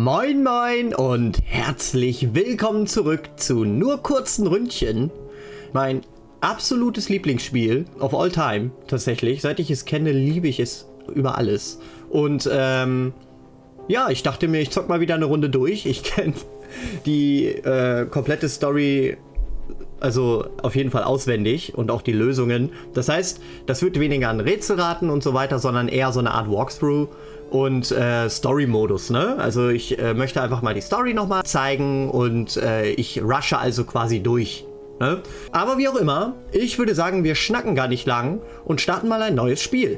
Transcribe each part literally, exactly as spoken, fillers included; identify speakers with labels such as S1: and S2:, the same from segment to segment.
S1: Moin moin und herzlich willkommen zurück zu Nur kurzen Ründchen. Mein absolutes Lieblingsspiel of all time, tatsächlich. Seit ich es kenne, liebe ich es über alles. Und ähm, ja, ich dachte mir, ich zock mal wieder eine Runde durch. Ich kenne die äh, komplette Story, also auf jeden Fall auswendig und auch die Lösungen. Das heißt, das wird weniger ein Rätselraten und so weiter, sondern eher so eine Art Walkthrough und äh, Story-Modus, ne? Also ich äh, möchte einfach mal die Story nochmal zeigen und äh, ich rushe also quasi durch, ne? Aber wie auch immer, ich würde sagen, wir schnacken gar nicht lang und starten mal ein neues Spiel.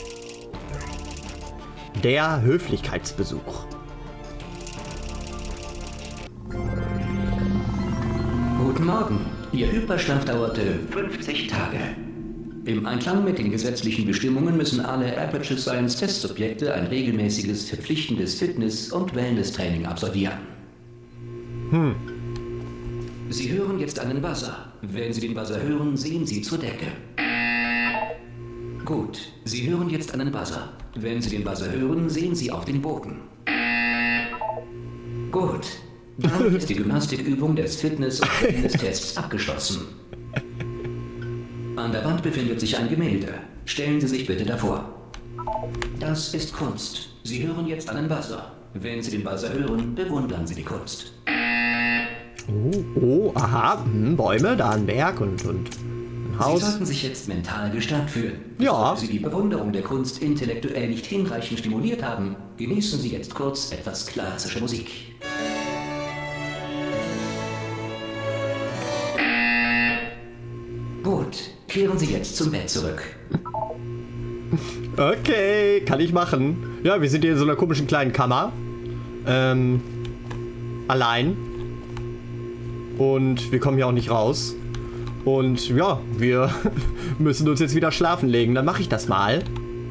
S1: Der Höflichkeitsbesuch.
S2: Guten Morgen. Ihr Hyperschlaf dauerte fünfzig Tage. Im Einklang mit den gesetzlichen Bestimmungen müssen alle Aperture Science Testsubjekte ein regelmäßiges, verpflichtendes Fitness- und Wellness-Training absolvieren.
S1: Hm.
S2: Sie hören jetzt einen Buzzer. Wenn Sie den Buzzer hören, sehen Sie zur Decke. Gut, Sie hören jetzt einen Buzzer. Wenn Sie den Buzzer hören, sehen Sie auf den Boden. Gut. Damit ist die Gymnastikübung des Fitness- und Wellness-Tests abgeschlossen. An der Wand befindet sich ein Gemälde. Stellen Sie sich bitte davor. Das ist Kunst. Sie hören jetzt einen Buzzer. Wenn Sie den Buzzer hören, bewundern Sie die Kunst.
S1: Oh, oh, aha, hm, Bäume, da ein Berg und, und ein Haus.
S2: Sie sollten sich jetzt mental gestärkt fühlen.
S1: Ja.
S2: Sollten Sie die Bewunderung der Kunst intellektuell nicht hinreichend stimuliert haben, genießen Sie jetzt kurz etwas klassische Musik. Gut, kehren Sie jetzt zum Bett zurück.
S1: Okay, kann ich machen. Ja, wir sind hier in so einer komischen kleinen Kammer. Ähm, allein. Und wir kommen hier auch nicht raus. Und ja, wir müssen uns jetzt wieder schlafen legen. Dann mache ich das mal.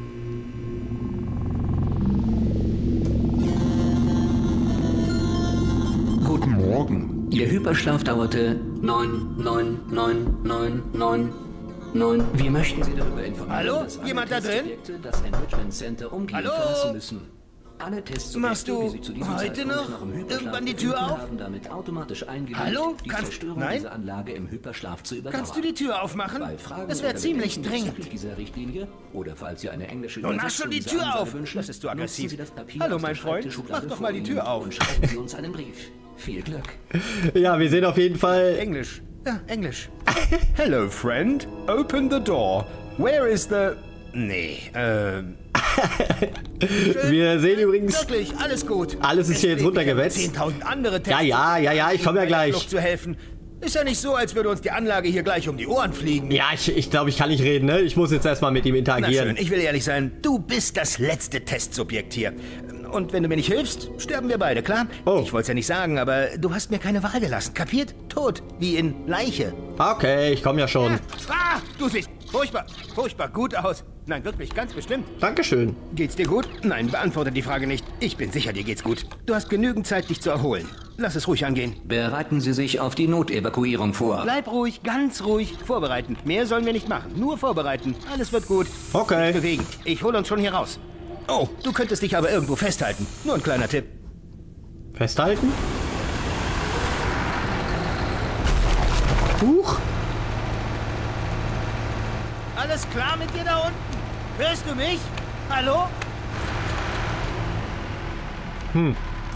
S2: Guten Morgen. Ihr Hyperschlaf dauerte neun, neun, neun, neun, neun, neun. Wir möchten Sie darüber informieren,
S3: Hallo?
S2: dass alle
S3: Jemand da drin?
S2: Testsubjekte das Enrichment Center umgehend
S3: Hallo?
S2: verlassen müssen. Alle Testsubjekte,
S3: Machst du
S2: die Sie zu diesem
S3: heute
S2: Zeitpunkt
S3: noch
S2: noch im Hyperschlaf
S3: irgendwann die Tür
S2: befinden,
S3: auf?
S2: haben damit automatisch eingewilligt,
S3: Hallo?
S2: die
S3: Kannst-
S2: Zerstörung
S3: Nein?
S2: dieser Anlage im Hyperschlaf zu überdauern.
S3: Kannst du die Tür aufmachen?
S2: Bei Fragen
S3: Das wäre
S2: oder
S3: ziemlich
S2: Bedenken
S3: dringend.
S2: bezüglich dieser Richtlinie oder falls Sie eine englische
S3: Nun mach
S2: Übersetzung
S3: schon die
S2: dieser
S3: Tür
S2: Ansage
S3: auf.
S2: wünschen,
S3: Das ist so
S2: nutzen
S3: aggressiv.
S2: Sie das Papier
S3: Hallo,
S2: aus der
S3: mein Freund.
S2: Schreibtischschublade
S3: Mach doch
S2: vor
S3: mal die
S2: Ihnen
S3: Tür auf.
S2: Und schreiben Sie uns einen Brief. Viel Glück.
S1: Ja, wir sehen auf jeden Fall...
S3: Englisch. Ja, Englisch. Hello, friend. Open the door. Where is the... Nee, ähm...
S1: Wir sehen übrigens...
S3: Wirklich, alles gut.
S1: Alles ist hier jetzt runtergewetzt.
S3: zehntausend andere
S1: Ja,
S3: Tests.
S1: ja, ja, ja, ich komme ja gleich.
S3: Flucht zu helfen. Ist ja nicht so, als würde uns die Anlage hier gleich um die Ohren fliegen.
S1: Ja, ich, ich glaube, ich kann nicht reden, ne? Ich muss jetzt erstmal mit ihm
S3: Na
S1: interagieren.
S3: schön, ich will ehrlich sein, du bist das letzte Testsubjekt hier. Und wenn du mir nicht hilfst, sterben wir beide, klar?
S1: Oh.
S3: Ich wollte es ja nicht sagen, aber du hast mir keine Wahl gelassen, kapiert? Tot, wie in Leiche.
S1: Okay, ich komme ja schon.
S3: Ah, du siehst furchtbar, furchtbar gut aus. Nein, wirklich, ganz bestimmt.
S1: Dankeschön.
S3: Geht's dir gut? Nein, beantworte die Frage nicht. Ich bin sicher, dir geht's gut. Du hast genügend Zeit, dich zu erholen. Lass es ruhig angehen.
S2: Bereiten Sie sich auf die Notevakuierung vor.
S3: Bleib ruhig, ganz ruhig. Vorbereiten. Mehr sollen wir nicht machen. Nur vorbereiten. Alles wird gut.
S1: Okay.
S3: Nicht bewegen. Ich hole uns schon hier raus. Oh, du könntest dich aber irgendwo festhalten. Nur ein kleiner Tipp.
S1: Festhalten? Huch.
S3: Alles klar mit dir da unten? Hörst du mich? Hallo?
S1: Hm.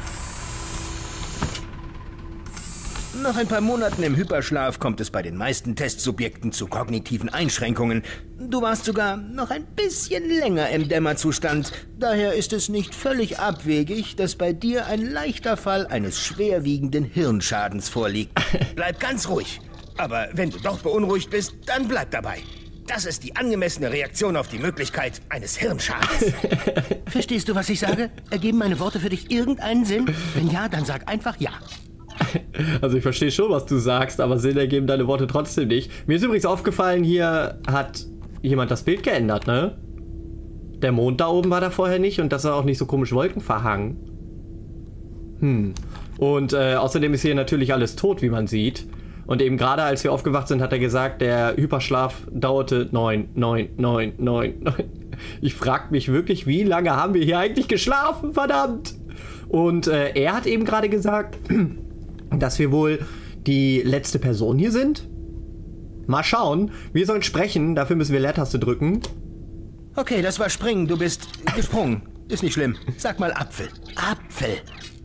S3: Nach ein paar Monaten im Hyperschlaf kommt es bei den meisten Testsubjekten zu kognitiven Einschränkungen. Du warst sogar noch ein bisschen länger im Dämmerzustand. Daher ist es nicht völlig abwegig, dass bei dir ein leichter Fall eines schwerwiegenden Hirnschadens vorliegt. Bleib ganz ruhig. Aber wenn du doch beunruhigt bist, dann bleib dabei. Das ist die angemessene Reaktion auf die Möglichkeit eines Hirnschadens. Verstehst du, was ich sage? Ergeben meine Worte für dich irgendeinen Sinn? Wenn ja, dann sag einfach ja.
S1: Also ich verstehe schon, was du sagst, aber Sinn ergeben deine Worte trotzdem nicht. Mir ist übrigens aufgefallen, hier hat jemand das Bild geändert, ne? Der Mond da oben war da vorher nicht und das war auch nicht so komisch wolkenverhangen. Hm. Und äh, außerdem ist hier natürlich alles tot, wie man sieht. Und eben gerade als wir aufgewacht sind, hat er gesagt, der Hyperschlaf dauerte neun, neun, neun, neun, neun. Ich frage mich wirklich, wie lange haben wir hier eigentlich geschlafen, verdammt? Und äh, er hat eben gerade gesagt, dass wir wohl die letzte Person hier sind. Mal schauen. Wir sollen sprechen, dafür müssen wir Leertaste drücken.
S3: Okay, das war springen. Du bist gesprungen. Ist nicht schlimm. Sag mal Apfel. Apfel.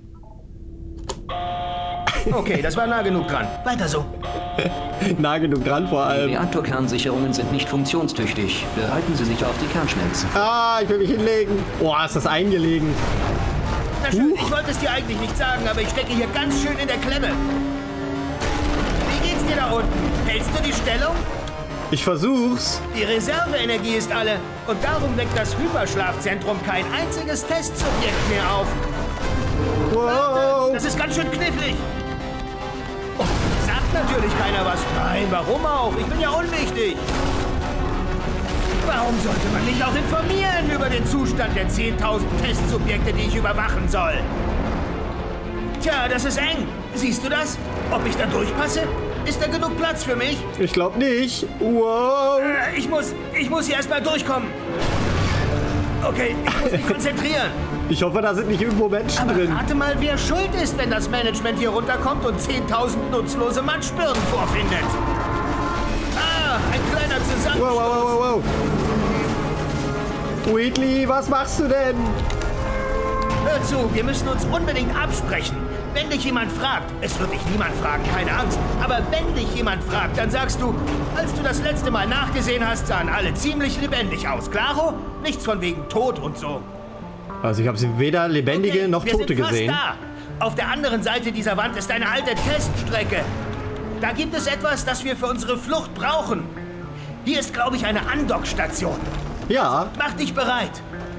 S3: Okay, das war nah genug dran. Weiter so.
S1: Nah genug dran vor allem.
S2: Die Reaktorkernsicherungen sind nicht funktionstüchtig. Bereiten Sie sich auf die Kernschmelzen.
S1: Ah, ich will mich hinlegen. Boah, ist das eingelegen.
S3: Na schön, ich wollte es dir eigentlich nicht sagen, aber ich stecke hier ganz schön in der Klemme. Wie geht's dir da unten? Hältst du die Stellung?
S1: Ich versuch's.
S3: Die Reserveenergie ist alle. Und darum weckt das Hyperschlafzentrum kein einziges Testsubjekt mehr auf.
S1: Wow.
S3: Das ist ganz schön knifflig. Oh, sagt natürlich keiner was. Nein, warum auch? Ich bin ja unwichtig. Warum sollte man mich auch informieren über den Zustand der zehntausend Testsubjekte, die ich überwachen soll? Tja, das ist eng. Siehst du das? Ob ich da durchpasse? Ist da genug Platz für mich?
S1: Ich glaube nicht. Wow.
S3: Äh, ich muss, ich muss hier erstmal durchkommen. Okay, ich muss mich konzentrieren.
S1: Ich hoffe, da sind nicht irgendwo Menschen
S3: Aber
S1: drin.
S3: rate mal, wer schuld ist, wenn das Management hier runterkommt und zehntausend nutzlose Matschbirnen vorfindet. Ah, ein kleiner Zusammenstoß.
S1: Wow, wow, wow, wow. Wheatley, was machst du denn?
S3: Hör zu, wir müssen uns unbedingt absprechen. Wenn dich jemand fragt, es wird dich niemand fragen, keine Angst, aber wenn dich jemand fragt, dann sagst du, als du das letzte Mal nachgesehen hast, sahen alle ziemlich lebendig aus. Klaro? Nichts von wegen Tod und so.
S1: Also ich habe sie weder lebendige
S3: Okay,
S1: noch
S3: wir
S1: Tote
S3: sind fast
S1: gesehen.
S3: Da. Auf der anderen Seite dieser Wand ist eine alte Teststrecke. Da gibt es etwas, das wir für unsere Flucht brauchen. Hier ist, glaube ich, eine Andockstation.
S1: Ja.
S3: Mach dich bereit.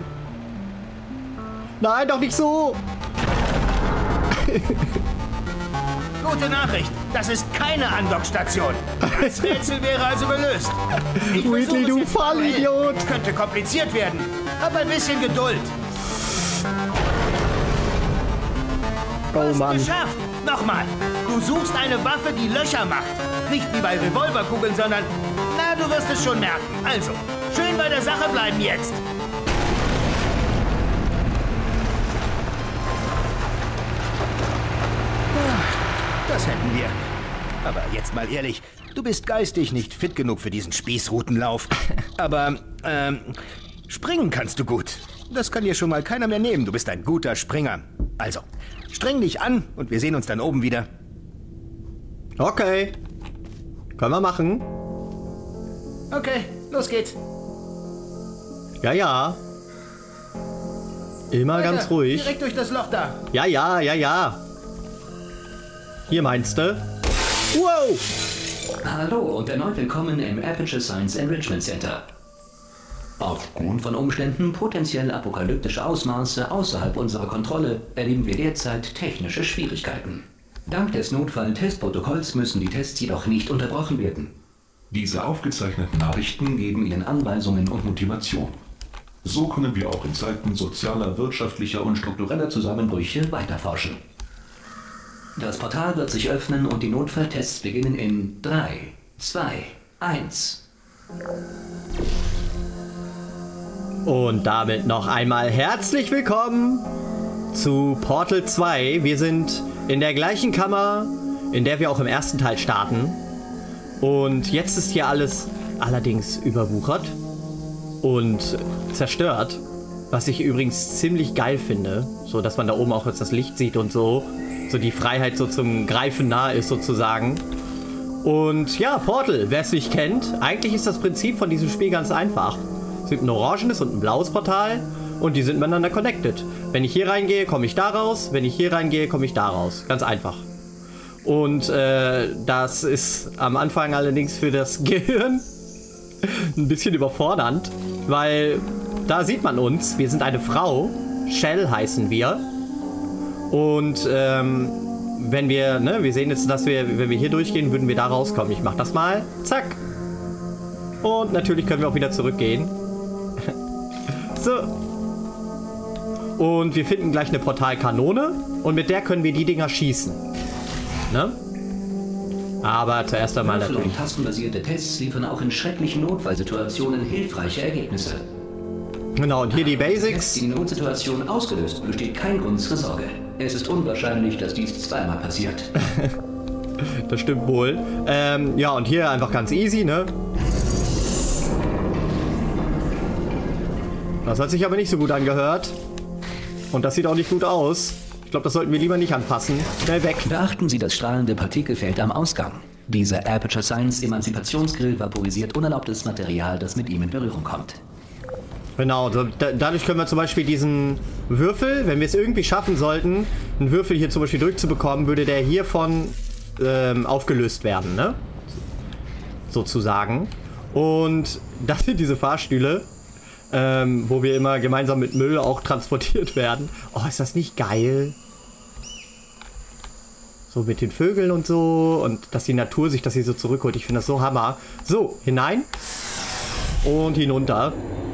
S1: Nein, doch nicht so.
S3: Gute Nachricht, das ist keine Andockstation. Das Rätsel wäre also gelöst. Ich versuche
S1: Wheatley,
S3: es
S1: du
S3: jetzt
S1: Vollidiot.
S3: manuell. Könnte kompliziert werden. Hab ein bisschen Geduld.
S1: Oh
S3: Hast
S1: Mann.
S3: geschafft. Nochmal. Du suchst eine Waffe, die Löcher macht. Nicht wie bei Revolverkugeln, sondern... Na, du wirst es schon merken. Also, schön bei der Sache bleiben jetzt. Das hätten wir. Aber jetzt mal ehrlich, du bist geistig nicht fit genug für diesen Spießrutenlauf. Aber, ähm, springen kannst du gut. Das kann dir schon mal keiner mehr nehmen. Du bist ein guter Springer. Also, streng dich an und wir sehen uns dann oben wieder.
S1: Okay. Können wir machen.
S3: Okay, los geht's.
S1: Ja, ja. Immer
S3: Weiter,
S1: ganz ruhig.
S3: Direkt durch das Loch da.
S1: Ja, ja, ja, ja. Hier meinst du? Wow!
S2: Hallo und erneut willkommen im Aperture Science Enrichment Center. Aufgrund von Umständen potenziell apokalyptische Ausmaße außerhalb unserer Kontrolle erleben wir derzeit technische Schwierigkeiten. Dank des Notfall-Testprotokolls müssen die Tests jedoch nicht unterbrochen werden.
S4: Diese aufgezeichneten Nachrichten geben Ihnen Anweisungen und Motivation. So können wir auch in Zeiten sozialer, wirtschaftlicher und
S2: struktureller Zusammenbrüche weiterforschen. Das Portal wird sich öffnen und die Notfalltests beginnen in drei, zwei, eins.
S1: Und damit noch einmal herzlich willkommen zu Portal zwei. Wir sind in der gleichen Kammer, in der wir auch im ersten Teil starten. Und jetzt ist hier alles allerdings überwuchert und zerstört. Was ich übrigens ziemlich geil finde. So, dass man da oben auch jetzt das Licht sieht und so. So die Freiheit so zum Greifen nah ist sozusagen. Und ja, Portal, wer es nicht kennt, eigentlich ist das Prinzip von diesem Spiel ganz einfach. Es gibt ein orangenes und ein blaues Portal und die sind miteinander connected. Wenn ich hier reingehe, komme ich da raus. Wenn ich hier reingehe, komme ich da raus. Ganz einfach. Und äh, das ist am Anfang allerdings für das Gehirn ein bisschen überfordernd, weil da sieht man uns. Wir sind eine Frau. Shell heißen wir. Und ähm, wenn wir, ne, wir sehen jetzt, dass wir, wenn wir hier durchgehen, würden wir da rauskommen. Ich mach das mal. Zack. Und natürlich können wir auch wieder zurückgehen. So. Und wir finden gleich eine Portalkanone. Und mit der können wir die Dinger schießen. Ne? Aber zuerst einmal
S2: Würfel-
S1: natürlich.
S2: und tastenbasierte Tests liefern auch in schrecklichen Notfallsituationen hilfreiche Ergebnisse.
S1: Genau, und hier die Basics.
S2: Die Notsituation ausgelöst, besteht kein Grund zur Sorge. Es ist unwahrscheinlich, dass dies zweimal passiert.
S1: Das stimmt wohl. Ähm, ja, und hier einfach ganz easy, ne? Das hat sich aber nicht so gut angehört. Und das sieht auch nicht gut aus. Ich glaube, das sollten wir lieber nicht anfassen. Schnell weg.
S2: Beachten Sie das strahlende Partikelfeld am Ausgang. Dieser Aperture Science Emanzipationsgrill vaporisiert unerlaubtes Material, das mit ihm in Berührung kommt.
S1: Genau, da, dadurch können wir zum Beispiel diesen Würfel, wenn wir es irgendwie schaffen sollten, einen Würfel hier zum Beispiel durchzubekommen, würde der hiervon ähm, aufgelöst werden, ne? Sozusagen. Und das sind diese Fahrstühle, ähm, wo wir immer gemeinsam mit Müll auch transportiert werden. Oh, ist das nicht geil? So mit den Vögeln und so und dass die Natur sich das hier so zurückholt. Ich finde das so Hammer. So, hinein und hinunter.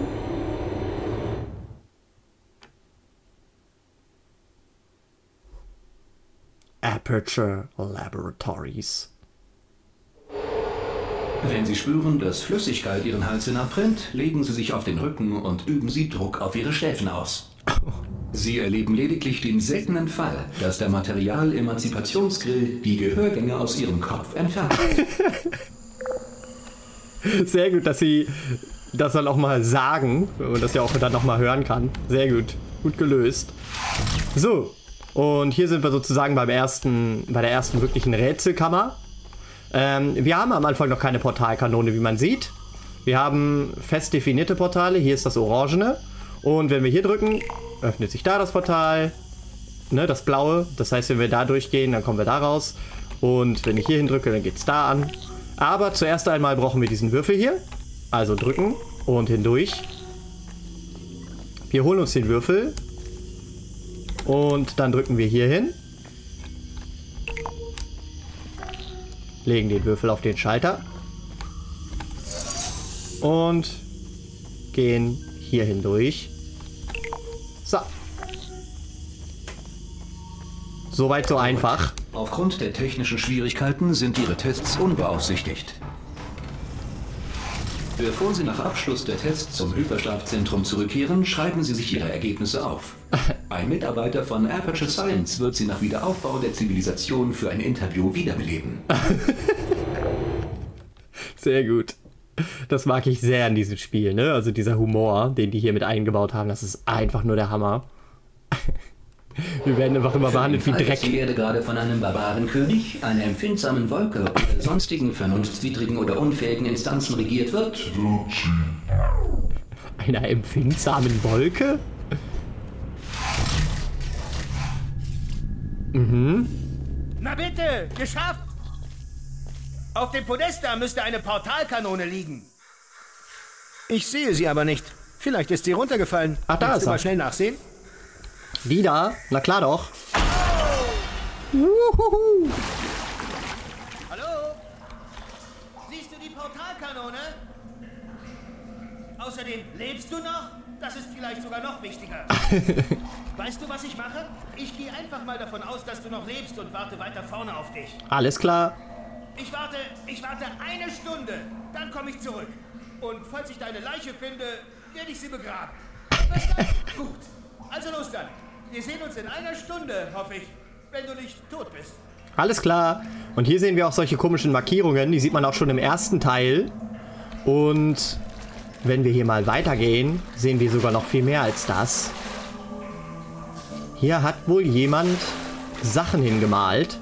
S1: Aperture Laboratories.
S2: Wenn Sie spüren, dass Flüssigkeit Ihren Hals hinabrennt, legen Sie sich auf den Rücken und üben Sie Druck auf Ihre Schläfen aus. Sie erleben lediglich den seltenen Fall, dass der Material-Emanzipationsgrill die Gehörgänge aus Ihrem Kopf entfernt.
S1: Sehr gut, dass Sie das dann auch mal sagen und das ja auch dann noch mal hören kann. Sehr gut, gut gelöst. So, und hier sind wir sozusagen beim ersten, bei der ersten wirklichen Rätselkammer. Ähm, wir haben am Anfang noch keine Portalkanone, wie man sieht. Wir haben fest definierte Portale. Hier ist das Orangene. Und wenn wir hier drücken, öffnet sich da das Portal. Ne, das Blaue. Das heißt, wenn wir da durchgehen, dann kommen wir da raus. Und wenn ich hier hindrücke, dann geht es da an. Aber zuerst einmal brauchen wir diesen Würfel hier. Also drücken und hindurch. Wir holen uns den Würfel. Und dann drücken wir hier hin. Legen den Würfel auf den Schalter. Und gehen hier hindurch. So. Soweit so einfach.
S2: Aufgrund der technischen Schwierigkeiten sind Ihre Tests unbeaufsichtigt. Bevor Sie nach Abschluss der Tests zum Hyperschlafzentrum zurückkehren, schreiben Sie sich Ihre Ergebnisse auf. Ein Mitarbeiter von Aperture Science wird Sie nach Wiederaufbau der Zivilisation für ein Interview wiederbeleben.
S1: Sehr gut. Das mag ich sehr an diesem Spiel, ne? Also dieser Humor, den die hier mit eingebaut haben, das ist einfach nur der Hammer. Wir werden einfach immer behandelt wie Dreck.
S2: Falls die Erde gerade von einem Barbarenkönig, einer empfindsamen Wolke oder sonstigen vernunftswidrigen oder unfähigen Instanzen regiert wird.
S1: Einer empfindsamen Wolke? Mhm.
S3: Na bitte, geschafft! Auf dem Podest da müsste eine Portalkanone liegen. Ich sehe sie aber nicht. Vielleicht ist sie runtergefallen.
S1: Ach, da
S3: Willst
S1: ist
S3: du
S1: er.
S3: mal schnell nachsehen?
S1: Die da? Na klar doch. Wuhuhu.
S3: Hallo? Siehst du die Portalkanone? Außerdem, lebst du noch? Das ist vielleicht sogar noch wichtiger. Weißt du, was ich mache? Ich gehe einfach mal davon aus, dass du noch lebst und warte weiter vorne auf dich.
S1: Alles klar.
S3: Ich warte, ich warte eine Stunde, dann komme ich zurück. Und falls ich deine Leiche finde, werde ich sie begraben. Verstanden? Gut. Also los dann. Wir sehen uns in einer Stunde, hoffe ich, wenn du nicht tot bist.
S1: Alles klar. Und hier sehen wir auch solche komischen Markierungen. Die sieht man auch schon im ersten Teil. Und wenn wir hier mal weitergehen, sehen wir sogar noch viel mehr als das. Hier hat wohl jemand Sachen hingemalt.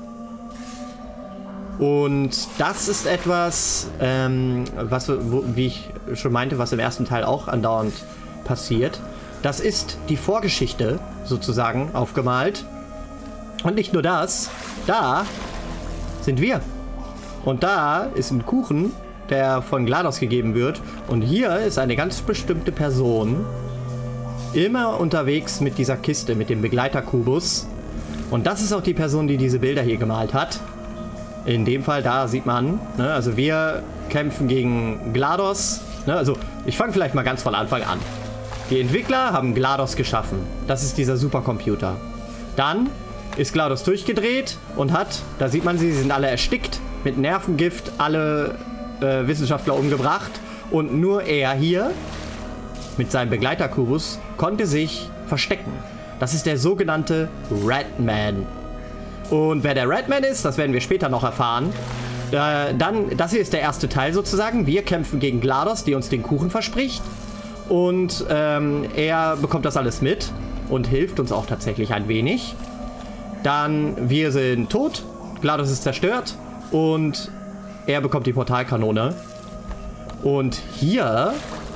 S1: Und das ist etwas, ähm, was, wo, wie ich schon meinte, was im ersten Teil auch andauernd passiert. Das ist die Vorgeschichte sozusagen aufgemalt. Und nicht nur das, da sind wir. Und da ist ein Kuchen, der von GLaDOS gegeben wird. Und hier ist eine ganz bestimmte Person immer unterwegs mit dieser Kiste, mit dem Begleiterkubus. Und das ist auch die Person, die diese Bilder hier gemalt hat. In dem Fall, da sieht man, ne, also wir kämpfen gegen GLaDOS. Ne, also ich fange vielleicht mal ganz von Anfang an. Die Entwickler haben GLaDOS geschaffen. Das ist dieser Supercomputer. Dann ist GLaDOS durchgedreht und hat, da sieht man sie, sie sind alle erstickt, mit Nervengift alle äh, Wissenschaftler umgebracht. Und nur er hier mit seinem Begleiter Kurus konnte sich verstecken. Das ist der sogenannte Ratman. Und wer der Ratman ist, das werden wir später noch erfahren. Äh, dann, das hier ist der erste Teil sozusagen. Wir kämpfen gegen GLaDOS, die uns den Kuchen verspricht. Und ähm, er bekommt das alles mit und hilft uns auch tatsächlich ein wenig. Dann, wir sind tot, GLaDOS ist zerstört und er bekommt die Portalkanone. Und hier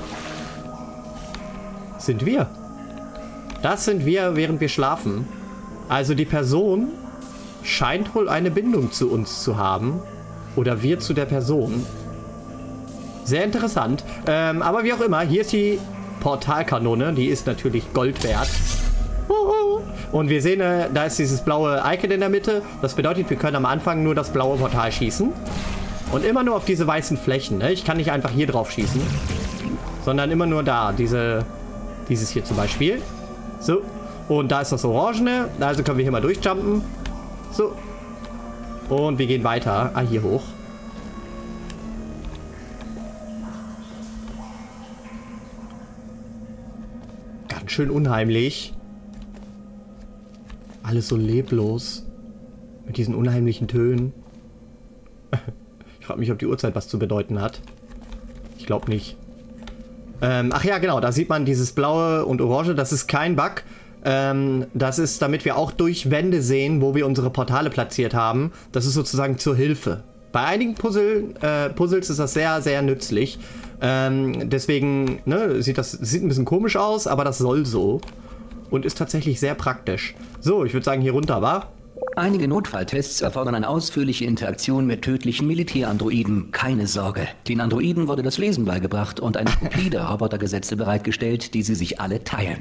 S1: sind wir. Das sind wir, während wir schlafen. Also die Person scheint wohl eine Bindung zu uns zu haben. Oder wir zu der Person. Sehr interessant. Ähm, aber wie auch immer, hier ist die Portalkanone. Die ist natürlich Gold wert. Und wir sehen, äh, da ist dieses blaue Icon in der Mitte. Das bedeutet, wir können am Anfang nur das blaue Portal schießen. Und immer nur auf diese weißen Flächen. Ne? Ich kann nicht einfach hier drauf schießen. Sondern immer nur da. Diese, dieses hier zum Beispiel. So. Und da ist das Orangene. Also können wir hier mal durchjumpen. So. Und wir gehen weiter. Ah, hier hoch. Ganz schön unheimlich. Alles so leblos. Mit diesen unheimlichen Tönen. Ich frage mich, ob die Uhrzeit was zu bedeuten hat. Ich glaube nicht. Ähm, ach ja, genau. Da sieht man dieses Blaue und Orange. Das ist kein Bug. Ähm, das ist, damit wir auch durch Wände sehen, wo wir unsere Portale platziert haben. Das ist sozusagen zur Hilfe. Bei einigen Puzzle, äh, Puzzles ist das sehr, sehr nützlich. Ähm, deswegen ne, sieht das sieht ein bisschen komisch aus, aber das soll so. Und ist tatsächlich sehr praktisch. So, ich würde sagen, hier runter, wa?
S2: Einige Notfalltests erfordern eine ausführliche Interaktion mit tödlichen Militärandroiden. Keine Sorge. Den Androiden wurde das Lesen beigebracht und eine Kopie der Robotergesetze bereitgestellt, die sie sich alle teilen.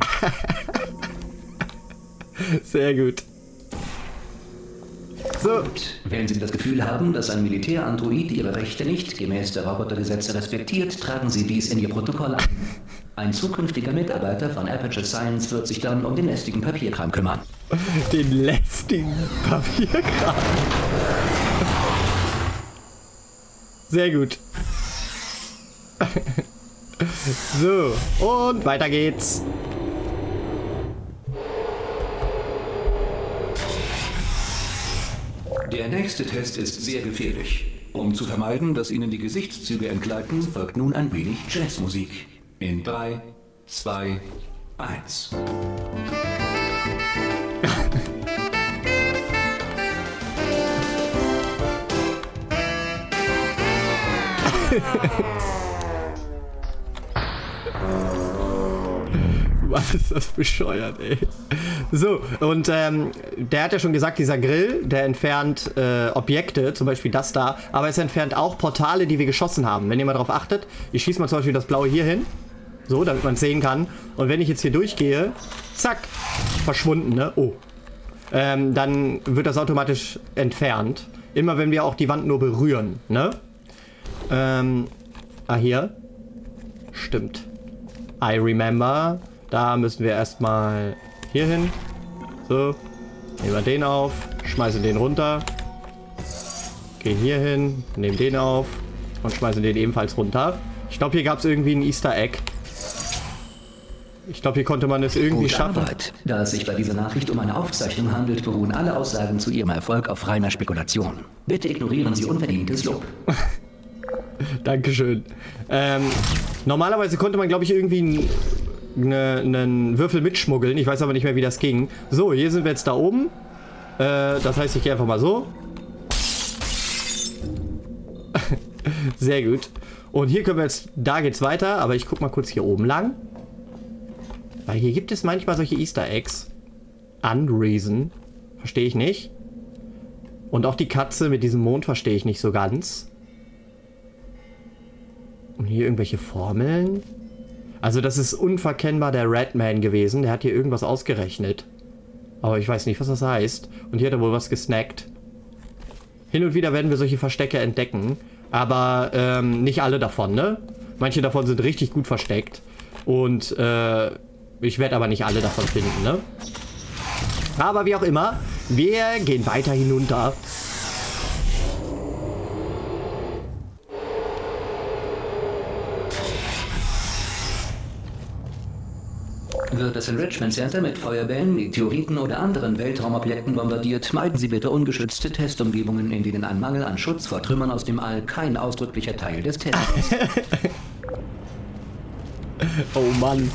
S1: Sehr gut. So.
S2: Und wenn Sie das Gefühl haben, dass ein Militärandroid Ihre Rechte nicht gemäß der Robotergesetze respektiert, tragen Sie dies in Ihr Protokoll ein. Ein zukünftiger Mitarbeiter von Aperture Science wird sich dann um den lästigen Papierkram kümmern.
S1: Den lästigen Papierkram. Sehr gut. So, und weiter geht's.
S2: Der nächste Test ist sehr gefährlich. Um zu vermeiden, dass Ihnen die Gesichtszüge entgleiten, folgt nun ein wenig Jazzmusik. In drei, zwei, eins.
S1: Was ist das bescheuert, ey. So, und ähm, der hat ja schon gesagt, dieser Grill, der entfernt äh, Objekte, zum Beispiel das da, aber es entfernt auch Portale, die wir geschossen haben. Wenn ihr mal darauf achtet, ich schieße mal zum Beispiel das blaue hier hin, so, damit man es sehen kann. Und wenn ich jetzt hier durchgehe, zack, verschwunden, ne? Oh. Ähm, dann wird das automatisch entfernt. Immer wenn wir auch die Wand nur berühren, ne? Ähm, ah, hier. Stimmt. I remember. Da müssen wir erstmal hier hin. So. Nehmen wir den auf. Schmeißen den runter. Gehen hier hin. Nehmen den auf. Und schmeißen den ebenfalls runter. Ich glaube, hier gab es irgendwie ein Easter Egg. Ich glaube, hier konnte man es irgendwie
S2: Gute
S1: schaffen.
S2: Arbeit. Da es sich bei dieser Nachricht um eine Aufzeichnung handelt, beruhen alle Aussagen zu Ihrem Erfolg auf reiner Spekulation. Bitte ignorieren Sie unverdientes Lob.
S1: Dankeschön. Ähm, normalerweise konnte man, glaube ich, irgendwie einen ne, Würfel mitschmuggeln. Ich weiß aber nicht mehr, wie das ging. So, hier sind wir jetzt da oben. Äh, das heißt, ich gehe einfach mal so. Sehr gut. Und hier können wir jetzt, da geht's weiter, aber ich guck mal kurz hier oben lang. Weil hier gibt es manchmal solche Easter Eggs. Unreason. Verstehe ich nicht. Und auch die Katze mit diesem Mond verstehe ich nicht so ganz. Und hier irgendwelche Formeln. Also das ist unverkennbar der Ratman gewesen. Der hat hier irgendwas ausgerechnet. Aber ich weiß nicht, was das heißt. Und hier hat er wohl was gesnackt. Hin und wieder werden wir solche Verstecke entdecken. Aber ähm, nicht alle davon, ne? Manche davon sind richtig gut versteckt. Und äh, ich werde aber nicht alle davon finden, ne? Aber wie auch immer, wir gehen weiter hinunter.
S2: Wird das Enrichment Center mit Feuerbällen, Meteoriten oder anderen Weltraumobjekten bombardiert, meiden Sie bitte ungeschützte Testumgebungen, in denen ein Mangel an Schutz vor Trümmern aus dem All kein ausdrücklicher Teil des Tests ist.
S1: Oh Mann.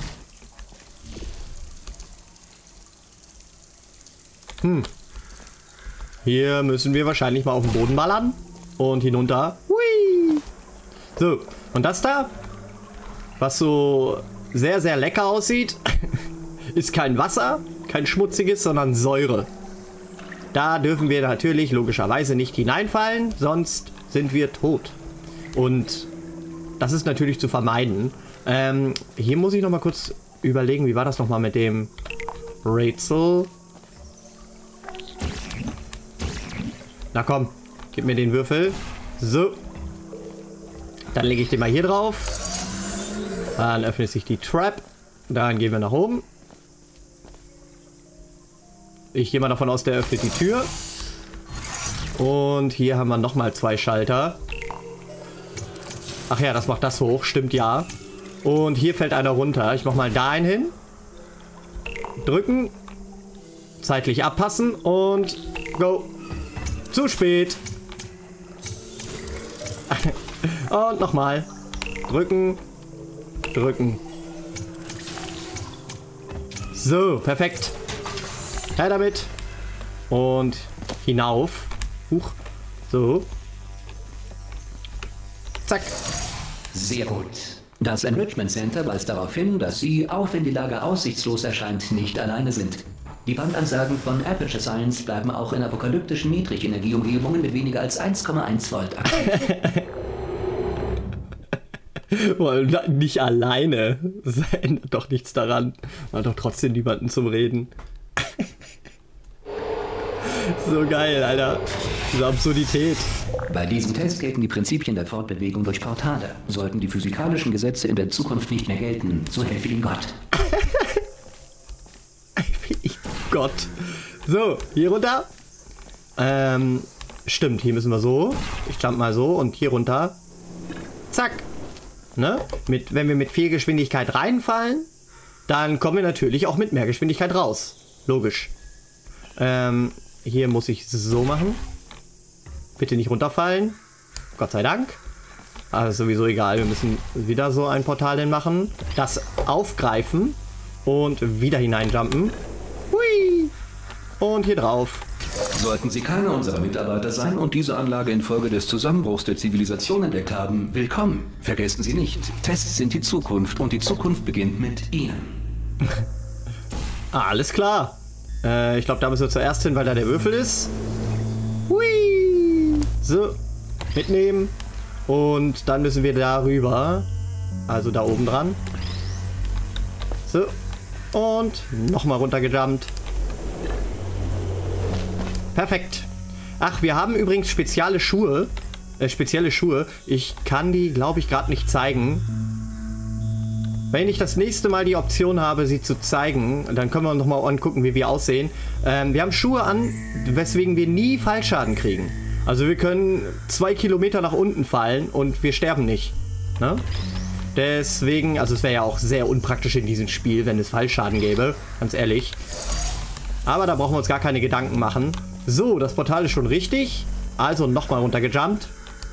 S1: Hm. Hier müssen wir wahrscheinlich mal auf den Boden ballern. Und hinunter. Hui. So, und das da, was so sehr, sehr lecker aussieht, ist kein Wasser, kein schmutziges, sondern Säure. Da dürfen wir natürlich logischerweise nicht hineinfallen, sonst sind wir tot. Und das ist natürlich zu vermeiden. Ähm, hier muss ich noch mal kurz überlegen, wie war das noch mal mit dem Rätsel? Na komm, gib mir den Würfel. So. Dann lege ich den mal hier drauf. Dann öffnet sich die Trap. Dann gehen wir nach oben. Ich gehe mal davon aus, der öffnet die Tür. Und hier haben wir nochmal zwei Schalter. Ach ja, das macht das hoch. Stimmt, ja. Und hier fällt einer runter. Ich mache mal da einen hin. Drücken. Zeitlich abpassen. Und go. Zu spät. Und nochmal. Drücken. Drücken. So, perfekt. Her damit. Und hinauf. Huch. So. Zack.
S2: Sehr gut. Das Enrichment Center weist darauf hin, dass Sie, auch wenn die Lage aussichtslos erscheint, nicht alleine sind. Die Bandansagen von Aperture Science bleiben auch in apokalyptischen Niedrigenergieumgebungen mit weniger als eins Komma eins Volt aktiv.
S1: Nicht alleine. Das ändert doch nichts daran. Man hat doch trotzdem niemanden zum Reden. So geil, Alter. Diese Absurdität.
S2: Bei diesem Test gelten die Prinzipien der Fortbewegung durch Portale. Sollten die physikalischen Gesetze in der Zukunft nicht mehr gelten, so helfe Ihnen Gott.
S1: Ich Gott. So, hier runter. Ähm, stimmt, hier müssen wir so. Ich jump mal so und hier runter. Zack. Ne? Mit, wenn wir mit viel Geschwindigkeit reinfallen, dann kommen wir natürlich auch mit mehr Geschwindigkeit raus. Logisch. Ähm, hier muss ich so machen. Bitte nicht runterfallen. Gott sei Dank. Aber ist sowieso egal. Wir müssen wieder so ein Portal hin machen. Das aufgreifen und wieder hineinjumpen. Hui! Und hier drauf.
S2: Sollten Sie keiner unserer Mitarbeiter sein und diese Anlage infolge des Zusammenbruchs der Zivilisation entdeckt haben, willkommen. Vergessen Sie nicht, Tests sind die Zukunft und die Zukunft beginnt mit Ihnen.
S1: Ah, alles klar. Äh, ich glaube, da müssen wir zuerst hin, weil da der Würfel ist. Hui! So, mitnehmen. Und dann müssen wir darüber. Also da oben dran. So. Und nochmal runtergejumpt. Perfekt. Ach, wir haben übrigens spezielle Schuhe. Äh, spezielle Schuhe. Ich kann die, glaube ich, gerade nicht zeigen. Wenn ich das nächste Mal die Option habe, sie zu zeigen, dann können wir uns nochmal angucken, wie wir aussehen. Ähm, wir haben Schuhe an, weswegen wir nie Fallschaden kriegen. Also wir können zwei Kilometer nach unten fallen und wir sterben nicht. Ne? Deswegen, also es wäre ja auch sehr unpraktisch in diesem Spiel, wenn es Fallschaden gäbe. Ganz ehrlich. Aber da brauchen wir uns gar keine Gedanken machen. So, das Portal ist schon richtig. Also nochmal runtergejumpt.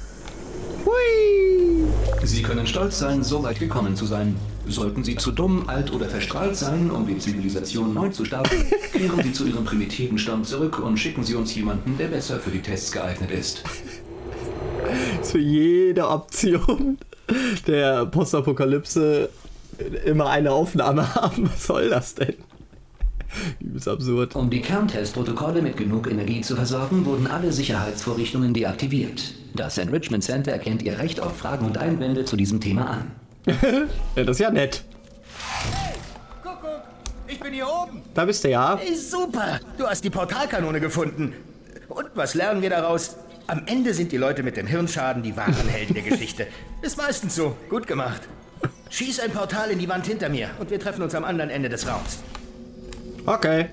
S1: Hui!
S2: Sie können stolz sein, so weit gekommen zu sein. Sollten Sie zu dumm, alt oder verstrahlt sein, um die Zivilisation neu zu starten, kehren Sie zu Ihrem primitiven Stamm zurück und schicken Sie uns jemanden, der besser für die Tests geeignet ist.
S1: Für jede Option der Postapokalypse immer eine Aufnahme haben. Was soll das denn? Übelst absurd.
S2: Um die Kerntestprotokolle mit genug Energie zu versorgen, wurden alle Sicherheitsvorrichtungen deaktiviert. Das Enrichment Center erkennt Ihr Recht auf Fragen und Einwände zu diesem Thema an.
S1: Ja, das ist ja nett.
S3: Hey, guck, guck, ich bin hier oben.
S1: Da bist du ja.
S3: Hey, super, du hast die Portalkanone gefunden. Und was lernen wir daraus? Am Ende sind die Leute mit dem Hirnschaden die wahren Helden der Geschichte. Ist meistens so. Gut gemacht. Schieß ein Portal in die Wand hinter mir und wir treffen uns am anderen Ende des Raums.
S1: Okay.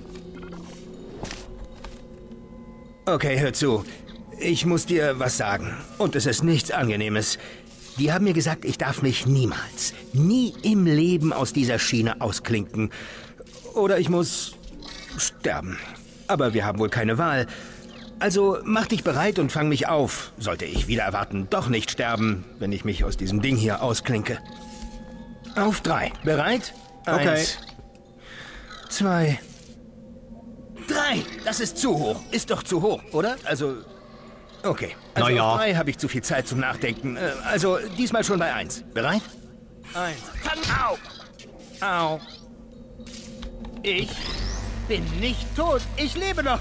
S3: Okay, hör zu. Ich muss dir was sagen. Und es ist nichts Angenehmes. Die haben mir gesagt, ich darf mich niemals, nie im Leben aus dieser Schiene ausklinken. oder ich muss sterben. Aber wir haben wohl keine Wahl. Also mach dich bereit und fang mich auf. Sollte ich wieder erwarten, doch nicht sterben, wenn ich mich aus diesem Ding hier ausklinke. Auf drei. Bereit?
S1: Okay.
S3: Eins, zwei, drei. Das ist zu hoch. Ist doch zu hoch, oder? Also, okay. Also
S1: Na ja.
S3: auf drei habe ich zu viel Zeit zum Nachdenken. Äh, Also diesmal schon bei eins. Bereit? Eins. Fang au! Au. Ich bin nicht tot. Ich lebe noch.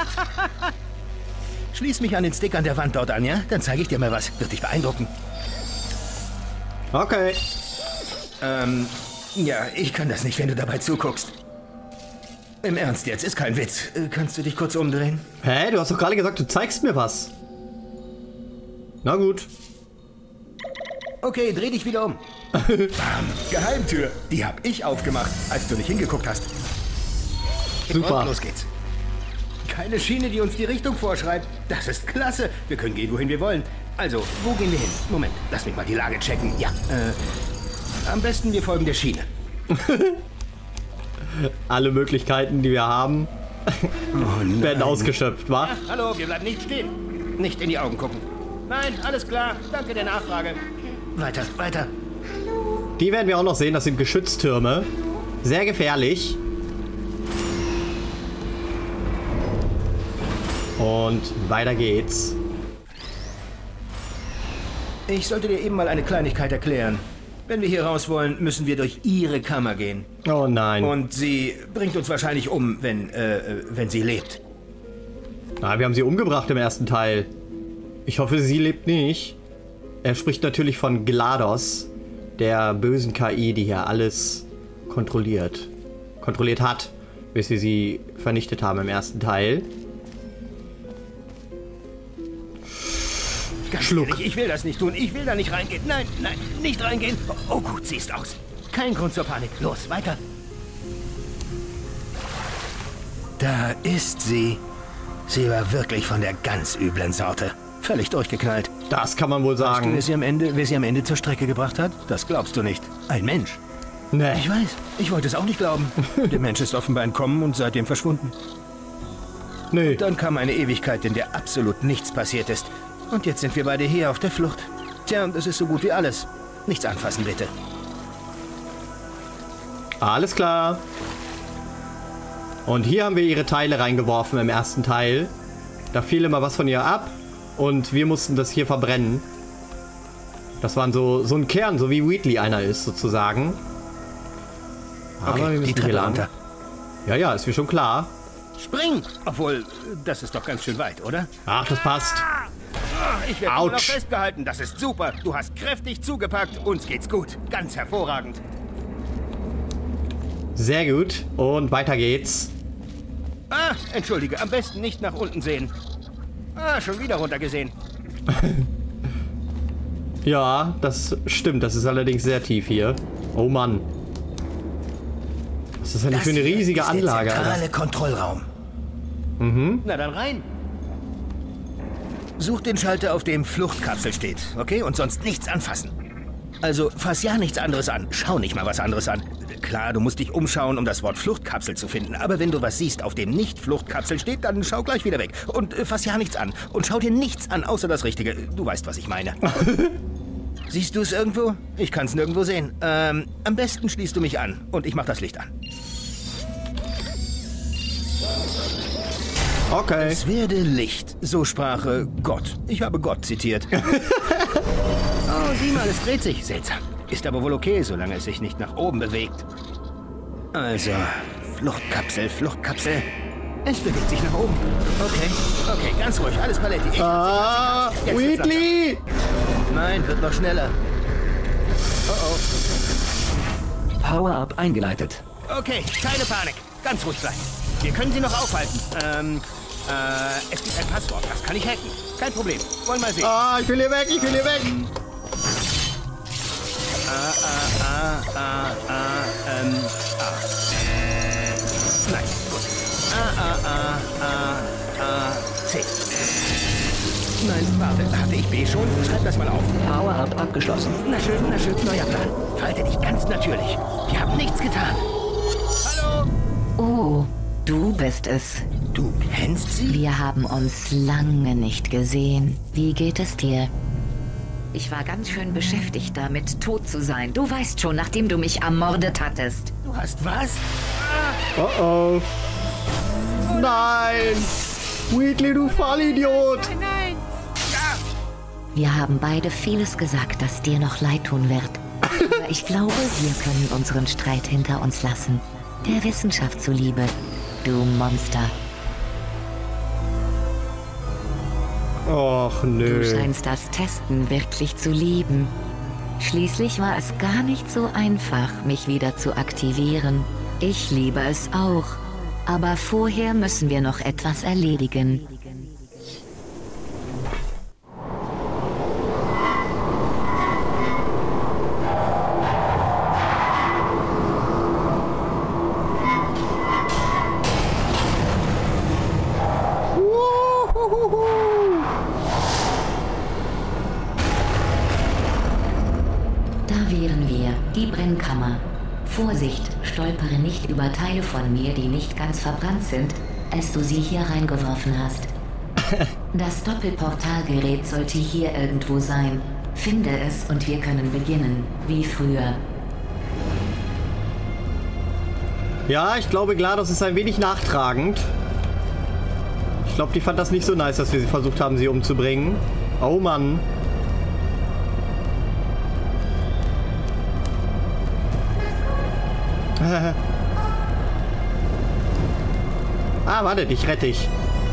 S3: Schließ mich an den Stick an der Wand dort an, ja? Dann zeige ich dir mal was. Wird dich beeindrucken.
S1: Okay.
S3: Ähm, ja, ich kann das nicht, wenn du dabei zuguckst. Im Ernst jetzt, ist kein Witz. Äh, kannst du dich kurz umdrehen?
S1: Hä? Du hast doch gerade gesagt, du zeigst mir was. Na gut.
S3: Okay, dreh dich wieder um. Bam, Geheimtür. Die hab ich aufgemacht, als du nicht hingeguckt hast.
S1: Super.
S3: Und los geht's. Keine Schiene, die uns die Richtung vorschreibt. Das ist klasse. Wir können gehen, wohin wir wollen. Also, wo gehen wir hin? Moment, lass mich mal die Lage checken. Ja, äh, am besten wir folgen der Schiene.
S1: Alle Möglichkeiten, die wir haben,
S3: Oh,
S1: werden ausgeschöpft, wa?
S3: Ah, hallo, wir bleiben nicht stehen. Nicht in die Augen gucken. Nein, alles klar. Danke der Nachfrage. Weiter, weiter.
S1: Die werden wir auch noch sehen. Das sind Geschütztürme. Sehr gefährlich. Und weiter geht's.
S3: Ich sollte dir eben mal eine Kleinigkeit erklären. Wenn wir hier raus wollen, müssen wir durch ihre Kammer gehen.
S1: Oh nein.
S3: Und sie bringt uns wahrscheinlich um, wenn, äh, wenn sie lebt.
S1: Ah, wir haben sie umgebracht im ersten Teil. Ich hoffe, sie lebt nicht. Er spricht natürlich von GLaDOS, der bösen K I, die hier alles kontrolliert. Kontrolliert hat, bis wir sie vernichtet haben im ersten Teil.
S3: Ganz
S1: Schluck.
S3: ehrlich, ich will das nicht tun. Ich will da nicht reingehen. Nein, nein, nicht reingehen. Oh, gut, siehst aus. Kein Grund zur Panik. Los, weiter. Da ist sie. Sie war wirklich von der ganz üblen Sorte. Völlig durchgeknallt.
S1: Das kann man wohl
S3: Weißt du,
S1: sagen.
S3: wer sie am Ende, wer sie am Ende zur Strecke gebracht hat? Das glaubst du nicht. Ein Mensch.
S1: Nee.
S3: Ich weiß. Ich wollte es auch nicht glauben. Der Mensch ist offenbar entkommen und seitdem verschwunden.
S1: Nee.
S3: Dann kam eine Ewigkeit, in der absolut nichts passiert ist. Und jetzt sind wir beide hier auf der Flucht. Tja, und das ist so gut wie alles. Nichts anfassen, bitte.
S1: Alles klar. Und hier haben wir ihre Teile reingeworfen im ersten Teil. Da fiel immer was von ihr ab. Und wir mussten das hier verbrennen. Das waren so, so ein Kern, so wie Wheatley einer ist, sozusagen. Aber wir
S3: Okay, die
S1: müssen hier
S3: Treppe
S1: lang.
S3: runter.
S1: Ja, ja, ist mir schon klar.
S3: Spring! Obwohl, das ist doch ganz schön weit, oder?
S1: Ach, das passt.
S3: Ich werde nur noch
S1: Autsch.
S3: festgehalten. Das ist super. Du hast kräftig zugepackt. Uns geht's gut. Ganz hervorragend.
S1: Sehr gut. Und weiter geht's.
S3: Ah, entschuldige. Am besten nicht nach unten sehen. Ah, schon wieder runtergesehen.
S1: Ja, das stimmt. Das ist allerdings sehr tief hier. Oh Mann. Was ist das denn für eine
S3: hier
S1: riesige
S3: ist
S1: Anlage,
S3: der zentrale
S1: Alter?
S3: Kontrollraum.
S1: Mhm.
S3: Na dann rein. Such den Schalter, auf dem Fluchtkapsel steht, okay? Und sonst nichts anfassen. Also fass ja nichts anderes an. Schau nicht mal was anderes an. Klar, du musst dich umschauen, um das Wort Fluchtkapsel zu finden. Aber wenn du was siehst, auf dem nicht Fluchtkapsel steht, dann schau gleich wieder weg. Und äh, fass ja nichts an. Und schau dir nichts an, außer das Richtige. Du weißt, was ich meine. Siehst du es irgendwo? Ich kann es nirgendwo sehen. Ähm, am besten schließt du mich an. Und ich mach das Licht an.
S1: Okay.
S3: Es werde Licht, so sprach äh, Gott. Ich habe Gott zitiert. Oh, sieh mal, es dreht sich. Seltsam. Ist aber wohl okay, solange es sich nicht nach oben bewegt. Also, Fluchtkapsel, Fluchtkapsel. Es bewegt sich nach oben. Okay, okay, ganz ruhig, alles Paletti. Ich
S1: Ah,
S3: Jetzt wird's
S1: Wheatley!
S3: Nein, wird noch schneller. Oh
S2: Power-Up eingeleitet.
S3: oh. Okay, keine Panik. Ganz ruhig bleiben. Wir können sie noch aufhalten. Ähm, äh, es gibt ein Passwort, das kann ich hacken. Kein Problem. Wollen mal sehen.
S1: Ah, ich will hier weg, ich will hier weg.
S3: Ah, ah, ah, ah, ah, ähm, ah. Nein, gut. Ah, ah, ah, ah, ah, C. Nein, warte, hatte ich B schon? Schreib das mal auf.
S2: Power-Up abgeschlossen.
S3: Na schön, na schön, neuer Plan. Verhalte dich ganz natürlich. Wir haben nichts getan. Hallo?
S5: Oh, du bist es.
S3: Du kennst sie?
S5: Wir haben uns lange nicht gesehen. Wie geht es dir? Ich war ganz schön beschäftigt damit, tot zu sein. Du weißt schon, nachdem du mich ermordet hattest.
S3: Du hast was?
S1: Oh oh. Nein! Wheatley, du Vollidiot!
S6: Nein!
S5: Wir haben beide vieles gesagt, das dir noch leid tun wird. Aber ich glaube, wir können unseren Streit hinter uns lassen. Der Wissenschaft zuliebe, du Monster.
S1: Och, nö.
S5: Du scheinst das Testen wirklich zu lieben. Schließlich war es gar nicht so einfach, mich wieder zu aktivieren. Ich liebe es auch. Aber vorher müssen wir noch etwas erledigen. Da wären wir, die Brennkammer. Vorsicht, stolpere nicht über Teile von mir, die nicht ganz verbrannt sind, als du sie hier reingeworfen hast. Das Doppelportalgerät sollte hier irgendwo sein. Finde es und wir können beginnen, wie früher.
S1: Ja, ich glaube, GLaDOS ist ein wenig nachtragend. Ich glaube, die fand das nicht so nice, dass wir sie versucht haben, sie umzubringen. Oh Mann. Ah, warte, ich rette dich.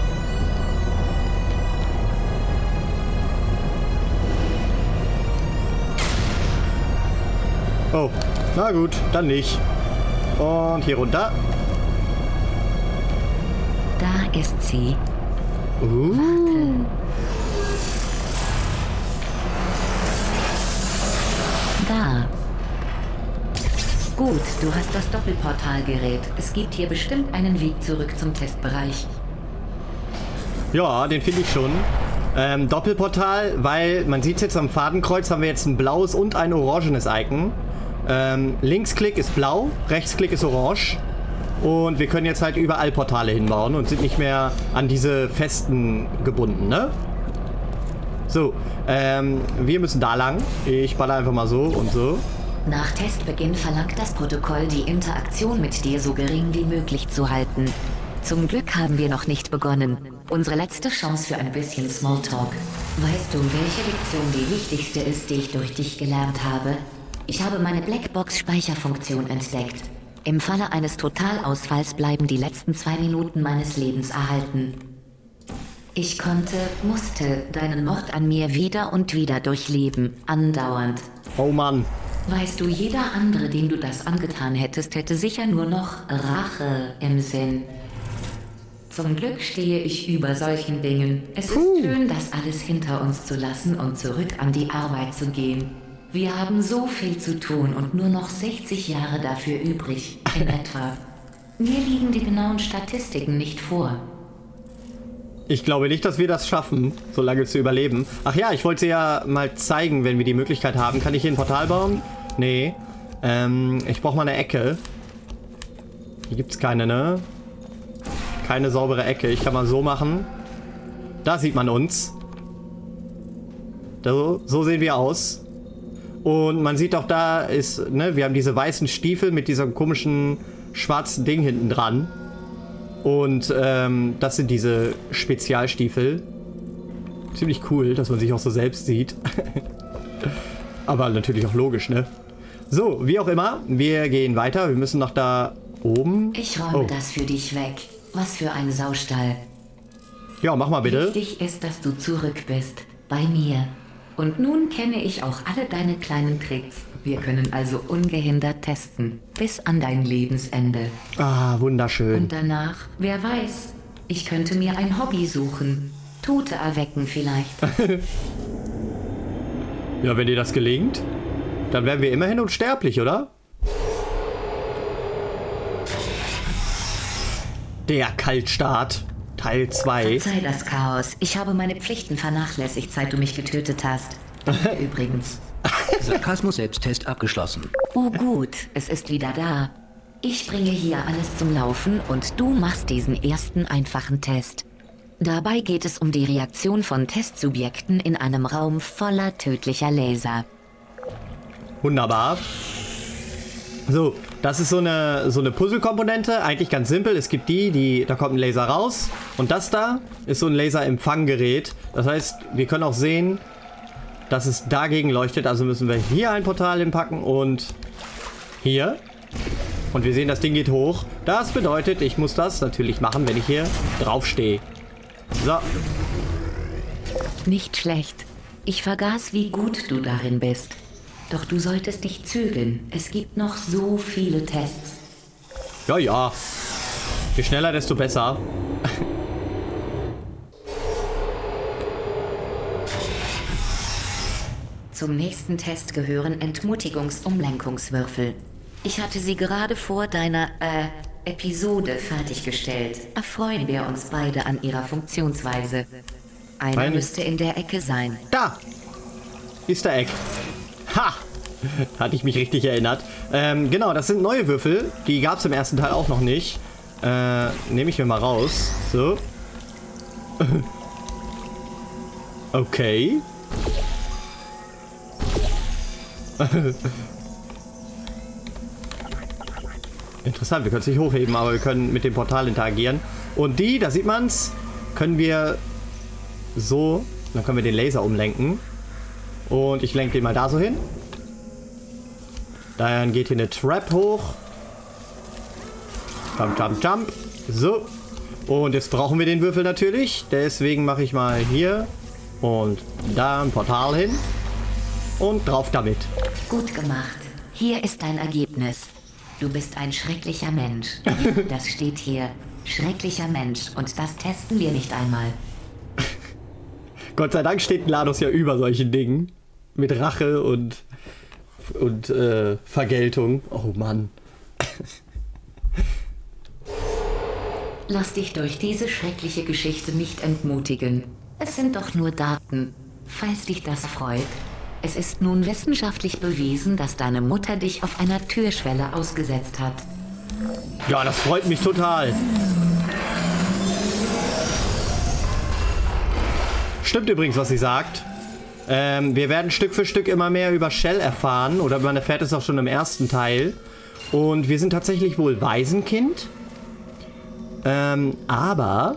S1: Oh, na gut, dann nicht. Und hier runter.
S5: Da ist sie.
S1: Uh.
S5: Da. Gut, du hast das Doppelportalgerät. Es gibt hier bestimmt einen Weg zurück zum Testbereich.
S1: Ja, den finde ich schon. Ähm, Doppelportal, weil man sieht jetzt am Fadenkreuz, haben wir jetzt ein blaues und ein orangenes Icon. Ähm, Linksklick ist blau, Rechtsklick ist orange. Und wir können jetzt halt überall Portale hinbauen und sind nicht mehr an diese festen gebunden, ne? So, ähm, wir müssen da lang. Ich baller einfach mal so und so.
S5: Nach Testbeginn verlangt das Protokoll, die Interaktion mit dir so gering wie möglich zu halten. Zum Glück haben wir noch nicht begonnen. Unsere letzte Chance für ein bisschen Smalltalk. Weißt du, welche Lektion die wichtigste ist, die ich durch dich gelernt habe? Ich habe meine Blackbox-Speicherfunktion entdeckt. Im Falle eines Totalausfalls bleiben die letzten zwei Minuten meines Lebens erhalten. Ich konnte, musste deinen Mord an mir wieder und wieder durchleben, andauernd.
S1: Oh Mann.
S5: Weißt du, jeder andere, dem du das angetan hättest, hätte sicher nur noch Rache im Sinn. Zum Glück stehe ich über solchen Dingen. Es ist
S1: Puh.
S5: schön, das alles hinter uns zu lassen und zurück an die Arbeit zu gehen. Wir haben so viel zu tun und nur noch sechzig Jahre dafür übrig, in etwa. Mir liegen die genauen Statistiken nicht vor.
S1: Ich glaube nicht, dass wir das schaffen, so lange zu überleben. Ach ja, ich wollte sie ja mal zeigen, wenn wir die Möglichkeit haben. Kann ich hier ein Portal bauen? Nee. Ähm, ich brauche mal eine Ecke. Hier gibt es keine, ne? Keine saubere Ecke. Ich kann mal so machen. Da sieht man uns. So, so sehen wir aus. Und man sieht auch, da ist, ne, wir haben diese weißen Stiefel mit diesem komischen schwarzen Ding hinten dran. Und ähm, das sind diese Spezialstiefel. Ziemlich cool, dass man sich auch so selbst sieht. Aber natürlich auch logisch, ne? So, wie auch immer, wir gehen weiter. Wir müssen noch da oben.
S5: Ich räume
S1: Oh.
S5: das für dich weg. Was für ein Saustall.
S1: Ja, mach mal bitte.
S5: Wichtig ist, dass du zurück bist. Bei mir. Und nun kenne ich auch alle deine kleinen Tricks. Wir können also ungehindert testen. Bis an dein Lebensende.
S1: Ah, wunderschön.
S5: Und danach, wer weiß, ich könnte mir ein Hobby suchen. Tote erwecken vielleicht.
S1: Ja, wenn dir das gelingt, dann werden wir immerhin unsterblich, oder? Der Kaltstart, Teil zwei.
S5: Verzeih das Chaos. Ich habe meine Pflichten vernachlässigt, seit du mich getötet hast. Danke übrigens.
S2: Sarkasmus-Selbsttest abgeschlossen.
S5: Oh gut, es ist wieder da. Ich bringe hier alles zum Laufen und du machst diesen ersten einfachen Test. Dabei geht es um die Reaktion von Testsubjekten in einem Raum voller tödlicher Laser.
S1: Wunderbar. So, das ist so eine, so eine Puzzle-Komponente. Eigentlich ganz simpel. Es gibt die, die, da kommt ein Laser raus. Und das da ist so ein Laserempfanggerät. Das heißt, wir können auch sehen, dass es dagegen leuchtet. Also müssen wir hier ein Portal hinpacken und hier. Und wir sehen, das Ding geht hoch. Das bedeutet, ich muss das natürlich machen, wenn ich hier drauf stehe. So.
S5: Nicht schlecht. Ich vergaß, wie gut du darin bist. Doch du solltest nicht zögeln. Es gibt noch so viele Tests.
S1: Ja, ja. Je schneller, desto besser.
S5: Zum nächsten Test gehören Entmutigungs-Umlenkungswürfel. Ich hatte sie gerade vor deiner, äh, Episode fertiggestellt. Erfreuen wir uns beide an ihrer Funktionsweise. Einer
S1: Ein-
S5: müsste in der Ecke sein.
S1: Da! Easter Egg. Ha! Hatte ich mich richtig erinnert. Ähm, genau, das sind neue Würfel. Die gab es im ersten Teil auch noch nicht. Äh, nehme ich mir mal raus. So. Okay. Interessant, wir können es nicht hochheben, aber wir können mit dem Portal interagieren. Und die, da sieht man es, können wir so, dann können wir den Laser umlenken. Und ich lenke den mal da so hin. Dann geht hier eine Trap hoch. Jump, jump, jump. So. Und jetzt brauchen wir den Würfel natürlich. Deswegen mache ich mal hier und da ein Portal hin. Und drauf damit.
S5: Gut gemacht. Hier ist dein Ergebnis. Du bist ein schrecklicher Mensch. Das steht hier. Schrecklicher Mensch. Und das testen wir nicht einmal.
S1: Gott sei Dank steht GLaDOS ja über solchen Dingen. Mit Rache und, und äh, Vergeltung. Oh Mann.
S5: Lass dich durch diese schreckliche Geschichte nicht entmutigen. Es sind doch nur Daten. Falls dich das freut. Es ist nun wissenschaftlich bewiesen, dass deine Mutter dich auf einer Türschwelle ausgesetzt hat.
S1: Ja, das freut mich total. Stimmt übrigens, was sie sagt. Ähm, wir werden Stück für Stück immer mehr über Shell erfahren. Oder man erfährt es auch schon im ersten Teil. Und wir sind tatsächlich wohl Waisenkind. Ähm, aber...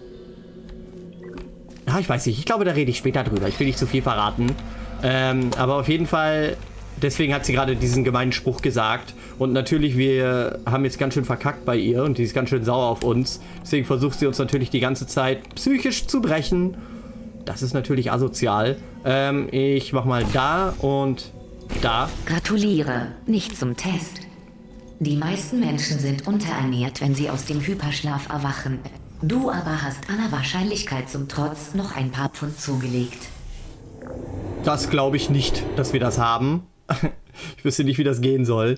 S1: Ah, ich weiß nicht. Ich glaube, da rede ich später drüber. Ich will nicht zu viel verraten. Ähm, aber auf jeden Fall... Deswegen hat sie gerade diesen gemeinen Spruch gesagt. Und natürlich, wir haben jetzt ganz schön verkackt bei ihr. Und die ist ganz schön sauer auf uns. Deswegen versucht sie uns natürlich die ganze Zeit psychisch zu brechen. Das ist natürlich asozial. Ähm, ich mach mal da und da.
S5: Gratuliere, nicht zum Test. Die meisten Menschen sind unterernährt, wenn sie aus dem Hyperschlaf erwachen. Du aber hast aller Wahrscheinlichkeit zum Trotz noch ein paar Pfund zugelegt.
S1: Das glaube ich nicht, dass wir das haben. Ich wüsste nicht, wie das gehen soll.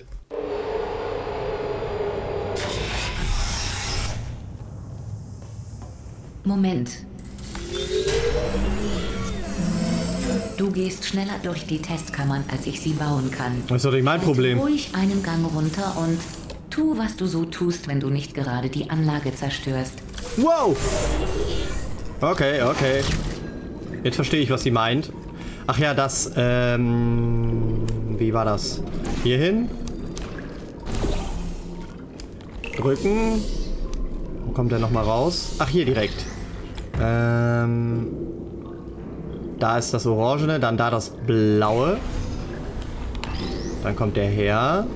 S5: Moment. Du gehst schneller durch die Testkammern, als ich sie bauen kann.
S1: Das ist doch nicht mein Problem.
S5: Halte ruhig einen Gang runter und tu, was du so tust, wenn du nicht gerade die Anlage zerstörst.
S1: Wow! Okay, okay. Jetzt verstehe ich, was sie meint. Ach ja, das, ähm... wie war das? Hier hin. Drücken. Wo kommt der nochmal raus? Ach, hier direkt. Ähm... Da ist das Orangene, dann da das Blaue. Dann kommt der her.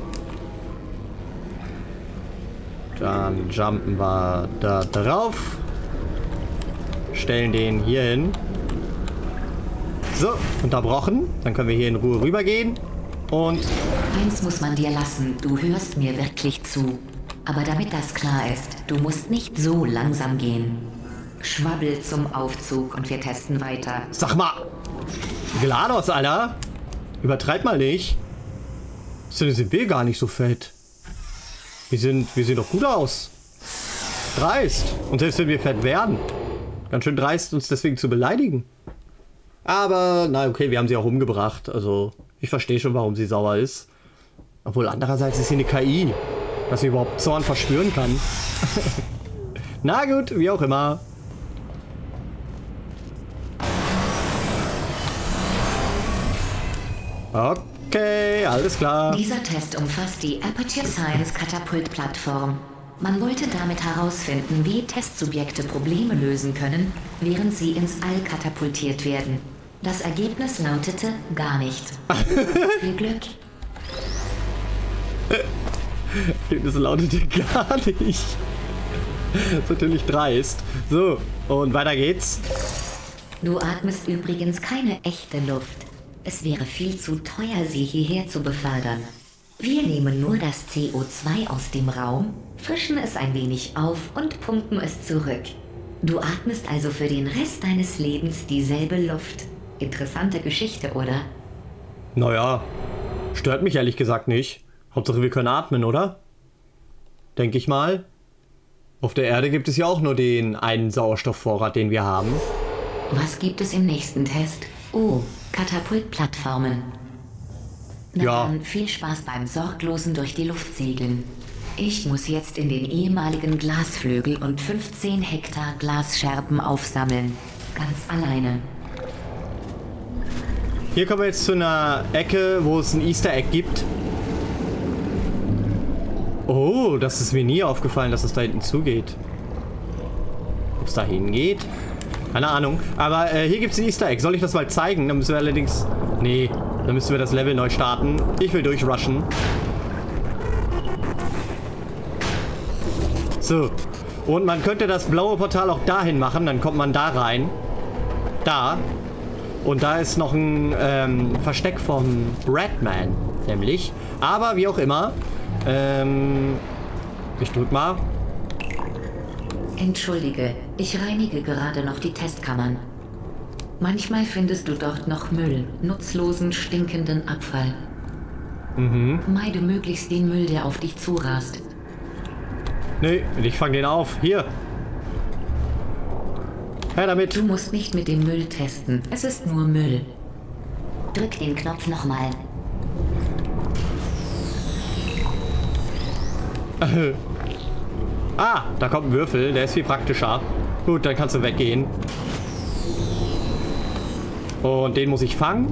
S1: Dann jumpen wir da drauf. Stellen den hier hin. So, unterbrochen. Dann können wir hier in Ruhe rübergehen. Und...
S5: Eins muss man dir lassen, du hörst mir wirklich zu. Aber damit das klar ist, du musst nicht so langsam gehen. Schwabbel zum Aufzug und wir testen weiter.
S1: Sag mal! GLaDOS, Alter! Übertreib mal nicht. So, sind wir gar nicht so fett. Wir sind, wir sehen doch gut aus. Dreist. Und selbst wenn wir fett werden. Ganz schön dreist, uns deswegen zu beleidigen. Aber, na okay, wir haben sie auch umgebracht. Also, ich verstehe schon, warum sie sauer ist. Obwohl, andererseits ist sie eine K I. Dass sie überhaupt Zorn verspüren kann. Na gut, wie auch immer. Okay, alles klar.
S5: Dieser Test umfasst die Aperture Science Katapult-Plattform. Man wollte damit herausfinden, wie Testsubjekte Probleme lösen können, während sie ins All katapultiert werden. Das Ergebnis lautete gar nicht. Viel Glück.
S1: Das lautete gar nicht. Das ist natürlich dreist. So, und weiter geht's.
S5: Du atmest übrigens keine echte Luft. Es wäre viel zu teuer, sie hierher zu befördern. Wir nehmen nur das C O zwei aus dem Raum, frischen es ein wenig auf und pumpen es zurück. Du atmest also für den Rest deines Lebens dieselbe Luft. Interessante Geschichte, oder?
S1: Naja, stört mich ehrlich gesagt nicht. Hauptsache wir können atmen, oder? Denke ich mal. Auf der Erde gibt es ja auch nur den einen Sauerstoffvorrat, den wir haben.
S5: Was gibt es im nächsten Test? Oh, Katapultplattformen. Na
S1: Ja.
S5: dann viel Spaß beim sorglosen durch die Luft segeln. Ich muss jetzt in den ehemaligen Glasflügel und fünfzehn Hektar Glasscherben aufsammeln. Ganz alleine.
S1: Hier kommen wir jetzt zu einer Ecke, wo es ein Easter Egg gibt. Oh, das ist mir nie aufgefallen, dass es da hinten zugeht. Ob es da hingeht? Keine Ahnung. Aber äh, hier gibt es ein Easter Egg. Soll ich das mal zeigen? Dann müssen wir allerdings... Nee, dann müssen wir das Level neu starten. Ich will durchrushen. So. Und man könnte das blaue Portal auch dahin machen. Dann kommt man da rein. Da. Und da ist noch ein ähm, Versteck vom Ratman. Nämlich. Aber wie auch immer. Ähm, ich drück mal.
S5: Entschuldige, ich reinige gerade noch die Testkammern. Manchmal findest du dort noch Müll, nutzlosen, stinkenden Abfall.
S1: Mhm.
S5: Meide möglichst den Müll, der auf dich zurast.
S1: Nee, ich fange den auf. Hier. Her damit.
S5: Du musst nicht mit dem Müll testen, es ist nur Müll. Drück den Knopf nochmal.
S1: Ah, da kommt ein Würfel. Der ist viel praktischer. Gut, dann kannst du weggehen. Und den muss ich fangen.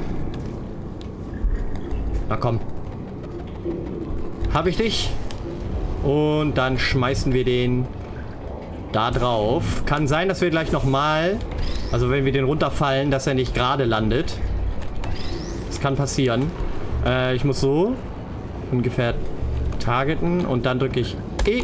S1: Na komm. Hab ich dich. Und dann schmeißen wir den da drauf. Kann sein, dass wir gleich nochmal... Also wenn wir den runterfallen, dass er nicht gerade landet. Das kann passieren. Äh, ich muss so ungefähr targeten und dann drücke ich E.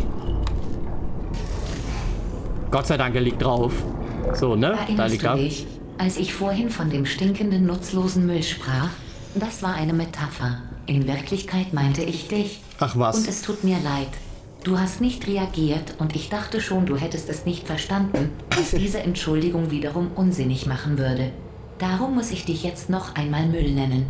S1: Gott sei Dank, er liegt drauf. So, ne? Da
S5: Erinnerst
S1: liegt
S5: du
S1: er.
S5: dich, als ich vorhin von dem stinkenden, nutzlosen Müll sprach? Das war eine Metapher. In Wirklichkeit meinte ich dich.
S1: Ach was.
S5: Und es tut mir leid. Du hast nicht reagiert und ich dachte schon, du hättest es nicht verstanden, was diese Entschuldigung wiederum unsinnig machen würde. Darum muss ich dich jetzt noch einmal Müll nennen.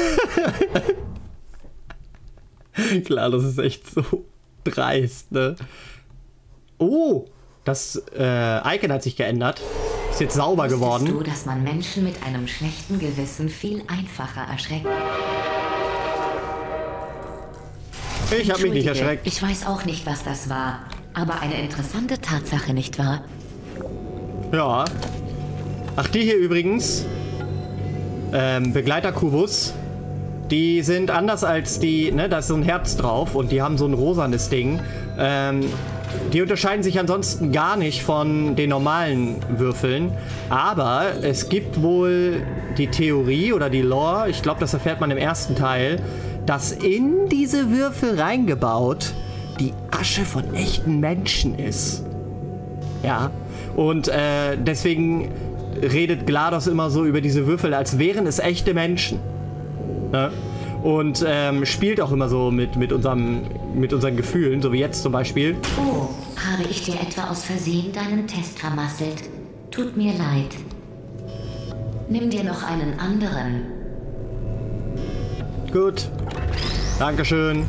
S1: Klar, das ist echt so dreist, ne? Oh, das äh, Icon hat sich geändert. Ist jetzt sauber
S5: Wusstest
S1: geworden.
S5: du, dass man Menschen mit einem schlechten Gewissen viel einfacher erschreckt?
S1: Ich habe mich nicht
S5: Entschuldige,
S1: erschreckt.
S5: Ich weiß auch nicht, was das war. Aber eine interessante Tatsache, nicht wahr?
S1: Ja. Ach, die hier übrigens. Ähm, Begleiter-Kubus. Die sind anders als die, ne, da ist so ein Herz drauf und die haben so ein rosanes Ding. Ähm, die unterscheiden sich ansonsten gar nicht von den normalen Würfeln. Aber es gibt wohl die Theorie oder die Lore, ich glaube, das erfährt man im ersten Teil, dass in diese Würfel reingebaut die Asche von echten Menschen ist. Ja. Und äh, deswegen redet GLaDOS immer so über diese Würfel, als wären es echte Menschen. Ne? Und ähm, spielt auch immer so mit, mit, unserem, mit unseren Gefühlen, so wie jetzt zum Beispiel.
S5: Oh, habe ich dir etwa aus Versehen deinen Test vermasselt? Tut mir leid. Nimm dir noch einen anderen.
S1: Gut. Dankeschön.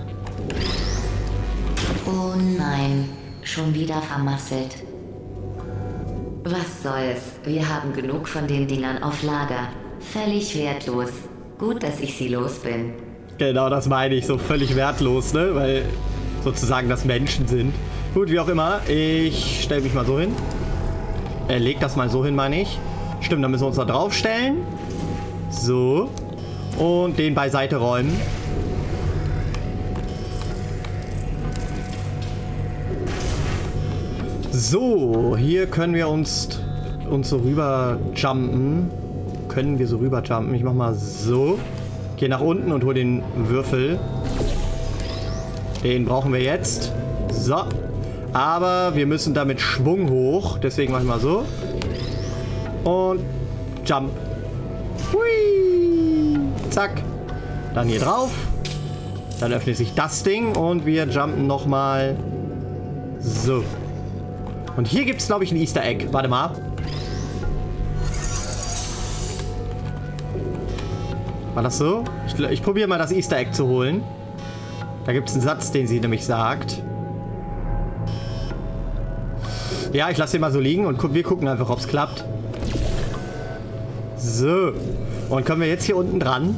S5: Oh nein, schon wieder vermasselt. Was soll's? Wir haben genug von den Dingern auf Lager. Völlig wertlos. Gut, dass ich sie los bin.
S1: Genau, das meine ich. So völlig wertlos, ne? Weil sozusagen das Menschen sind. Gut, wie auch immer. Ich stelle mich mal so hin. Äh, leg das mal so hin, meine ich. Stimmt, dann müssen wir uns da draufstellen. So. Und den beiseite räumen. So, hier können wir uns, uns so rüber jumpen. Können wir so rüber jumpen. Ich mach mal so. Geh nach unten und hol den Würfel. Den brauchen wir jetzt. So. Aber wir müssen da mit Schwung hoch. Deswegen mach ich mal so. Und jump. Hui. Zack. Dann hier drauf. Dann öffnet sich das Ding und wir jumpen nochmal. So. Und hier gibt es, glaube ich, ein Easter Egg. Warte mal. War das so? Ich, ich probiere mal das Easter Egg zu holen. Da gibt es einen Satz, den sie nämlich sagt. Ja, ich lasse den mal so liegen und gu wir gucken einfach, ob es klappt. So. Und können wir jetzt hier unten dran?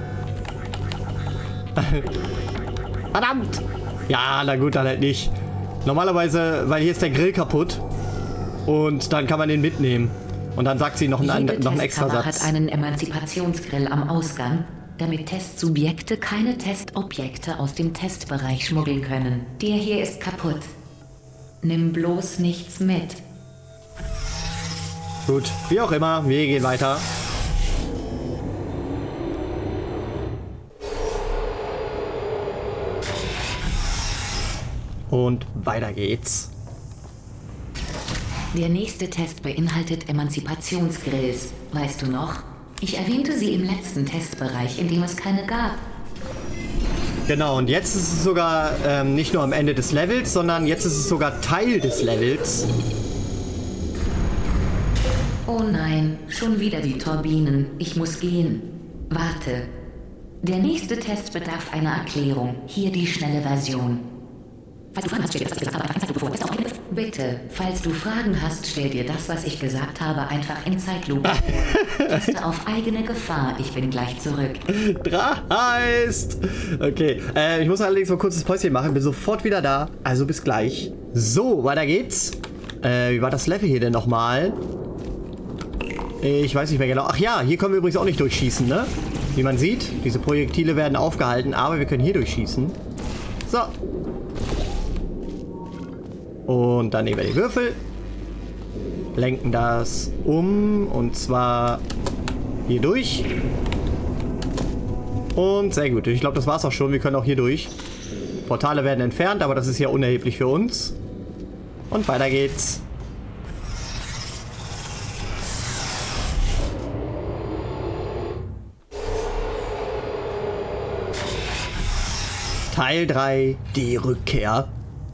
S1: Verdammt! Ja, na gut, dann halt nicht. Normalerweise, weil hier ist der Grill kaputt. Und dann kann man den mitnehmen. Und dann sagt sie noch einen,
S5: Jede
S1: noch einen extra
S5: Testkammer
S1: Satz.
S5: hat einen Emanzipationsgrill am Ausgang, damit Testsubjekte keine Testobjekte aus dem Testbereich schmuggeln können. Der hier ist kaputt. Nimm bloß nichts mit.
S1: Gut, wie auch immer, wir gehen weiter. Und weiter geht's.
S5: Der nächste Test beinhaltet Emanzipationsgrills. Weißt du noch? Ich erwähnte sie im letzten Testbereich, in dem es keine gab.
S1: Genau, und jetzt ist es sogar ähm, nicht nur am Ende des Levels, sondern jetzt ist es sogar Teil des Levels.
S5: Oh nein, schon wieder die Turbinen. Ich muss gehen. Warte. Der nächste Test bedarf einer Erklärung. Hier die schnelle Version. Falls du Fragen hast, stell dir das, was ich gesagt habe, einfach in Zeitlupe vor. Bitte, falls du Fragen hast, stell dir das, was ich gesagt habe, einfach in Zeitlupe vor. Teste auf eigene Gefahr. Ich bin gleich zurück.
S1: Dreist! Okay, äh, ich muss allerdings mal ein kurzes Päuschen machen. Bin sofort wieder da. Also bis gleich. So, weiter geht's. Äh, wie war das Level hier denn nochmal? Ich weiß nicht mehr genau. Ach ja, hier können wir übrigens auch nicht durchschießen, ne? Wie man sieht, diese Projektile werden aufgehalten, aber wir können hier durchschießen. So. Und dann nehmen wir die Würfel. Lenken das um. Und zwar hier durch. Und sehr gut. Ich glaube, das war's auch schon. Wir können auch hier durch. Portale werden entfernt, aber das ist ja unerheblich für uns. Und weiter geht's. Teil drei, die Rückkehr.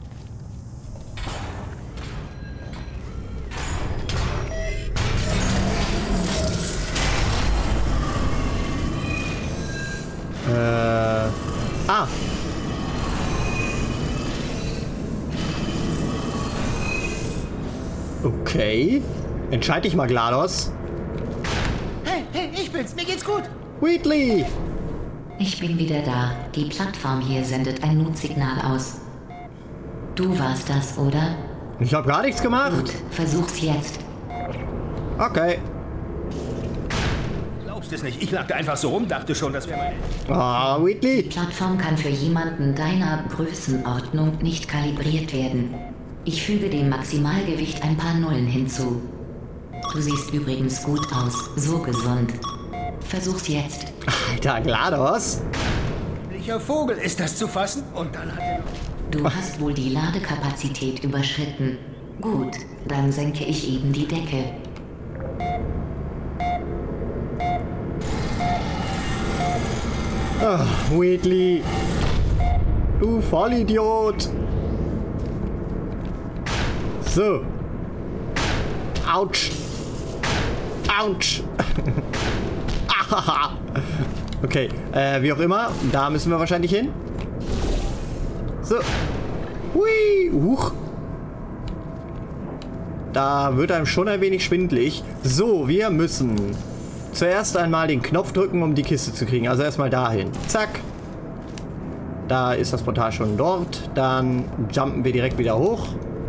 S1: Äh, ah. Okay. Entscheid dich mal, GLaDOS.
S3: Hey, hey, ich bin's. Mir geht's gut.
S1: Wheatley!
S5: Ich bin wieder da. Die Plattform hier sendet ein Notsignal aus. Du warst das, oder?
S1: Ich habe gar nichts gemacht.
S5: Gut, versuch's jetzt.
S1: Okay.
S3: Glaubst es nicht. Ich lag da einfach so rum, dachte schon, das wäre meine...
S1: Ah, Wheatley.
S5: Die Plattform kann für jemanden deiner Größenordnung nicht kalibriert werden. Ich füge dem Maximalgewicht ein paar Nullen hinzu. Du siehst übrigens gut aus. So gesund. Versuch's jetzt.
S1: Alter, GLaDOS.
S3: Welcher Vogel ist das zu fassen? Und dann hat er...
S5: Du hast wohl die Ladekapazität überschritten. Gut, dann senke ich eben die Decke.
S1: Ach, Wheatley. Du Vollidiot. So. Autsch. Autsch. Okay, äh, wie auch immer. Da müssen wir wahrscheinlich hin. So. Hui. Huch. Da wird einem schon ein wenig schwindelig. So, wir müssen zuerst einmal den Knopf drücken, um die Kiste zu kriegen. Also erstmal dahin. Zack. Da ist das Portal schon dort. Dann jumpen wir direkt wieder hoch.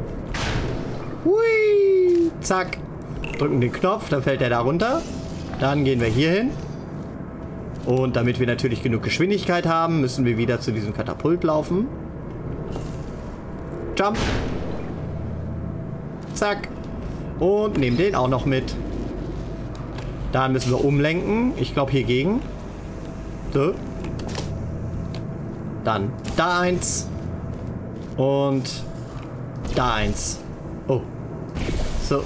S1: Hui! Zack. Drücken den Knopf, dann fällt er da runter. Dann gehen wir hier hin. Und damit wir natürlich genug Geschwindigkeit haben, müssen wir wieder zu diesem Katapult laufen. Jump. Zack. Und nehmen den auch noch mit. Dann müssen wir umlenken. Ich glaube hier gegen. So. Dann da eins. Und da eins. Oh. So.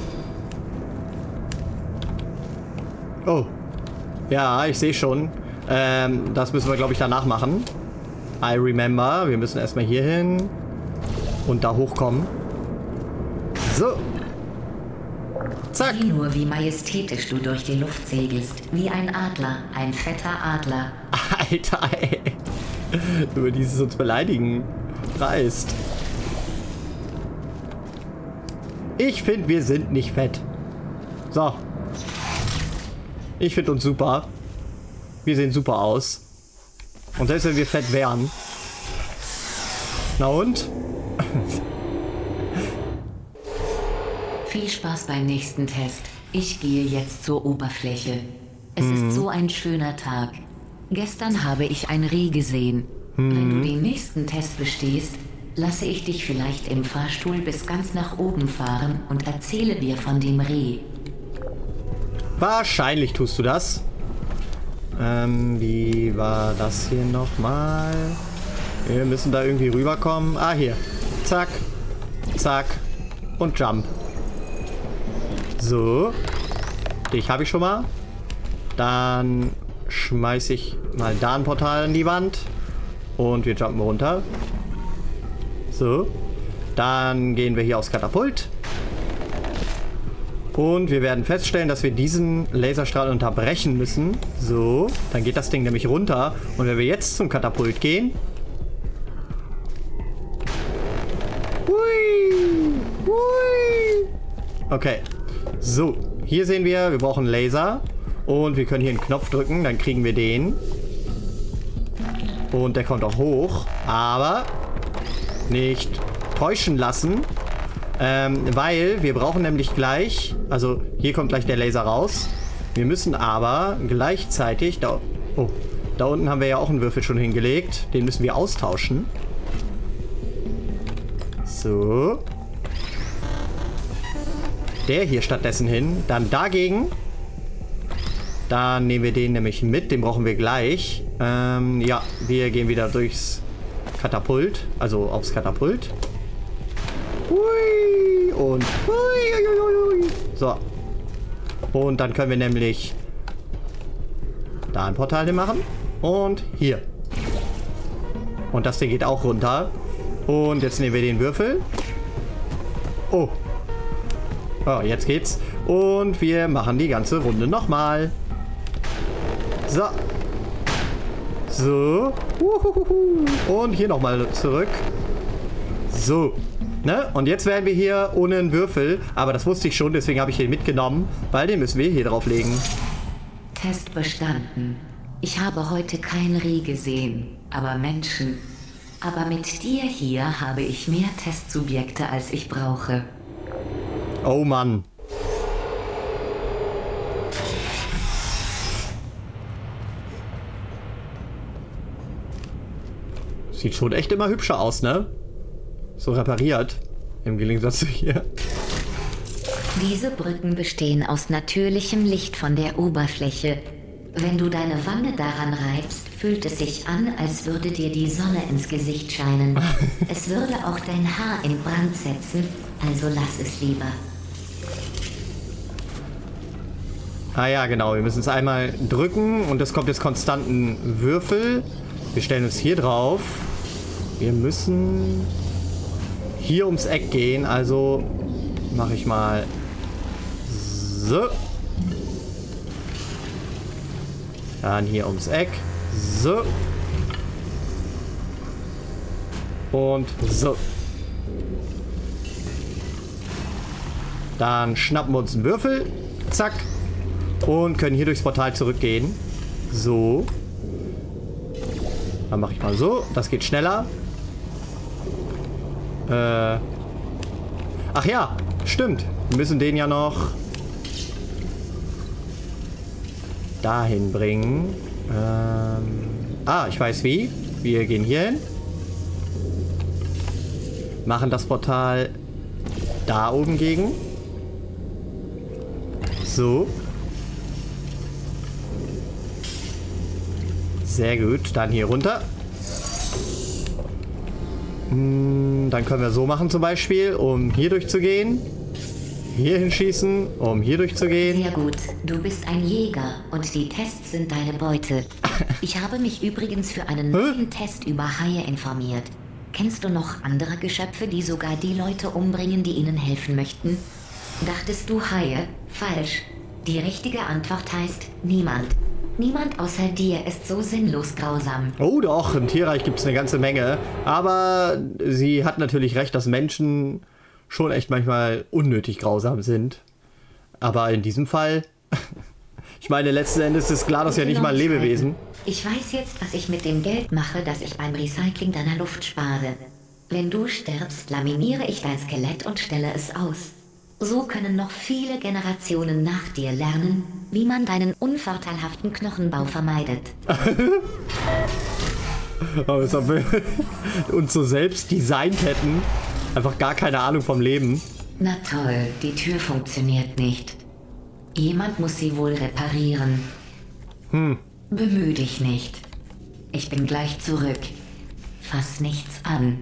S1: Oh. Ja, ich sehe schon. Ähm, das müssen wir, glaube ich, danach machen. I remember. Wir müssen erstmal hier hin. Und da hochkommen. So. Zack.
S5: Sieh nur, wie majestätisch du durch die Luft segelst. Wie ein Adler. Ein fetter Adler.
S1: Alter, ey. Über dieses uns beleidigen. Dreist. Ich finde, wir sind nicht fett. So. Ich finde uns super. Wir sehen super aus. Und selbst wenn wir fett wären. Na und?
S5: Viel Spaß beim nächsten Test. Ich gehe jetzt zur Oberfläche. Es mhm. ist so ein schöner Tag. Gestern habe ich ein Reh gesehen. Mhm. Wenn du den nächsten Test bestehst, lasse ich dich vielleicht im Fahrstuhl bis ganz nach oben fahren und erzähle dir von dem Reh.
S1: Wahrscheinlich tust du das. Ähm, wie war das hier nochmal? Wir müssen da irgendwie rüberkommen. Ah, hier. Zack. Zack. Und Jump. So. Dich habe ich schon mal. Dann schmeiße ich mal da ein Portal in die Wand. Und wir jumpen runter. So. Dann gehen wir hier aufs Katapult. Und wir werden feststellen, dass wir diesen Laserstrahl unterbrechen müssen. So. Dann geht das Ding nämlich runter. Und wenn wir jetzt zum Katapult gehen. Hui. Hui. Okay. So. Hier sehen wir, wir brauchen einen Laser. Und wir können hier einen Knopf drücken. Dann kriegen wir den. Und der kommt auch hoch. Aber nicht täuschen lassen. Ähm, weil wir brauchen nämlich gleich, also hier kommt gleich der Laser raus. Wir müssen aber gleichzeitig, da, oh, da unten haben wir ja auch einen Würfel schon hingelegt. Den müssen wir austauschen. So. Der hier stattdessen hin. Dann dagegen. Dann nehmen wir den nämlich mit. Den brauchen wir gleich. Ähm, ja, wir gehen wieder durchs Katapult. Also aufs Katapult. Hui. Und hui, hui, hui. So. Und dann können wir nämlich da ein Portal hin machen. Und hier. Und das Ding geht auch runter. Und jetzt nehmen wir den Würfel. Oh. Oh, jetzt geht's. Und wir machen die ganze Runde nochmal. So. So. Uhuhuhu. Und hier nochmal zurück. So. Ne? Und jetzt wären wir hier ohne einen Würfel. Aber das wusste ich schon, deswegen habe ich den mitgenommen. Weil den müssen wir hier drauf legen.
S5: Test bestanden. Ich habe heute kein Reh gesehen, aber Menschen. Aber mit dir hier habe ich mehr Testsubjekte, als ich brauche.
S1: Oh Mann. Sieht schon echt immer hübscher aus, ne? So repariert. Im Gegensatz zu hier.
S5: Diese Brücken bestehen aus natürlichem Licht von der Oberfläche. Wenn du deine Wange daran reibst, fühlt es sich an, als würde dir die Sonne ins Gesicht scheinen. Es würde auch dein Haar in Brand setzen, also lass es lieber.
S1: Ah ja, genau. Wir müssen es einmal drücken und es kommt jetzt konstant ein Würfel. Wir stellen uns hier drauf. Wir müssen hier ums Eck gehen, also mache ich mal so. Dann hier ums Eck. So. Und so. Dann schnappen wir uns einen Würfel. Zack. Und können hier durchs Portal zurückgehen. So. Dann mache ich mal so. Das geht schneller. Äh. Ach ja, stimmt. Wir müssen den ja noch dahin bringen. Ähm. Ah, ich weiß wie. Wir gehen hier hin. Machen das Portal da oben gegen. So. Sehr gut. Dann hier runter. Dann können wir so machen zum Beispiel, um hier durchzugehen. Hier hinschießen, um hier durchzugehen.
S5: Sehr gut. Du bist ein Jäger und die Tests sind deine Beute. Ich habe mich übrigens für einen neuen Test über Haie informiert. Kennst du noch andere Geschöpfe, die sogar die Leute umbringen, die ihnen helfen möchten? Dachtest du Haie? Falsch. Die richtige Antwort heißt niemand. Niemand außer dir ist so sinnlos grausam.
S1: Oh doch, im Tierreich gibt es eine ganze Menge. Aber sie hat natürlich recht, dass Menschen schon echt manchmal unnötig grausam sind. Aber in diesem Fall... Ich meine, letzten Endes ist GLaDOS ja nicht mal ein Lebewesen.
S5: Ich weiß jetzt, was ich mit dem Geld mache, das ich beim Recycling deiner Luft spare. Wenn du stirbst, laminiere ich dein Skelett und stelle es aus. So können noch viele Generationen nach dir lernen, wie man deinen unvorteilhaften Knochenbau vermeidet.
S1: Aber als ob wir uns so selbst designt hätten. Einfach gar keine Ahnung vom Leben.
S5: Na toll, die Tür funktioniert nicht. Jemand muss sie wohl reparieren.
S1: Hm.
S5: Bemühe dich nicht. Ich bin gleich zurück. Fass nichts an.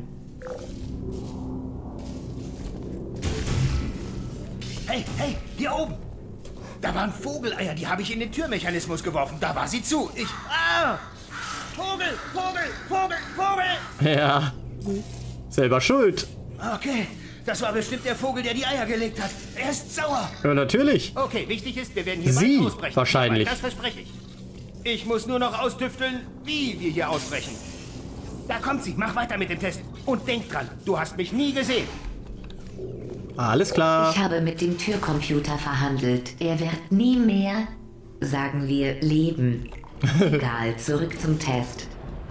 S3: Hey, hey, hier oben! Da waren Vogeleier, die habe ich in den Türmechanismus geworfen. Da war sie zu. Ich... Ah! Vogel, Vogel, Vogel, Vogel!
S1: Ja, selber schuld.
S3: Okay, das war bestimmt der Vogel, der die Eier gelegt hat. Er ist sauer.
S1: Ja, natürlich.
S3: Okay, wichtig ist, wir werden hier
S1: Sie
S3: bald ausbrechen.
S1: wahrscheinlich.
S3: Das verspreche ich. Ich muss nur noch austüfteln, wie wir hier ausbrechen. Da kommt sie, mach weiter mit dem Test. Und denk dran, du hast mich nie gesehen.
S1: Alles klar.
S5: Ich habe mit dem Türcomputer verhandelt. Er wird nie mehr, sagen wir, leben. Egal, zurück zum Test.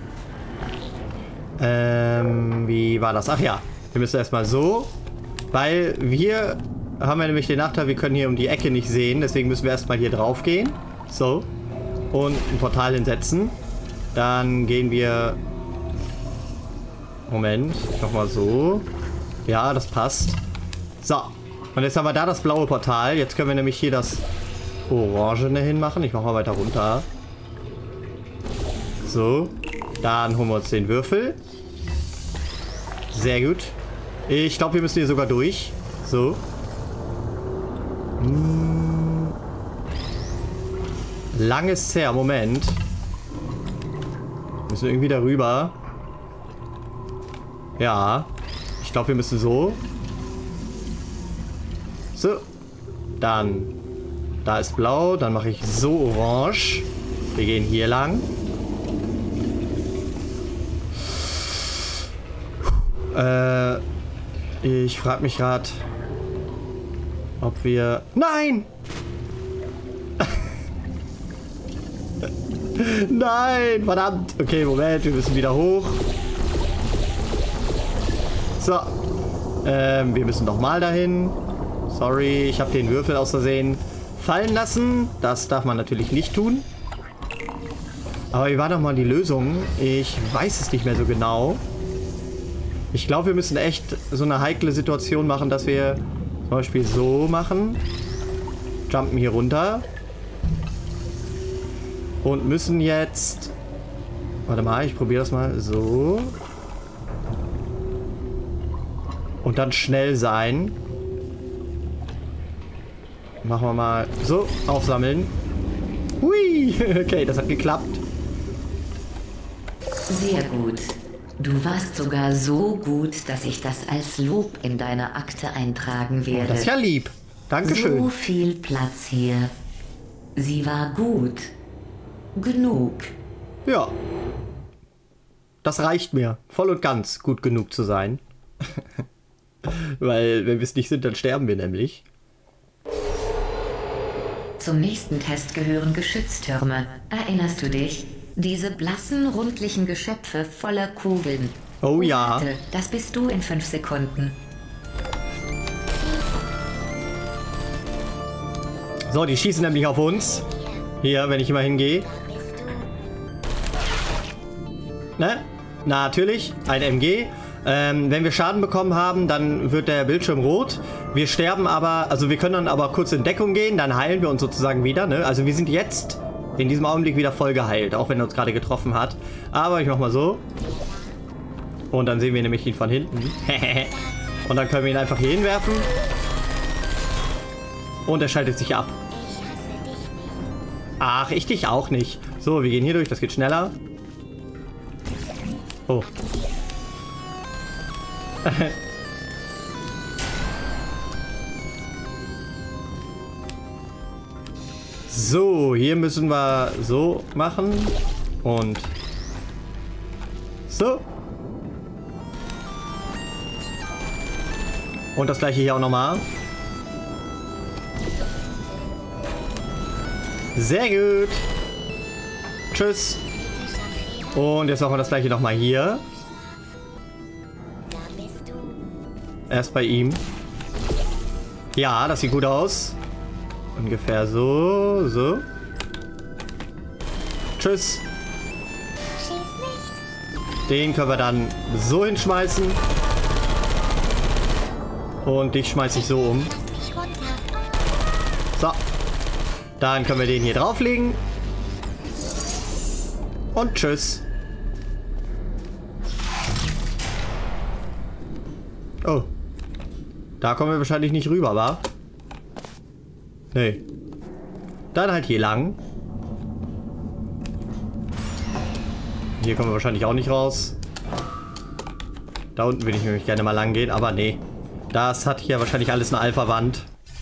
S1: Ähm, wie war das? Ach ja, wir müssen erstmal so, weil wir haben ja nämlich den Nachteil, wir können hier um die Ecke nicht sehen, deswegen müssen wir erstmal hier drauf gehen. So. Und ein Portal hinsetzen. Dann gehen wir... Moment, nochmal so. Ja, das passt. So. Und jetzt haben wir da das blaue Portal. Jetzt können wir nämlich hier das Orangene hinmachen. Ich mach mal weiter runter. So. Dann holen wir uns den Würfel. Sehr gut. Ich glaube, wir müssen hier sogar durch. So. Hm. Lang ist's her. Moment. Müssen wir irgendwie darüber. Ja. Ich glaube, wir müssen so. So. Dann. Da ist blau. Dann mache ich so orange. Wir gehen hier lang. Äh. Ich frage mich gerade, ob wir... Nein! Nein! Verdammt! Okay, Moment. Wir müssen wieder hoch. So. Ähm, wir müssen nochmal dahin. Sorry, ich habe den Würfel aus Versehen fallen lassen. Das darf man natürlich nicht tun. Aber wie war doch mal die Lösung? Ich weiß es nicht mehr so genau. Ich glaube, wir müssen echt so eine heikle Situation machen, dass wir zum Beispiel so machen. Jumpen hier runter. Und müssen jetzt... Warte mal, ich probiere das mal. So. Und dann schnell sein. Machen wir mal so. Aufsammeln. Hui! Okay, das hat geklappt.
S5: Sehr gut. Du warst sogar so gut, dass ich das als Lob in deine Akte eintragen werde.
S1: Das ist ja lieb. Dankeschön.
S5: So viel Platz hier. Sie war gut. Genug.
S1: Ja. Das reicht mir. Voll und ganz gut genug zu sein. Weil, wenn wir es nicht sind, dann sterben wir nämlich.
S5: Zum nächsten Test gehören Geschütztürme. Erinnerst du dich? Diese blassen, rundlichen Geschöpfe voller Kugeln.
S1: Oh ja.
S5: Warte, das bist du in fünf Sekunden.
S1: So, die schießen nämlich auf uns. Hier, wenn ich immer hingehe. Ne? Natürlich, ein M G. Ähm, wenn wir Schaden bekommen haben, dann wird der Bildschirm rot. Wir sterben aber, also wir können dann aber kurz in Deckung gehen, dann heilen wir uns sozusagen wieder. Ne? Also wir sind jetzt in diesem Augenblick wieder voll geheilt, auch wenn er uns gerade getroffen hat. Aber ich mach mal so. Und dann sehen wir nämlich ihn von hinten. Und dann können wir ihn einfach hier hinwerfen. Und er schaltet sich ab. Ach, ich dich auch nicht. So, wir gehen hier durch, das geht schneller. Oh. So, hier müssen wir so machen. Und so. Und das gleiche hier auch nochmal. Sehr gut. Tschüss. Und jetzt machen wir das gleiche nochmal hier. Erst bei ihm. Ja, das sieht gut aus. Ungefähr so, so. Tschüss. Den können wir dann so hinschmeißen. Und dich schmeiße ich so um. So. Dann können wir den hier drauflegen. Und tschüss. Oh. Da kommen wir wahrscheinlich nicht rüber, wa? Nee. Dann halt hier lang. Hier kommen wir wahrscheinlich auch nicht raus. Da unten würde ich nämlich gerne mal lang gehen, aber nee. Das hat hier wahrscheinlich alles eine Alpha-Wand.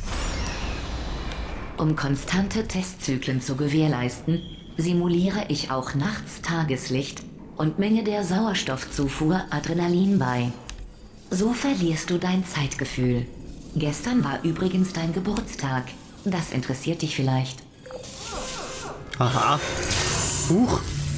S5: Um konstante Testzyklen zu gewährleisten, simuliere ich auch nachts Tageslicht und menge der Sauerstoffzufuhr Adrenalin bei. So verlierst du dein Zeitgefühl. Gestern war übrigens dein Geburtstag. Das interessiert dich vielleicht.
S1: Aha. Huch.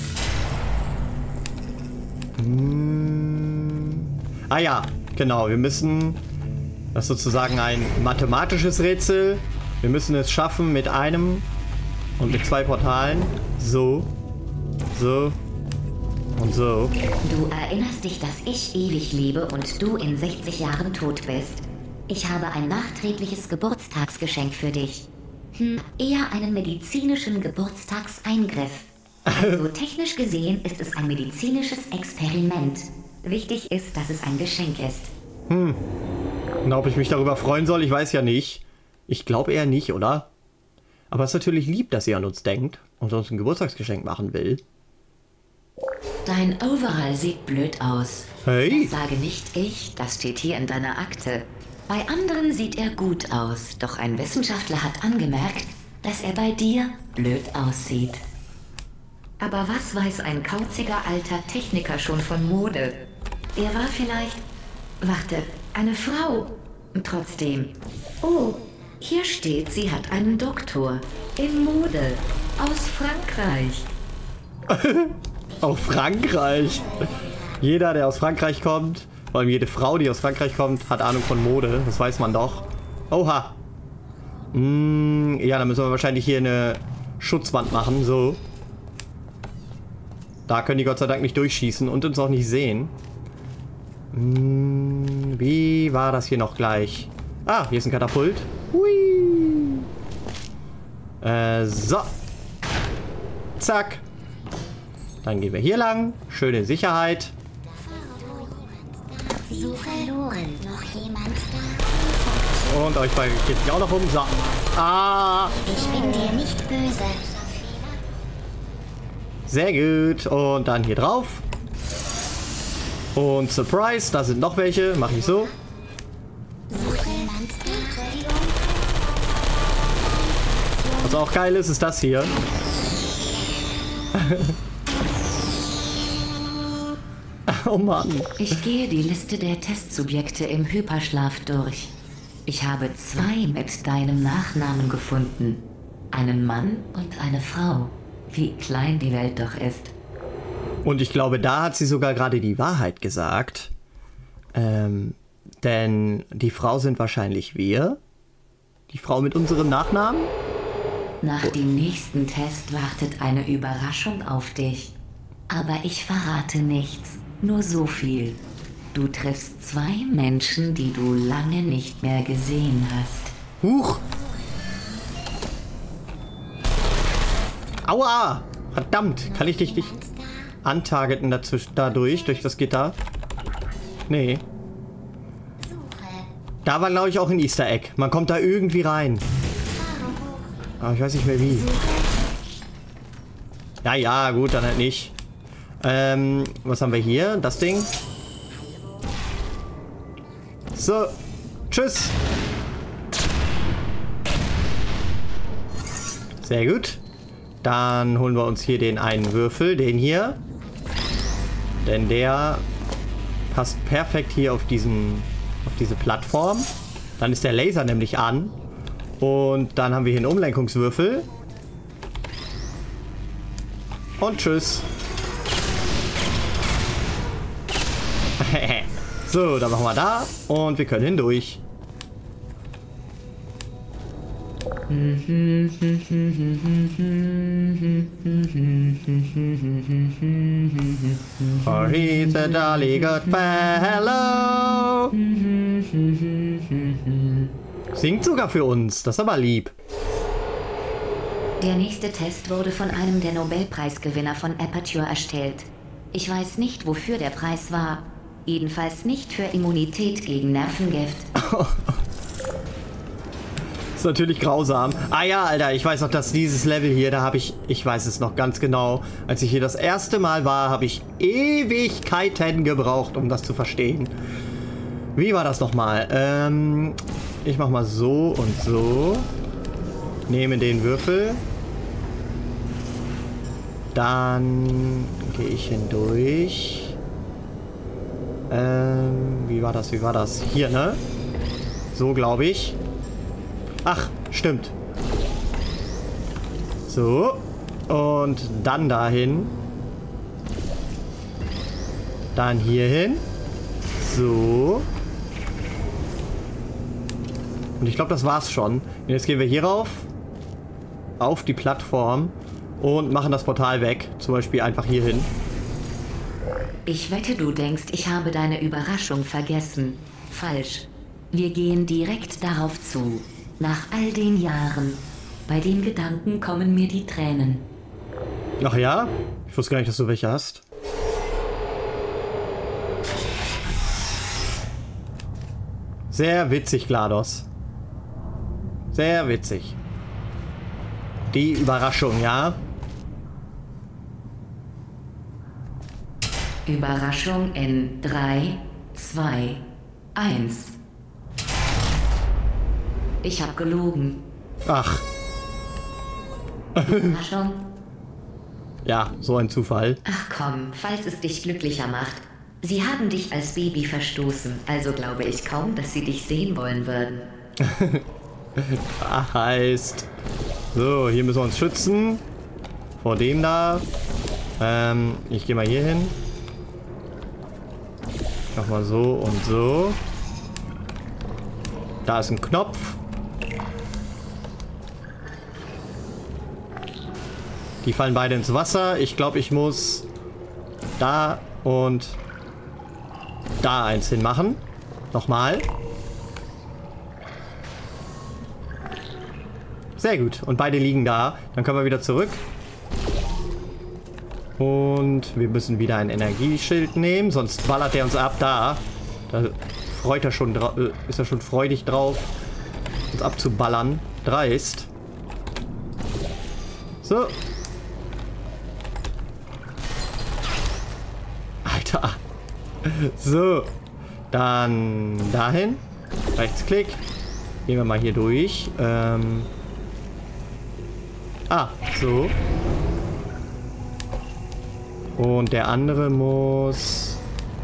S1: Hm. Ah ja, genau. Wir müssen... Das ist sozusagen ein mathematisches Rätsel. Wir müssen es schaffen mit einem und mit zwei Portalen. So. So. Und so.
S5: Du erinnerst dich, dass ich ewig lebe und du in sechzig Jahren tot bist. Ich habe ein nachträgliches Geburtstagsgeschenk für dich. Hm, eher einen medizinischen Geburtstagseingriff. Also technisch gesehen ist es ein medizinisches Experiment. Wichtig ist, dass es ein Geschenk ist.
S1: Hm. Und ob ich mich darüber freuen soll, ich weiß ja nicht. Ich glaube eher nicht, oder? Aber es ist natürlich lieb, dass sie an uns denkt und uns ein Geburtstagsgeschenk machen will.
S5: Dein Overall sieht blöd aus.
S1: Hey.
S5: Das sage nicht ich, das steht hier in deiner Akte. Bei anderen sieht er gut aus, doch ein Wissenschaftler hat angemerkt, dass er bei dir blöd aussieht. Aber was weiß ein kauziger alter Techniker schon von Mode? Er war vielleicht... Warte, eine Frau. Trotzdem. Oh, hier steht, sie hat einen Doktor. In Mode. Aus Frankreich.
S1: Aus Frankreich. Jeder, der aus Frankreich kommt, vor allem jede Frau, die aus Frankreich kommt, hat Ahnung von Mode. Das weiß man doch. Oha. Mm, ja, dann müssen wir wahrscheinlich hier eine Schutzwand machen. So. Da können die Gott sei Dank nicht durchschießen und uns auch nicht sehen. Mm, wie war das hier noch gleich? Ah, hier ist ein Katapult. Hui. Äh, so. Zack. Dann gehen wir hier lang. Schöne Sicherheit.
S6: Verloren. Noch jemand da?
S1: Und euch beide geht sich auch noch um. So. Ah.
S6: Ich bin dir nicht böse.
S1: Sehr gut. Und dann hier drauf. Und Surprise, da sind noch welche. Mache ich so.
S6: Noch jemand da?
S1: Was auch geil ist, ist das hier. Oh Mann.
S5: Ich gehe die Liste der Testsubjekte im Hyperschlaf durch. Ich habe zwei mit deinem Nachnamen gefunden. Einen Mann und eine Frau. Wie klein die Welt doch ist.
S1: Und ich glaube, da hat sie sogar gerade die Wahrheit gesagt. Ähm, denn die Frau sind wahrscheinlich wir. Die Frau mit unserem Nachnamen.
S5: Nach dem nächsten Test wartet eine Überraschung auf dich. Aber ich verrate nichts. Nur so viel. Du triffst zwei Menschen, die du lange nicht mehr gesehen hast.
S1: Huch! Aua! Verdammt! Kann ich dich nicht antargeten dazwischen, dadurch, durch das Gitter? Nee. Da war, glaube ich, auch ein Easter Egg. Man kommt da irgendwie rein. Aber ich weiß nicht mehr wie. Ja, ja, gut, dann halt nicht. Ähm, was haben wir hier? Das Ding. So. Tschüss. Sehr gut. Dann holen wir uns hier den einen Würfel, den hier. Denn der passt perfekt hier auf diesen, auf diese Plattform. Dann ist der Laser nämlich an. Und dann haben wir hier einen Umlenkungswürfel. Und tschüss. So, dann machen wir da. Und wir können hindurch. For he's a jolly good fellow. Singt sogar für uns. Das ist aber lieb.
S5: Der nächste Test wurde von einem der Nobelpreisgewinner von Aperture erstellt. Ich weiß nicht, wofür der Preis war. Jedenfalls nicht für Immunität gegen Nervengift.
S1: Ist natürlich grausam. Ah ja, Alter, ich weiß noch, dass dieses Level hier, da habe ich, ich weiß es noch ganz genau, als ich hier das erste Mal war, habe ich Ewigkeiten gebraucht, um das zu verstehen. Wie war das nochmal? Ähm, ich mach mal so und so. Nehme den Würfel. Dann gehe ich hindurch. Ähm, wie war das? Wie war das? Hier, ne? So, glaube ich. Ach, stimmt. So. Und dann dahin. Dann hier hin. So. Und ich glaube, das war's schon. Und jetzt gehen wir hier rauf. Auf die Plattform. Und machen das Portal weg. Zum Beispiel einfach hier hin.
S5: Ich wette, du denkst, ich habe deine Überraschung vergessen. Falsch. Wir gehen direkt darauf zu. Nach all den Jahren. Bei den Gedanken kommen mir die Tränen.
S1: Ach ja? Ich wusste gar nicht, dass du welche hast. Sehr witzig, GLaDOS. Sehr witzig. Die Überraschung, ja?
S5: Überraschung in drei, zwei, eins. Ich hab gelogen.
S1: Ach.
S5: Überraschung?
S1: Ja, so ein Zufall.
S5: Ach komm, falls es dich glücklicher macht. Sie haben dich als Baby verstoßen, also glaube ich kaum, dass sie dich sehen wollen würden.
S1: Ach, heißt. So, hier müssen wir uns schützen. Vor dem da. Ähm, ich gehe mal hier hin. Mach mal so und so. Da ist ein Knopf. Die fallen beide ins Wasser. Ich glaube, ich muss da und da eins hinmachen. Nochmal. Sehr gut. Und beide liegen da. Dann können wir wieder zurück. Und wir müssen wieder ein Energieschild nehmen. Sonst ballert er uns ab da. Da freut er schon dra- ist er schon freudig drauf, uns abzuballern. Dreist. So. Alter. So. Dann dahin. Rechtsklick. Gehen wir mal hier durch. Ähm. Ah, so. Und der andere muss...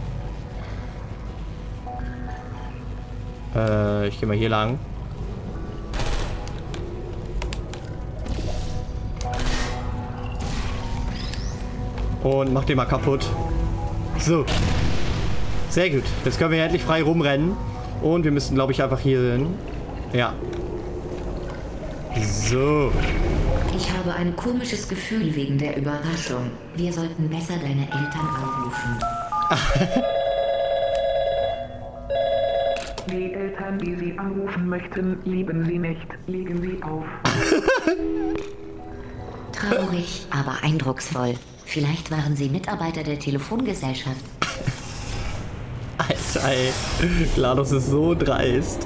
S1: Äh, ich gehe mal hier lang. Und mach den mal kaputt. So. Sehr gut. Jetzt können wir ja endlich frei rumrennen. Und wir müssen, glaube ich, einfach hier hin. Ja. So.
S5: Ich habe ein komisches Gefühl wegen der Überraschung. Wir sollten besser deine Eltern anrufen.
S7: Die Eltern, die Sie anrufen möchten, lieben Sie nicht. Legen Sie auf.
S5: Traurig, aber eindrucksvoll. Vielleicht waren Sie Mitarbeiter der Telefongesellschaft.
S1: Alter, ey. GLaDOS ist so dreist.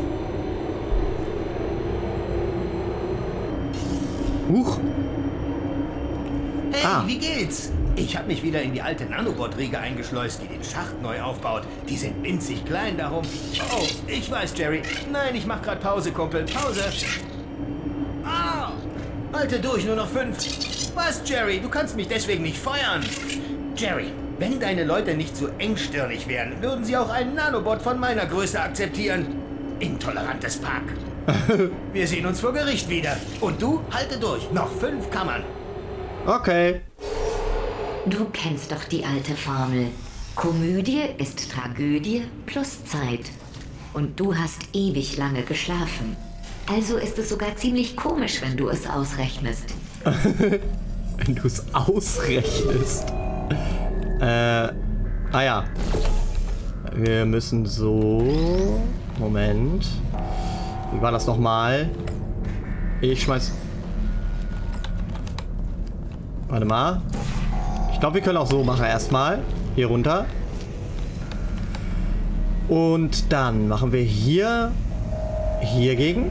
S1: Huch.
S3: Hey,
S1: Ah.
S3: wie geht's? Ich habe mich wieder in die alte Nanobot-Riege eingeschleust, die den Schacht neu aufbaut. Die sind winzig klein, darum... Oh, ich weiß, Jerry. Nein, ich mach grad Pause, Kumpel. Pause. Ah! Halte durch, nur noch fünf. Was, Jerry? Du kannst mich deswegen nicht feuern. Jerry, wenn deine Leute nicht so engstirnig wären, würden sie auch einen Nanobot von meiner Größe akzeptieren. Intolerantes Pack. Wir sehen uns vor Gericht wieder. Und du, halte durch. Noch fünf Kammern.
S1: Okay.
S5: Du kennst doch die alte Formel. Komödie ist Tragödie plus Zeit. Und du hast ewig lange geschlafen. Also ist es sogar ziemlich komisch, wenn du es ausrechnest.
S1: Wenn du es ausrechnest. Äh, ah ja. Wir müssen so... Moment. Wie war das nochmal? Ich schmeiß... Warte mal. Ich glaube, wir können auch so machen erstmal. Hier runter. Und dann machen wir hier... Hier gegen.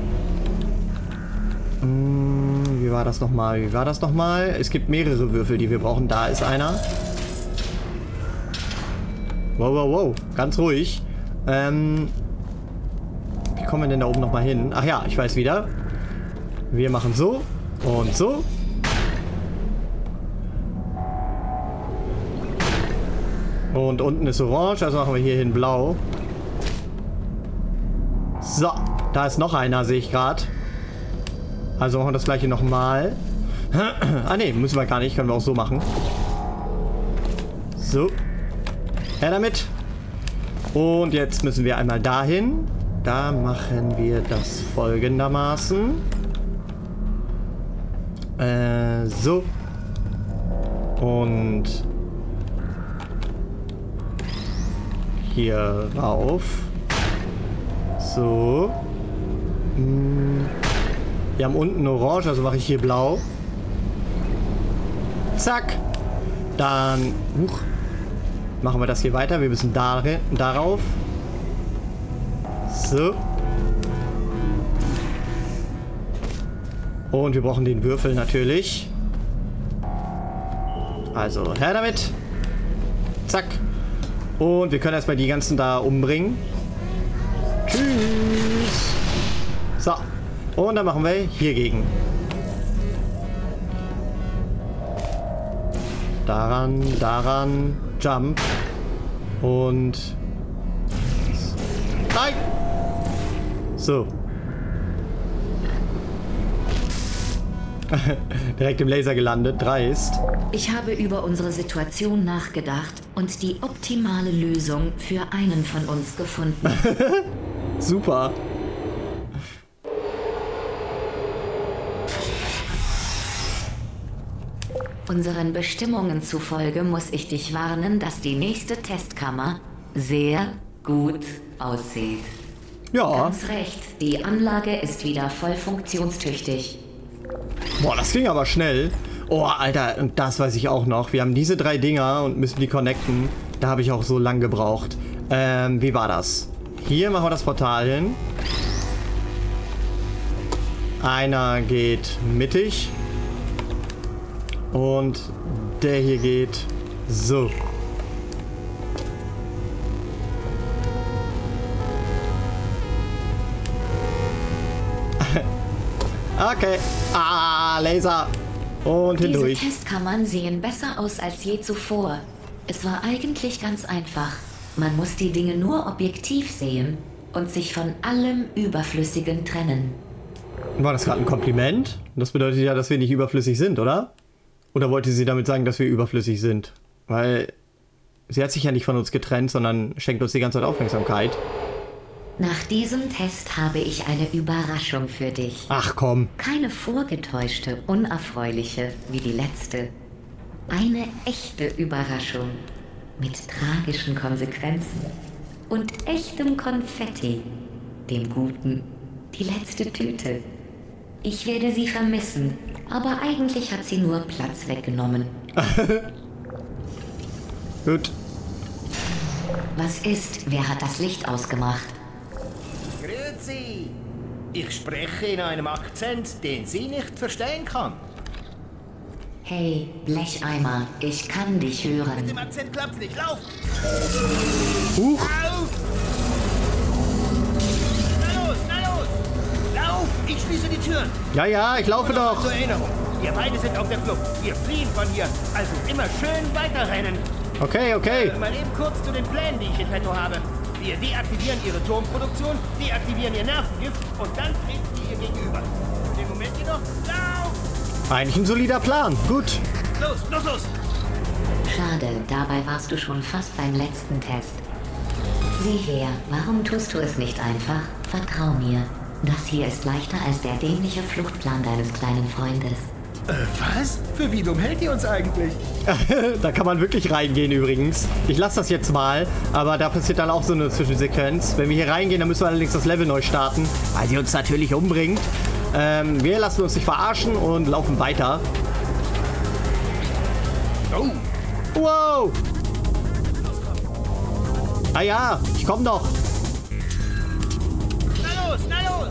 S1: Hm, wie war das nochmal? Wie war das nochmal? Es gibt mehrere Würfel, die wir brauchen. Da ist einer. Wow, wow, wow. Ganz ruhig. Ähm... Wie kommen wir denn da oben nochmal hin? Ach ja, ich weiß wieder. Wir machen so und so. Und unten ist orange, also machen wir hier hin blau. So, da ist noch einer, sehe ich gerade. Also machen wir das gleiche nochmal. Ah ne, müssen wir gar nicht, können wir auch so machen. So. Her damit. Und jetzt müssen wir einmal dahin. Da machen wir das folgendermaßen. Äh, so. Und hier rauf. So. Hm. Wir haben unten orange, also mache ich hier blau. Zack. Dann huch, machen wir das hier weiter. Wir müssen da, darauf. So. Und wir brauchen den Würfel natürlich. Also, her damit. Zack. Und wir können erstmal die ganzen da umbringen. Tschüss. So. Und dann machen wir hier gegen. Daran, daran, Jump. Und... Nein! So. Direkt im Laser gelandet, dreist.
S5: Ich habe über unsere Situation nachgedacht und die optimale Lösung für einen von uns gefunden.
S1: Super.
S5: Unseren Bestimmungen zufolge muss ich dich warnen, dass die nächste Testkammer sehr gut aussieht.
S1: Ja.
S5: Ganz recht, die Anlage ist wieder voll funktionstüchtig.
S1: Boah, das ging aber schnell. Oh, Alter, und das weiß ich auch noch. Wir haben diese drei Dinger und müssen die connecten. Da habe ich auch so lang gebraucht. Ähm, wie war das? Hier machen wir das Portal hin. Einer geht mittig. Und der hier geht so. Okay. Ah, Laser. Und
S5: Diese
S1: hindurch.
S5: Testkammern sehen besser aus als je zuvor. Es war eigentlich ganz einfach. Man muss die Dinge nur objektiv sehen und sich von allem Überflüssigen trennen.
S1: War das gerade ein Kompliment? Das bedeutet ja, dass wir nicht überflüssig sind, oder? Oder wollte sie damit sagen, dass wir überflüssig sind? Weil sie hat sich ja nicht von uns getrennt, sondern schenkt uns die ganze Zeit Aufmerksamkeit.
S5: Nach diesem Test habe ich eine Überraschung für dich.
S1: Ach komm.
S5: Keine vorgetäuschte, unerfreuliche wie die letzte. Eine echte Überraschung. Mit tragischen Konsequenzen. Und echtem Konfetti. Dem Guten. Die letzte Tüte. Ich werde sie vermissen, aber eigentlich hat sie nur Platz weggenommen.
S1: Gut.
S5: Was ist? Wer hat das Licht ausgemacht?
S3: Grüezi. Ich spreche in einem Akzent, den sie nicht verstehen kann.
S5: Hey, Blecheimer, ich kann dich
S3: Mit
S5: hören.
S3: dem Akzent klappt's nicht. Lauf!
S1: Huch.
S3: Lauf! Na los, na los! Lauf! Ich schließe die Türen.
S1: Ja, ja, ich laufe doch.
S3: Zur Erinnerung. Wir beide sind auf der Flucht. Wir fliehen von hier. Also immer schön weiterrennen.
S1: Okay, okay.
S3: Mal eben kurz zu den Plänen, die ich in petto habe. Wir deaktivieren ihre Turmproduktion, deaktivieren ihr Nervengift und dann treten wir ihr gegenüber. Für den Moment jedoch, lauf!
S1: Eigentlich ein solider Plan. Gut.
S3: Los, los, los!
S5: Schade, dabei warst du schon fast beim letzten Test. Sieh her, warum tust du es nicht einfach? Vertrau mir. Das hier ist leichter als der dämliche Fluchtplan deines kleinen Freundes.
S3: Äh, was? Für wie dumm hält ihr uns eigentlich?
S1: Da kann man wirklich reingehen übrigens. Ich lasse das jetzt mal, aber da passiert dann auch so eine Zwischensequenz. Wenn wir hier reingehen, dann müssen wir allerdings das Level neu starten, weil sie uns natürlich umbringt. Ähm, wir lassen uns nicht verarschen und laufen weiter.
S3: Oh!
S1: Wow! Ah ja, ich komm doch.
S3: Na los, na los!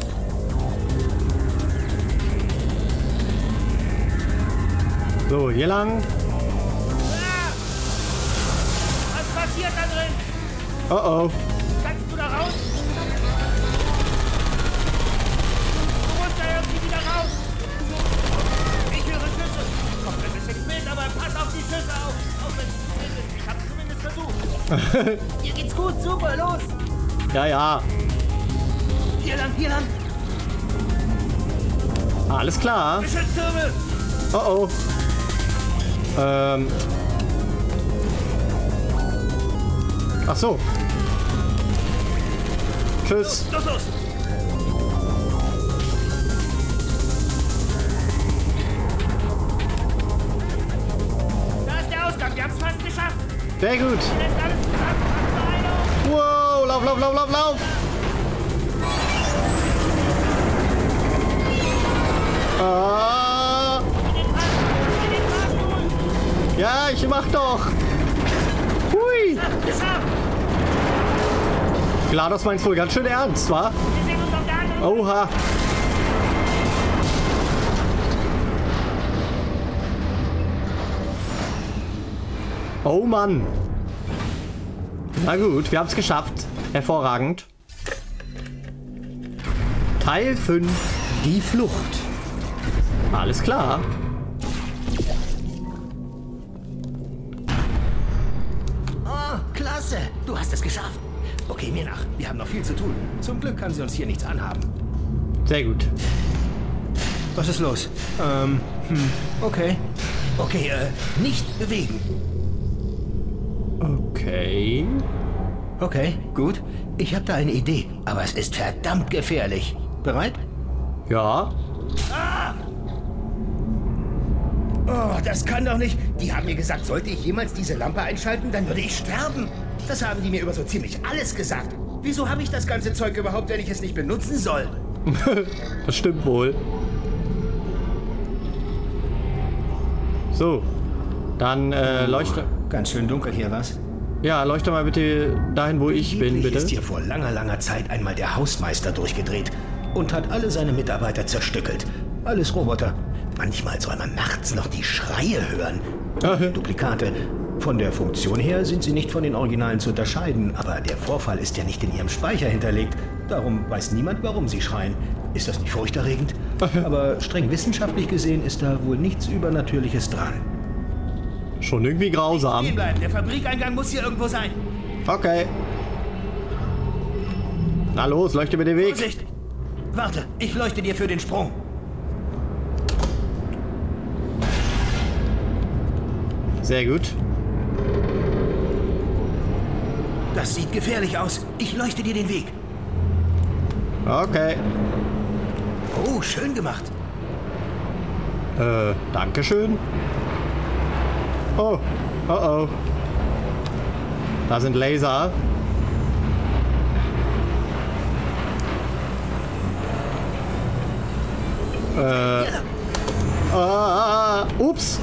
S1: So, hier lang.
S3: Ah! Was passiert da drin?
S1: Oh oh.
S3: Kannst du da raus? Du musst da irgendwie wieder raus! Ich höre Schüsse. Kommt ein bisschen spät, aber pass auf die Schüsse auf. Auch wenn es spät ist. Ich hab's zumindest versucht. Dir geht's gut, super, los!
S1: Ja, ja.
S3: Hier lang, hier lang!
S1: Alles klar.
S3: Geschütztürme!
S1: Oh oh. Ähm. Ach so. Tschüss.
S3: Los, los! Da ist der Ausgang, wir haben's fast geschafft!
S1: Sehr gut.
S3: Lässt alles zusammen, macht eine auf!
S1: Wow, lauf, lauf, lauf, lauf, lauf. Ah. Ja, ich mach doch. Hui.
S3: Geschafft!
S1: GLaDOS meint's wohl ganz schön ernst, wa?
S3: Wir sehen uns auf der anderen
S1: Oha. Oh Mann. Na gut, wir haben es geschafft. Hervorragend. Teil fünf. Die Flucht. Alles klar.
S3: Oh, klasse! Du hast es geschafft. Okay, mir nach. Wir haben noch viel zu tun. Zum Glück kann sie uns hier nichts anhaben.
S1: Sehr gut.
S3: Was ist los? Ähm, hm, okay. Okay, äh, nicht bewegen.
S1: Okay.
S3: Okay, gut. Ich habe da eine Idee, aber es ist verdammt gefährlich. Bereit?
S1: Ja.
S3: Oh, das kann doch nicht. Die haben mir gesagt, sollte ich jemals diese Lampe einschalten, dann würde ich sterben. Das haben die mir über so ziemlich alles gesagt. Wieso habe ich das ganze Zeug überhaupt, wenn ich es nicht benutzen soll?
S1: Das stimmt wohl. So. Dann äh, leuchte.
S3: Ganz schön dunkel hier, was?
S1: Ja, leuchte mal bitte dahin, wo ich bin,
S3: Angeblich
S1: bitte.
S3: ist hier vor langer, langer Zeit einmal der Hausmeister durchgedreht und hat alle seine Mitarbeiter zerstückelt. Alles Roboter. Manchmal soll man nachts noch die Schreie hören. Duplikate. Von der Funktion her sind sie nicht von den Originalen zu unterscheiden, aber der Vorfall ist ja nicht in ihrem Speicher hinterlegt. Darum weiß niemand, warum sie schreien. Ist das nicht furchterregend? Aber streng wissenschaftlich gesehen ist da wohl nichts Übernatürliches dran.
S1: Schon irgendwie grausam.
S3: Stehen bleiben, der Fabrikeingang muss hier irgendwo sein.
S1: Okay. Na los, leuchte mir den Weg.
S3: Vorsicht! Warte, ich leuchte dir für den Sprung.
S1: Sehr gut.
S3: Das sieht gefährlich aus. Ich leuchte dir den Weg.
S1: Okay.
S3: Oh, schön gemacht.
S1: Äh, dankeschön. Oh, oh oh. Da sind Laser. Äh. Ah, ups.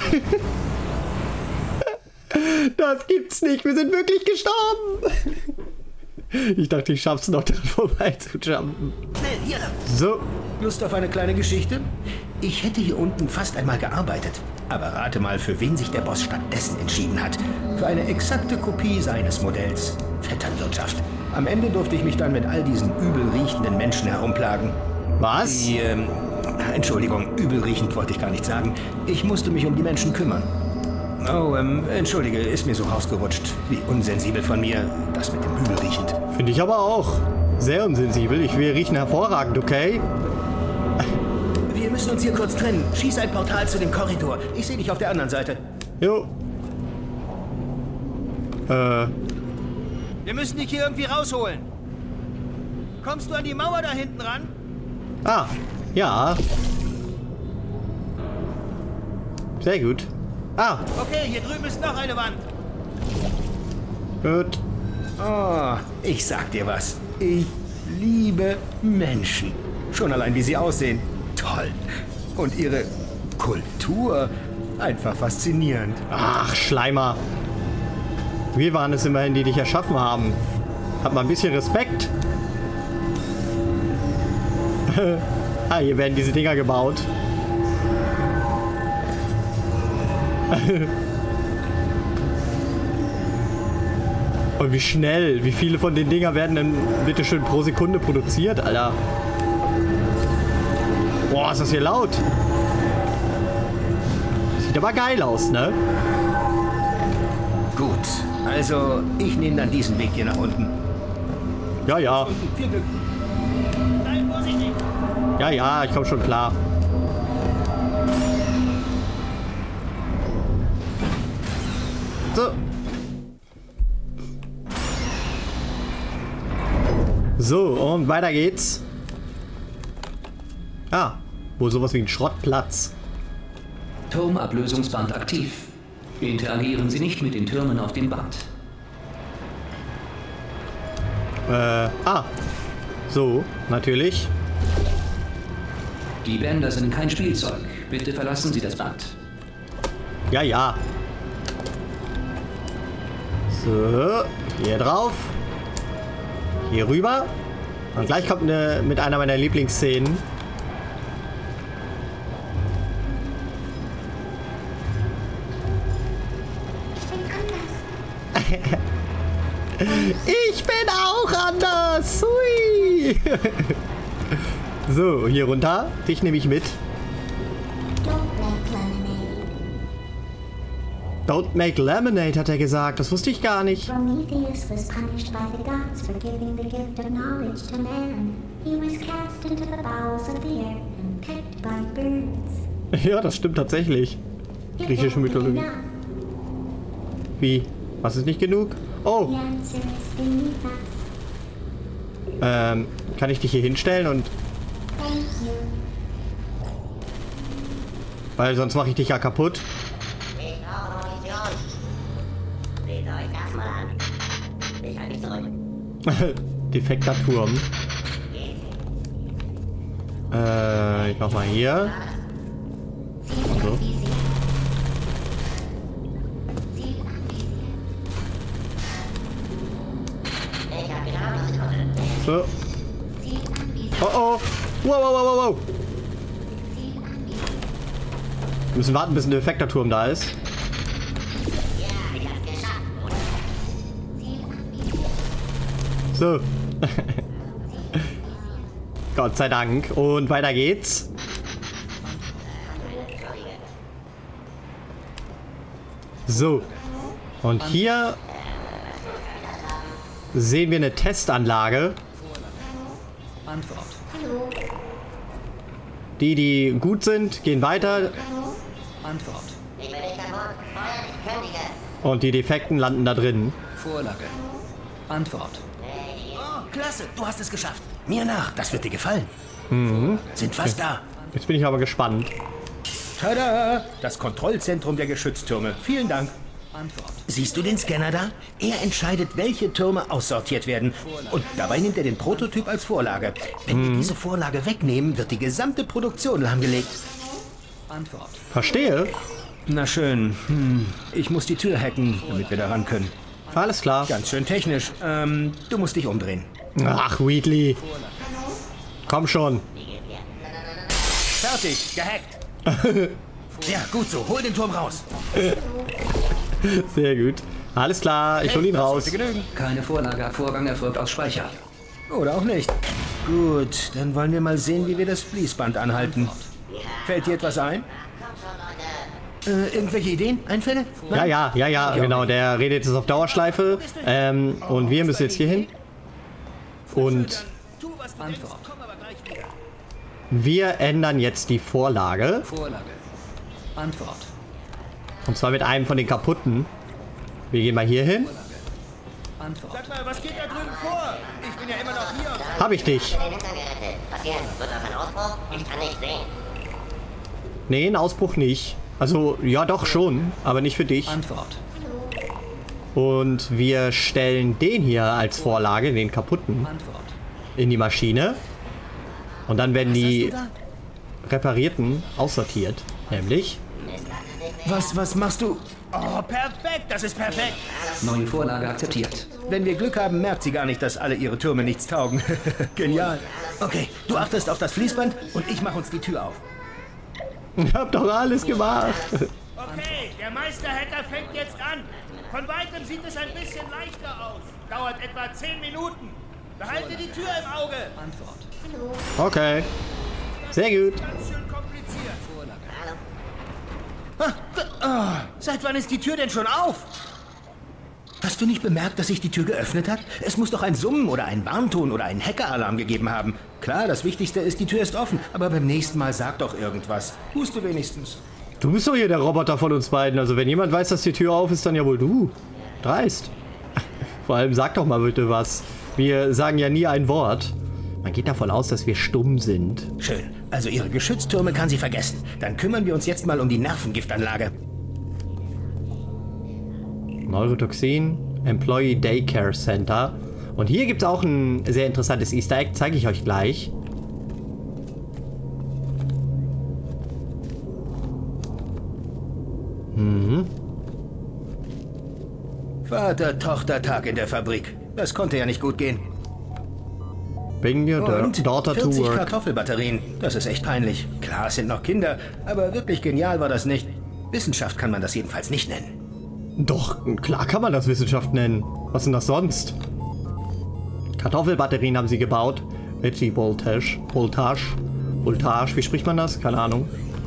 S1: Das gibt's nicht. Wir sind wirklich gestorben. Ich dachte, ich schaff's noch, daran vorbei zu jumpen.
S3: Schnell, hier lang.
S1: So.
S3: Lust auf eine kleine Geschichte? Ich hätte hier unten fast einmal gearbeitet. Aber rate mal, für wen sich der Boss stattdessen entschieden hat. Für eine exakte Kopie seines Modells. Vetternwirtschaft. Am Ende durfte ich mich dann mit all diesen übel riechenden Menschen herumplagen.
S1: Was?
S3: Die, ähm, Entschuldigung, übel riechend wollte ich gar nicht sagen. Ich musste mich um die Menschen kümmern. Oh, ähm, entschuldige, ist mir so rausgerutscht. Wie unsensibel von mir, das mit dem übel riechend.
S1: Finde ich aber auch. Sehr unsensibel. Ich will riechen hervorragend, okay?
S3: Wir müssen uns hier kurz trennen. Schieß ein Portal zu dem Korridor. Ich sehe dich auf der anderen Seite.
S1: Jo. Äh.
S3: Wir müssen dich hier irgendwie rausholen. Kommst du an die Mauer da hinten ran?
S1: Ah, ja. Sehr gut. Ah,
S3: Okay, hier drüben ist noch eine Wand.
S1: gut.
S3: Oh, ich sag dir was. Ich liebe Menschen. Schon allein, wie sie aussehen. Toll. Und ihre Kultur. Einfach faszinierend.
S1: Ach, Schleimer. Wir waren es immerhin, die dich erschaffen haben. Hab mal ein bisschen Respekt. Ah, hier werden diese Dinger gebaut. Und wie schnell, wie viele von den Dinger werden denn bitte schön pro Sekunde produziert, Alter? Boah, ist das hier laut. Sieht aber geil aus, ne?
S3: Gut. Also, ich nehme dann diesen Weg hier nach unten.
S1: Ja, ja.
S3: Viel Glück. Sei vorsichtig.
S1: Ja, ja, ich komme schon klar. So. So, und weiter geht's. Ah, wohl sowas wie ein Schrottplatz.
S2: Turmablösungsband aktiv. Interagieren Sie nicht mit den Türmen auf dem Band.
S1: Äh, ah. So, natürlich.
S2: Die Bänder sind kein Spielzeug. Bitte verlassen Sie das Band.
S1: Ja, ja. So, hier drauf. Hier rüber. Und gleich kommt eine, mit einer meiner Lieblingsszenen. Ich bin auch anders. Hui. So, hier runter. Dich nehme ich mit.
S6: Don't make lemonade.
S1: Don't make lemonade, hat er gesagt. Das wusste ich gar nicht.
S6: Prometheus was punished by the gods for giving the gift of knowledge to man. He was cast into the bowels of the earth and pecked by birds.
S1: Ja, das stimmt tatsächlich. Griechische Mythologie. Wie? Was ist nicht genug? Oh,
S6: The answer is beneath us.
S1: ähm, kann ich dich hier hinstellen und...
S6: Thank you.
S1: Weil sonst mache ich dich ja kaputt.
S8: Ich brauche Munition. Seht euch das mal an. Ich halte mich zurück.
S1: Defekter Turm. Äh, ich mach mal hier. Und so.
S8: Ich hab genau die Sekunde.
S1: So. Oh oh. Wow, wow, wow, wow, wow. Wir müssen warten, bis ein defekter Turm da ist.
S8: Ja, ich hab's geschafft.
S1: So. Gott sei Dank. Und weiter geht's. So. Und hier sehen wir eine Testanlage.
S2: Antwort.
S1: Die, die gut sind, gehen weiter.
S2: Antwort.
S8: Ich bin nicht kaputt. Feuer, ich kündige.
S1: Und die Defekten landen da drin.
S2: Vorlage. Antwort.
S3: Oh, klasse, du hast es geschafft. Mir nach, das wird dir gefallen.
S1: Mhm.
S3: Sind fast da.
S1: Jetzt bin ich aber gespannt.
S3: Tada! Das Kontrollzentrum der Geschütztürme. Vielen Dank.
S2: Antwort.
S3: Siehst du den Scanner da? Er entscheidet, welche Türme aussortiert werden. Und dabei nimmt er den Prototyp als Vorlage. Wenn wir diese Vorlage wegnehmen, wird die gesamte Produktion lahmgelegt.
S2: Antwort.
S1: Verstehe.
S3: Na schön. Hm. Ich muss die Tür hacken, damit wir da ran können.
S1: Alles klar.
S3: Ganz schön technisch. Ähm, du musst dich umdrehen.
S1: Ach, Wheatley. Komm schon.
S3: Fertig, gehackt. Ja, gut so. Hol den Turm raus.
S1: Sehr gut. Alles klar, ich hol ihn
S3: Das
S1: raus.
S3: sollte genügen.
S2: Keine Vorlage. Vorgang erfolgt aus Speicher.
S3: Oder auch nicht. Gut, dann wollen wir mal sehen, wie wir das Fließband anhalten. Fällt dir etwas ein? Äh, irgendwelche Ideen? Einfälle?
S1: Ja, ja, ja, ja, genau. Der redet jetzt auf Dauerschleife. Ähm, und wir müssen jetzt hier hin. Und
S2: Antwort.
S1: wir ändern jetzt die Vorlage.
S2: Vorlage. Antwort.
S1: Und zwar mit einem von den kaputten. Wir gehen mal hier hin.
S2: Antwort.
S3: Sag mal, was geht da drüben vor? Ich bin ja immer noch hier. Und
S1: Hab ich dich.
S8: In den Hintern gerettet. Was jetzt? Wird das ein Ausbruch? Ich kann nicht sehen.
S1: Nee, ein Ausbruch nicht. Also, ja doch schon, aber nicht für dich.
S2: Antwort.
S1: Und wir stellen den hier als Vorlage, den kaputten,
S2: Antwort.
S1: in die Maschine. Und dann werden die reparierten aussortiert. Nämlich...
S3: was, was machst du? Oh, perfekt, das ist perfekt.
S2: Neue Vorlage akzeptiert.
S3: Wenn wir Glück haben, merkt sie gar nicht, dass alle ihre Türme nichts taugen. Genial. Okay, du achtest auf das Fließband und ich mache uns die Tür auf.
S1: Ich hab doch alles gemacht.
S3: Okay, der Meisterhacker fängt jetzt an. Von weitem sieht es ein bisschen leichter aus. Dauert etwa zehn Minuten. Behalte die Tür im Auge.
S2: Antwort.
S1: Okay. Sehr gut.
S3: Ganz schön kompliziert. Ah, ah, seit wann ist die Tür denn schon auf? Hast du nicht bemerkt, dass sich die Tür geöffnet hat? Es muss doch ein Summen oder ein Warnton oder einen Hackeralarm gegeben haben. Klar, das Wichtigste ist, die Tür ist offen. Aber beim nächsten Mal sag doch irgendwas. Tust du wenigstens.
S1: Du bist doch hier der Roboter von uns beiden. Also wenn jemand weiß, dass die Tür auf ist, dann ja wohl du. Dreist. Vor allem sag doch mal bitte was. Wir sagen ja nie ein Wort. Man geht davon aus, dass wir stumm sind.
S3: Schön. Also ihre Geschütztürme kann sie vergessen. Dann kümmern wir uns jetzt mal um die Nervengiftanlage.
S1: Neurotoxin, Employee Daycare Center. Und hier gibt es auch ein sehr interessantes Easter Egg. Zeige ich euch gleich. Mhm.
S3: Vater-Tochter-Tag in der Fabrik. Das konnte ja nicht gut gehen.
S1: Bring your
S3: Und
S1: daughter to
S3: vierzig
S1: work.
S3: Kartoffelbatterien. Das ist echt peinlich. Klar, es sind noch Kinder, aber wirklich genial war das nicht. Wissenschaft kann man das jedenfalls nicht nennen.
S1: Doch, klar kann man das Wissenschaft nennen. Was denn das sonst? Kartoffelbatterien haben sie gebaut. Veggie Voltage. Voltage. Voltage, wie spricht man das? Keine Ahnung.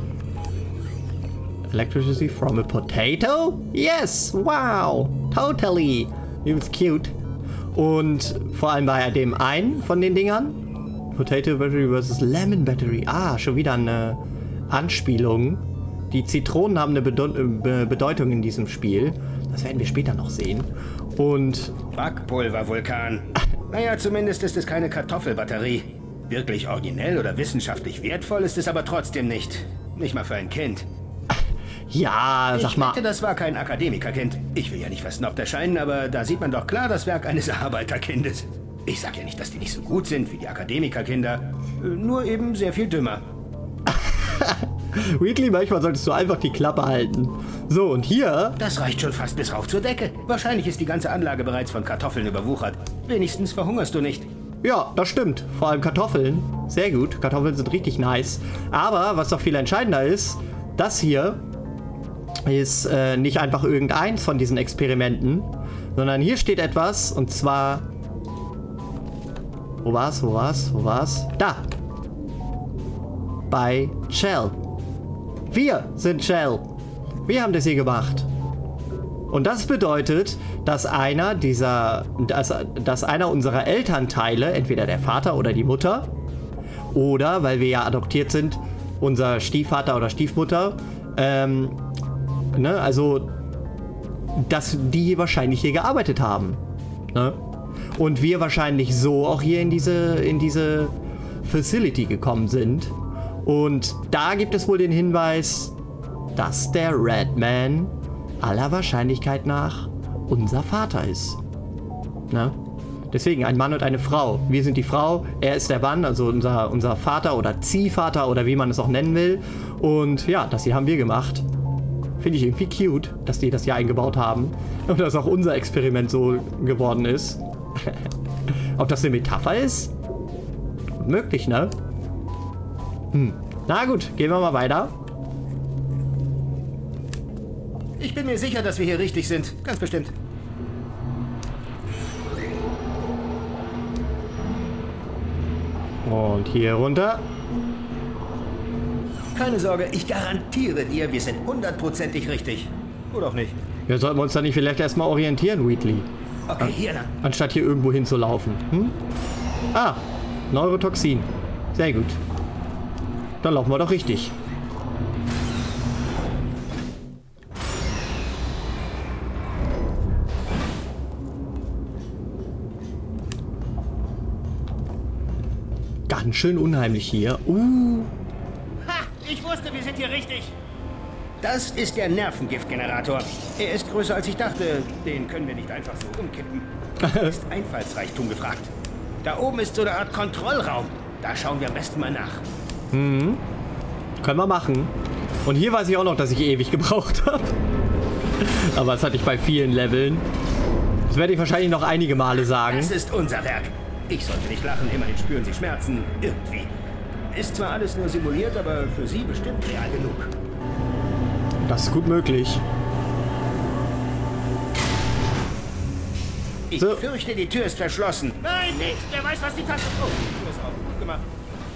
S1: Electricity from a potato? Yes! Wow! Totally! It's cute. Und vor allem bei dem einen von den Dingern. Potato Battery versus Lemon Battery. Ah, schon wieder eine Anspielung. Die Zitronen haben eine Bedeu Be Bedeutung in diesem Spiel. Das werden wir später noch sehen. Und...
S3: Backpulvervulkan. Naja, zumindest ist es keine Kartoffelbatterie. Wirklich originell oder wissenschaftlich wertvoll ist es aber trotzdem nicht. Nicht mal für ein Kind.
S1: Ja, sag
S3: Ich
S1: mal...
S3: wette, das war kein Akademikerkind. Ich will ja nicht versnobbt erscheinen, aber da sieht man doch klar das Werk eines Arbeiterkindes. Ich sag ja nicht, dass die nicht so gut sind wie die Akademikerkinder. Äh, Nur eben sehr viel dümmer.
S1: Wheatley, manchmal solltest du einfach die Klappe halten. So, und hier...
S3: Das reicht schon fast bis rauf zur Decke. Wahrscheinlich ist die ganze Anlage bereits von Kartoffeln überwuchert. Wenigstens verhungerst du nicht.
S1: Ja, das stimmt. Vor allem Kartoffeln. Sehr gut. Kartoffeln sind richtig nice. Aber, was noch viel entscheidender ist, das hier ist äh, nicht einfach irgendeins von diesen Experimenten, sondern hier steht etwas, und zwar... Wo war's? Wo war's? Wo war's? Da! Bei Shell. Wir sind Shell. Wir haben das hier gemacht. Und das bedeutet, dass einer dieser, dass, dass einer unserer Elternteile, entweder der Vater oder die Mutter, oder, weil wir ja adoptiert sind, unser Stiefvater oder Stiefmutter, ähm, ne, also dass die wahrscheinlich hier gearbeitet haben. Ne? Und wir wahrscheinlich so auch hier in diese, in diese Facility gekommen sind. Und da gibt es wohl den Hinweis, dass der Redman aller Wahrscheinlichkeit nach unser Vater ist. Ne? Deswegen ein Mann und eine Frau. Wir sind die Frau, er ist der Mann, also unser, unser Vater oder Ziehvater oder wie man es auch nennen will. Und ja, das hier haben wir gemacht. Finde ich irgendwie cute, dass die das hier eingebaut haben. Und dass auch unser Experiment so geworden ist. Ob das eine Metapher ist? Möglich, ne? Hm. Na gut, gehen wir mal weiter.
S3: Ich bin mir sicher, dass wir hier richtig sind. Ganz bestimmt.
S1: Und hier runter.
S3: Keine Sorge, ich garantiere dir, wir sind hundertprozentig richtig. Oder auch nicht.
S1: Wir sollten uns da nicht vielleicht erstmal orientieren, Wheatley.
S3: Okay, hier lang.
S1: Anstatt hier irgendwo hinzulaufen. Hm? Ah, Neurotoxin. Sehr gut. Dann laufen wir doch richtig. Ganz schön unheimlich hier. Uh.
S3: Ha! Ich wusste, wir sind hier richtig. Das ist der Nervengiftgenerator. Er ist größer als ich dachte. Den können wir nicht einfach so umkippen. Da ist Einfallsreichtum gefragt. Da oben ist so eine Art Kontrollraum. Da schauen wir am besten mal nach.
S1: Mhm. Können wir machen. Und hier weiß ich auch noch, dass ich ewig gebraucht habe. Aber das hatte ich bei vielen Leveln. Das werde ich wahrscheinlich noch einige Male sagen.
S3: Das ist unser Werk. Ich sollte nicht lachen, immerhin spüren Sie Schmerzen. Irgendwie. Ist zwar alles nur simuliert, aber für Sie bestimmt real genug.
S1: Das ist gut möglich.
S3: Ich
S1: so.
S3: fürchte, die Tür ist verschlossen. Nein, nicht! Wer weiß, was die Taste... Oh, die Tür ist auf. Gut gemacht.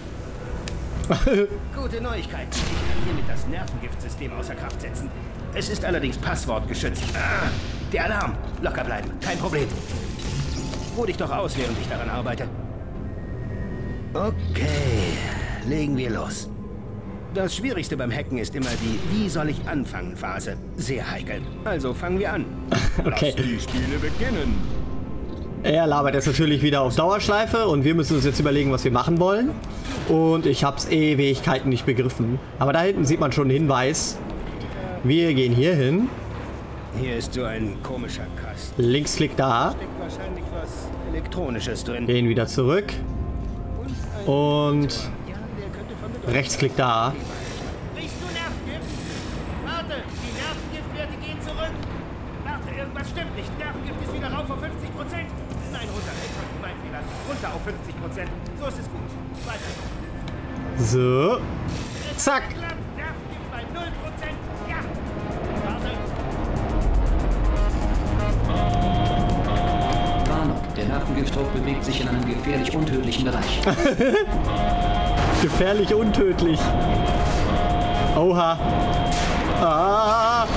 S3: Gute Neuigkeit. Ich kann hiermit das Nervengiftsystem außer Kraft setzen. Es ist allerdings passwortgeschützt. Ah, der Alarm. Locker bleiben. Kein Problem. Ruh dich doch aus, während ich daran arbeite. Okay, legen wir los. Das Schwierigste beim Hacken ist immer die Wie soll ich anfangen Phase. Sehr heikel. Also fangen wir an.
S1: Okay.
S3: Lass die Spiele beginnen.
S1: Er labert jetzt natürlich wieder auf Dauerschleife und wir müssen uns jetzt überlegen, was wir machen wollen. Und ich habe es Ewigkeiten nicht begriffen. Aber da hinten sieht man schon einen Hinweis. Wir gehen hier hin.
S3: Hier ist so ein komischer Kasten.
S1: Linksklick da.
S3: Steckt wahrscheinlich was Elektronisches drin.
S1: Gehen wieder zurück. Und
S3: Ja, der könnte von
S1: Rechtsklick da.
S3: Riechst du Nervengift? Warte, die Nervengiftwerte gehen zurück. Warte, irgendwas stimmt nicht. Nervengift ist wieder rauf auf fünfzig Prozent. Nein, runter. Entschuldigung, mein Fehler. Runter auf fünfzig Prozent. So ist es gut. Weiter.
S1: So. Zack.
S3: Nervengift bei null Prozent. Ja. Warte.
S2: Warnung, der Nervengiftdruck bewegt sich in einem gefährlich untödlichen Bereich.
S1: Gefährlich untödlich. Oha. Ah.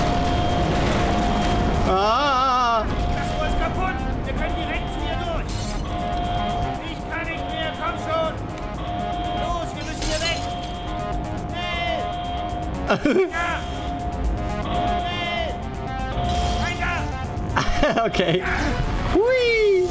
S1: Ah.
S3: Das Rohr ist kaputt. Wir können direkt zu ihr durch. Ich kann nicht mehr. Komm schon. Los, wir müssen hier weg. Schnell. Ja. Schnell. Rein da.
S1: Okay. Hui.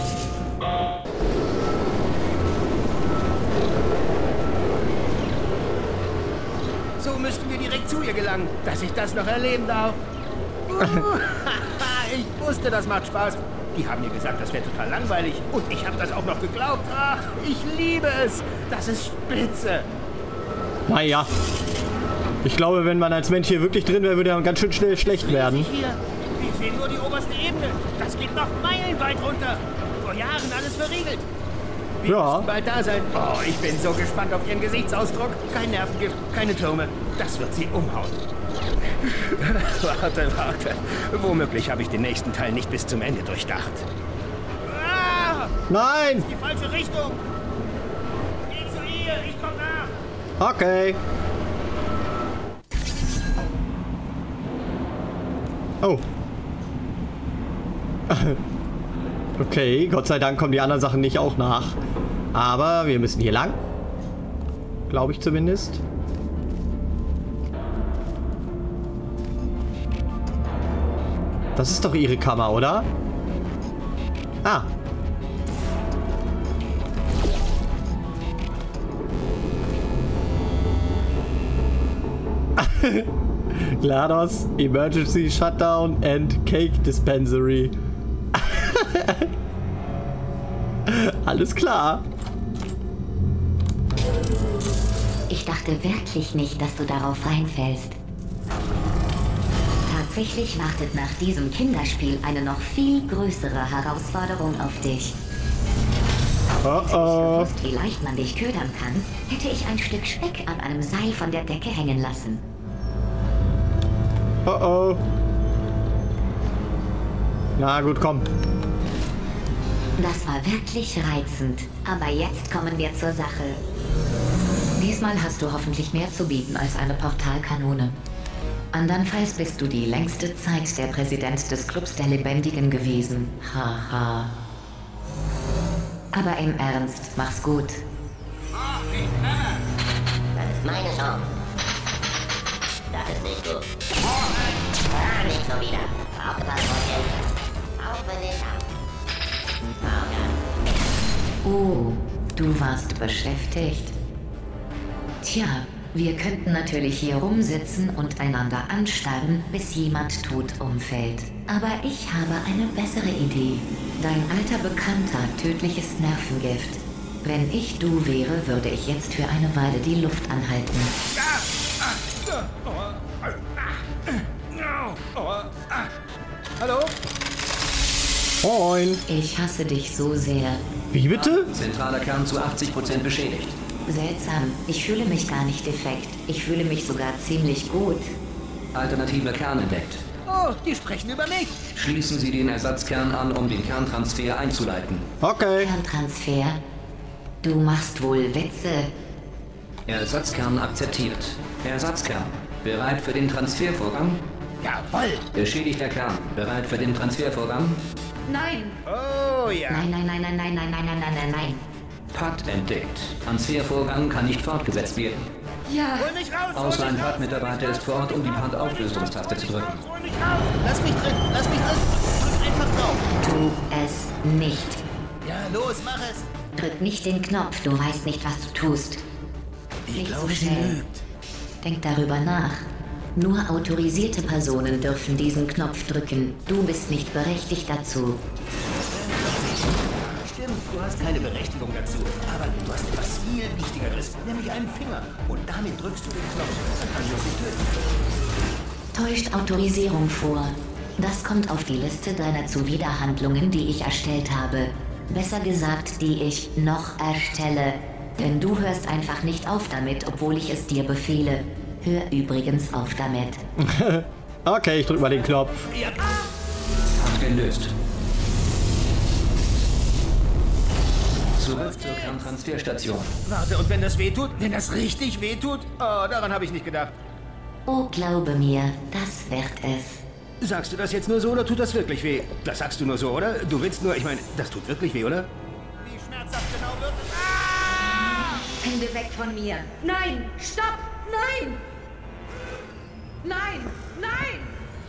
S3: So müssten wir direkt zu ihr gelangen, dass ich das noch erleben darf. Uh, ich wusste, das macht Spaß. Die haben mir gesagt, das wäre total langweilig. Und ich habe das auch noch geglaubt. Ach, ich liebe es. Das ist spitze.
S1: Naja. Ich glaube, wenn man als Mensch hier wirklich drin wäre, würde er ganz schön schnell schlecht werden.
S3: Hier, wir sehen nur die oberste Ebene. Das geht noch meilenweit runter. Vor Jahren alles verriegelt. Wir
S1: Ja.
S3: müssen bald da sein. Oh, ich bin so gespannt auf Ihren Gesichtsausdruck. Kein Nervengift, keine Türme. Das wird Sie umhauen. Warte, warte. Womöglich habe ich den nächsten Teil nicht bis zum Ende durchdacht. Ah,
S1: Nein!
S3: die falsche Richtung. Geh zu ihr, ich komm nach.
S1: Okay. Oh. Okay, Gott sei Dank kommen die anderen Sachen nicht auch nach. Aber wir müssen hier lang. Glaube ich zumindest. Das ist doch ihre Kammer, oder? Ah. GLaDOS, Emergency Shutdown and Cake Dispensary. Alles klar.
S5: Ich dachte wirklich nicht, dass du darauf reinfällst. Tatsächlich wartet nach diesem Kinderspiel eine noch viel größere Herausforderung auf dich.
S1: Oh oh.
S5: Hätte ich gewusst, wie leicht man dich ködern kann, hätte ich ein Stück Speck an einem Seil von der Decke hängen lassen.
S1: Oh oh. Na gut, komm.
S5: Das war wirklich reizend, aber jetzt kommen wir zur Sache. Diesmal hast du hoffentlich mehr zu bieten als eine Portalkanone. Andernfalls bist du die längste Zeit der Präsident des Clubs der Lebendigen gewesen. Haha. Aber im Ernst, mach's gut.
S8: Das ist meine Chance. Das ist nicht gut. Ah, nicht so wieder. Aufgepasst, Freundchen. Auf für dich ab.
S5: Oh, du warst beschäftigt. Tja, wir könnten natürlich hier rumsitzen und einander anstarren, bis jemand tot umfällt. Aber ich habe eine bessere Idee. Dein alter Bekannter, tödliches Nervengift. Wenn ich du wäre, würde ich jetzt für eine Weile die Luft anhalten.
S3: Hallo?
S1: Moin.
S5: Ich hasse dich so sehr.
S1: Wie bitte?
S2: Zentraler Kern zu achtzig Prozent beschädigt.
S5: Seltsam. Ich fühle mich gar nicht defekt. Ich fühle mich sogar ziemlich gut.
S2: Alternativer Kern entdeckt.
S3: Oh, die sprechen über mich.
S2: Schließen Sie den Ersatzkern an, um den Kerntransfer einzuleiten.
S1: Okay.
S5: Kerntransfer? Du machst wohl Witze.
S2: Ersatzkern akzeptiert. Ersatzkern. Bereit für den Transfervorgang?
S3: Jawohl.
S2: Beschädigter Kern. Bereit für den Transfervorgang?
S5: Nein!
S3: Oh ja.
S5: Nein, nein, nein, nein, nein, nein, nein, nein, nein, nein, nein.
S2: P A D entdeckt. Transfervorgang kann nicht fortgesetzt werden.
S5: Ja.
S3: Hol mich raus. hol
S2: Außer ein
S3: mich
S2: P A
S3: raus,
S2: D-Mitarbeiter ist vor Ort, um die P A D-Auflösungstaste zu drücken.
S3: Hol mich raus. Lass mich drin. Lass mich drin. Drück einfach drauf.
S5: Tu es nicht.
S3: Ja, los, mach es.
S5: Drück nicht den Knopf, du weißt nicht, was du tust.
S3: Ich
S5: Nicht
S3: glaube,
S5: so
S3: sie
S5: schnell.
S3: lügt.
S5: Denk darüber nach. Nur autorisierte Personen dürfen diesen Knopf drücken. Du bist nicht berechtigt dazu.
S3: Stimmt, du hast keine Berechtigung dazu. Aber du hast etwas viel Wichtigeres, nämlich einen Finger. Und damit drückst du den Knopf. Dann kann ich sie töten.
S5: Täuscht Autorisierung vor. Das kommt auf die Liste deiner Zuwiderhandlungen, die ich erstellt habe. Besser gesagt, die ich noch erstelle. Denn du hörst einfach nicht auf damit, obwohl ich es dir befehle. Hör übrigens auf damit.
S1: Okay, ich drück mal den Knopf.
S2: Gelöst. Zurück zur Kerntransferstation.
S3: Warte, und wenn das wehtut? Wenn das richtig wehtut? Oh, daran habe ich nicht gedacht.
S5: Oh, glaube mir, das wird es.
S3: Sagst du das jetzt nur so oder tut das wirklich weh? Das sagst du nur so, oder? Du willst nur, ich meine, das tut wirklich weh, oder? Wie schmerzhaft genau wird es? Ah!
S5: Hände weg von mir. Nein, stopp, nein. Nein, nein.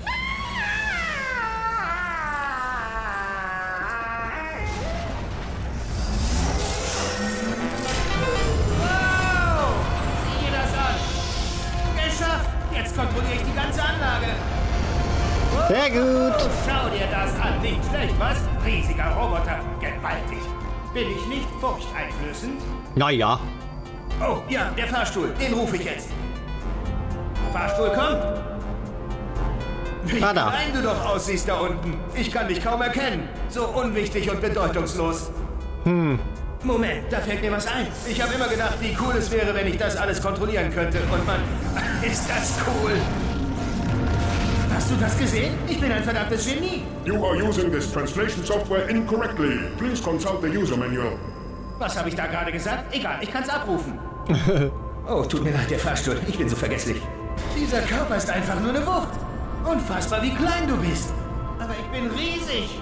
S3: Wow! Sieh dir das an! Geschafft! Jetzt kontrolliere ich die ganze Anlage.
S1: Sehr gut.
S3: Oh, schau dir das an. Nicht schlecht, was? Riesiger Roboter. Gewaltig. Bin ich nicht furchteinflößend?
S1: Naja.
S3: Oh, ja, der Fahrstuhl. Den rufe ich jetzt. Fahrstuhl kommt. Wie
S1: Ah, da.
S3: klein du doch aussiehst da unten. Ich kann dich kaum erkennen. So unwichtig und bedeutungslos.
S1: Hm.
S3: Moment, da fällt mir was ein. Ich habe immer gedacht, wie cool es wäre, wenn ich das alles kontrollieren könnte. Und man, ist das cool. Hast du das gesehen? Ich bin ein verdammtes Genie.
S9: You are using this translation software incorrectly. Please consult the user manual.
S3: Was habe ich da gerade gesagt? Egal, ich kann's abrufen. Oh, tut mir leid, der Fahrstuhl. Ich bin so vergesslich. Dieser Körper ist einfach nur eine Wucht. Unfassbar, wie klein du bist. Aber ich bin riesig.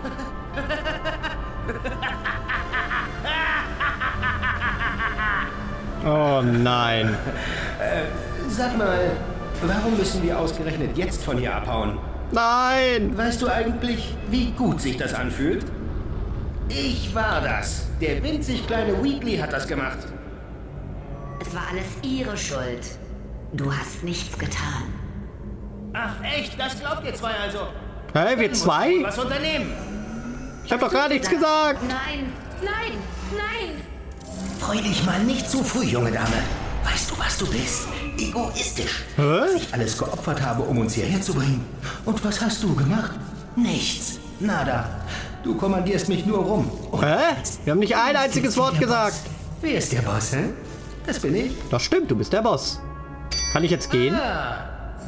S1: Oh nein.
S3: äh, sag mal, warum müssen wir ausgerechnet jetzt von hier abhauen?
S1: Nein!
S3: Weißt du eigentlich, wie gut sich das anfühlt? Ich war das. Der winzig kleine Weekly hat das gemacht.
S5: Es war alles ihre Schuld. Du hast nichts getan.
S3: Ach echt? Das glaubt ihr zwei also?
S1: Hä, wir zwei?
S3: Was unternehmen?
S1: Ich hab doch gar nichts gesagt.
S5: Nein, nein, nein.
S3: Freu dich mal nicht zu früh, junge Dame. Weißt du, was du bist? Egoistisch.
S1: Hä?
S3: Dass ich alles geopfert habe, um uns hierher zu bringen. Und was hast du gemacht? Nichts. Nada. Du kommandierst mich nur rum. Und
S1: Hä? Wir haben nicht ein einziges Wort gesagt.
S3: Boss? Wer ist der Boss, hä? Das bin ich.
S1: Das stimmt, du bist der Boss. Kann ich jetzt gehen?
S3: Ah.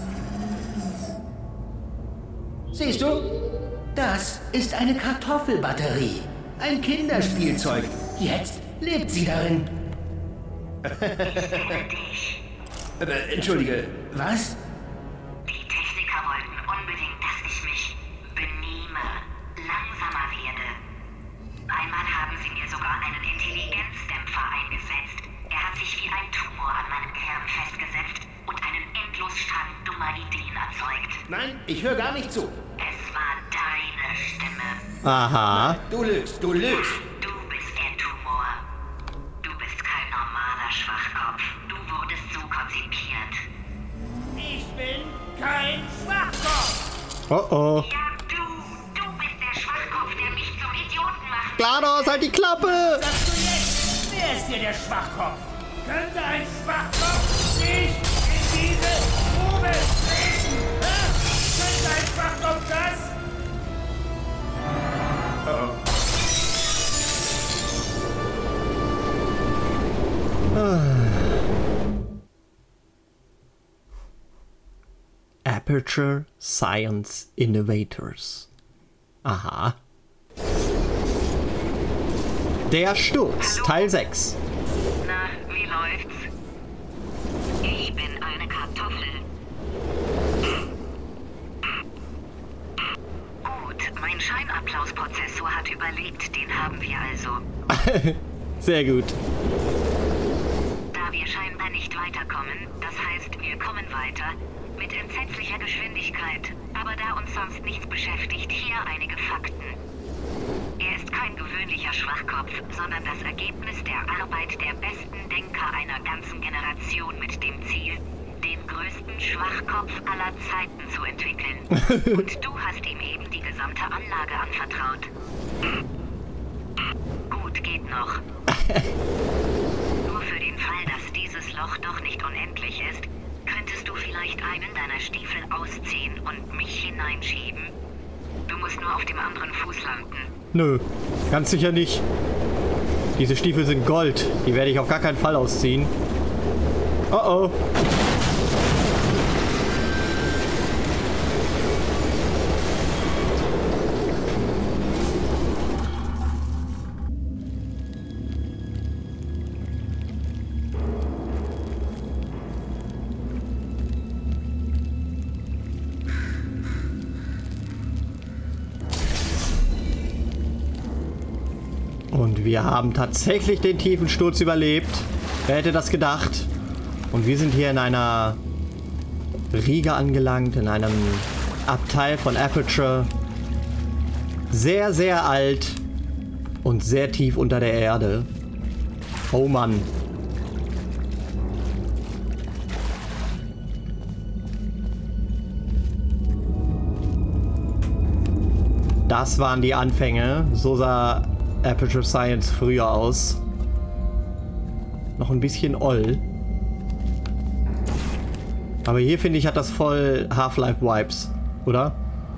S3: Siehst du? Das ist eine Kartoffelbatterie. Ein Kinderspielzeug. Jetzt lebt sie darin. äh, Entschuldige, was?
S10: Die Techniker wollten unbedingt, dass ich mich benehme, langsamer werde. Einmal haben sie mir sogar einen Intelligenzdämpfer eingesetzt. Er hat sich wie ein Tumor an meinem Kern festgesetzt und einen Endlosstrang dummer Ideen erzeugt.
S3: Nein, ich höre gar nicht zu.
S10: Es war deine Stimme.
S1: Aha.
S3: Du lügst, du lügst.
S10: Du bist der Tumor. Du bist kein normaler Schwachkopf. Du wurdest so konzipiert.
S3: Ich bin kein Schwachkopf.
S1: Oh oh.
S10: Ja, du. Du bist der Schwachkopf, der mich zum Idioten macht.
S1: GLaDOS, halt die Klappe!
S3: Sagst du jetzt, wer ist hier der Schwachkopf? Könnte ein Schwachkopf nicht in diese Grube treten? Hä? Könnte ein Schwachkopf das?
S1: Aperture Science Innovators. Aha. Der Sturz, Teil sechs.
S10: Na, wie läuft's? Ich bin eine Kartoffel. Gut, mein Scheinapplausprozessor hat überlebt, den haben wir also.
S1: Sehr gut.
S10: Da wir scheinbar nicht weiterkommen, das heißt, wir kommen weiter, mit entsetzlicher Geschwindigkeit, aber da uns sonst nichts beschäftigt, hier einige Fakten. Er ist kein gewöhnlicher Schwachkopf, sondern das Ergebnis der Arbeit der besten Denker einer ganzen Generation mit dem Ziel, den größten Schwachkopf aller Zeiten zu entwickeln. Und du hast ihm eben die gesamte Anlage anvertraut. Gut, geht noch. Nur für den Fall, dass dieses Loch doch nicht unendlich ist, könntest du vielleicht einen deiner Stiefel ausziehen und mich hineinschieben? Du musst nur auf dem anderen Fuß landen.
S1: Nö, ganz sicher nicht. Diese Stiefel sind Gold. Die werde ich auf gar keinen Fall ausziehen. Oh oh. Und wir haben tatsächlich den tiefen Sturz überlebt. Wer hätte das gedacht? Und wir sind hier in einer Riege angelangt, in einem Abteil von Aperture. Sehr, sehr alt und sehr tief unter der Erde. Oh Mann. Das waren die Anfänge. So sah Aperture Science früher aus. Noch ein bisschen oll. Aber hier finde ich, hat das voll Half-Life-Vibes, oder?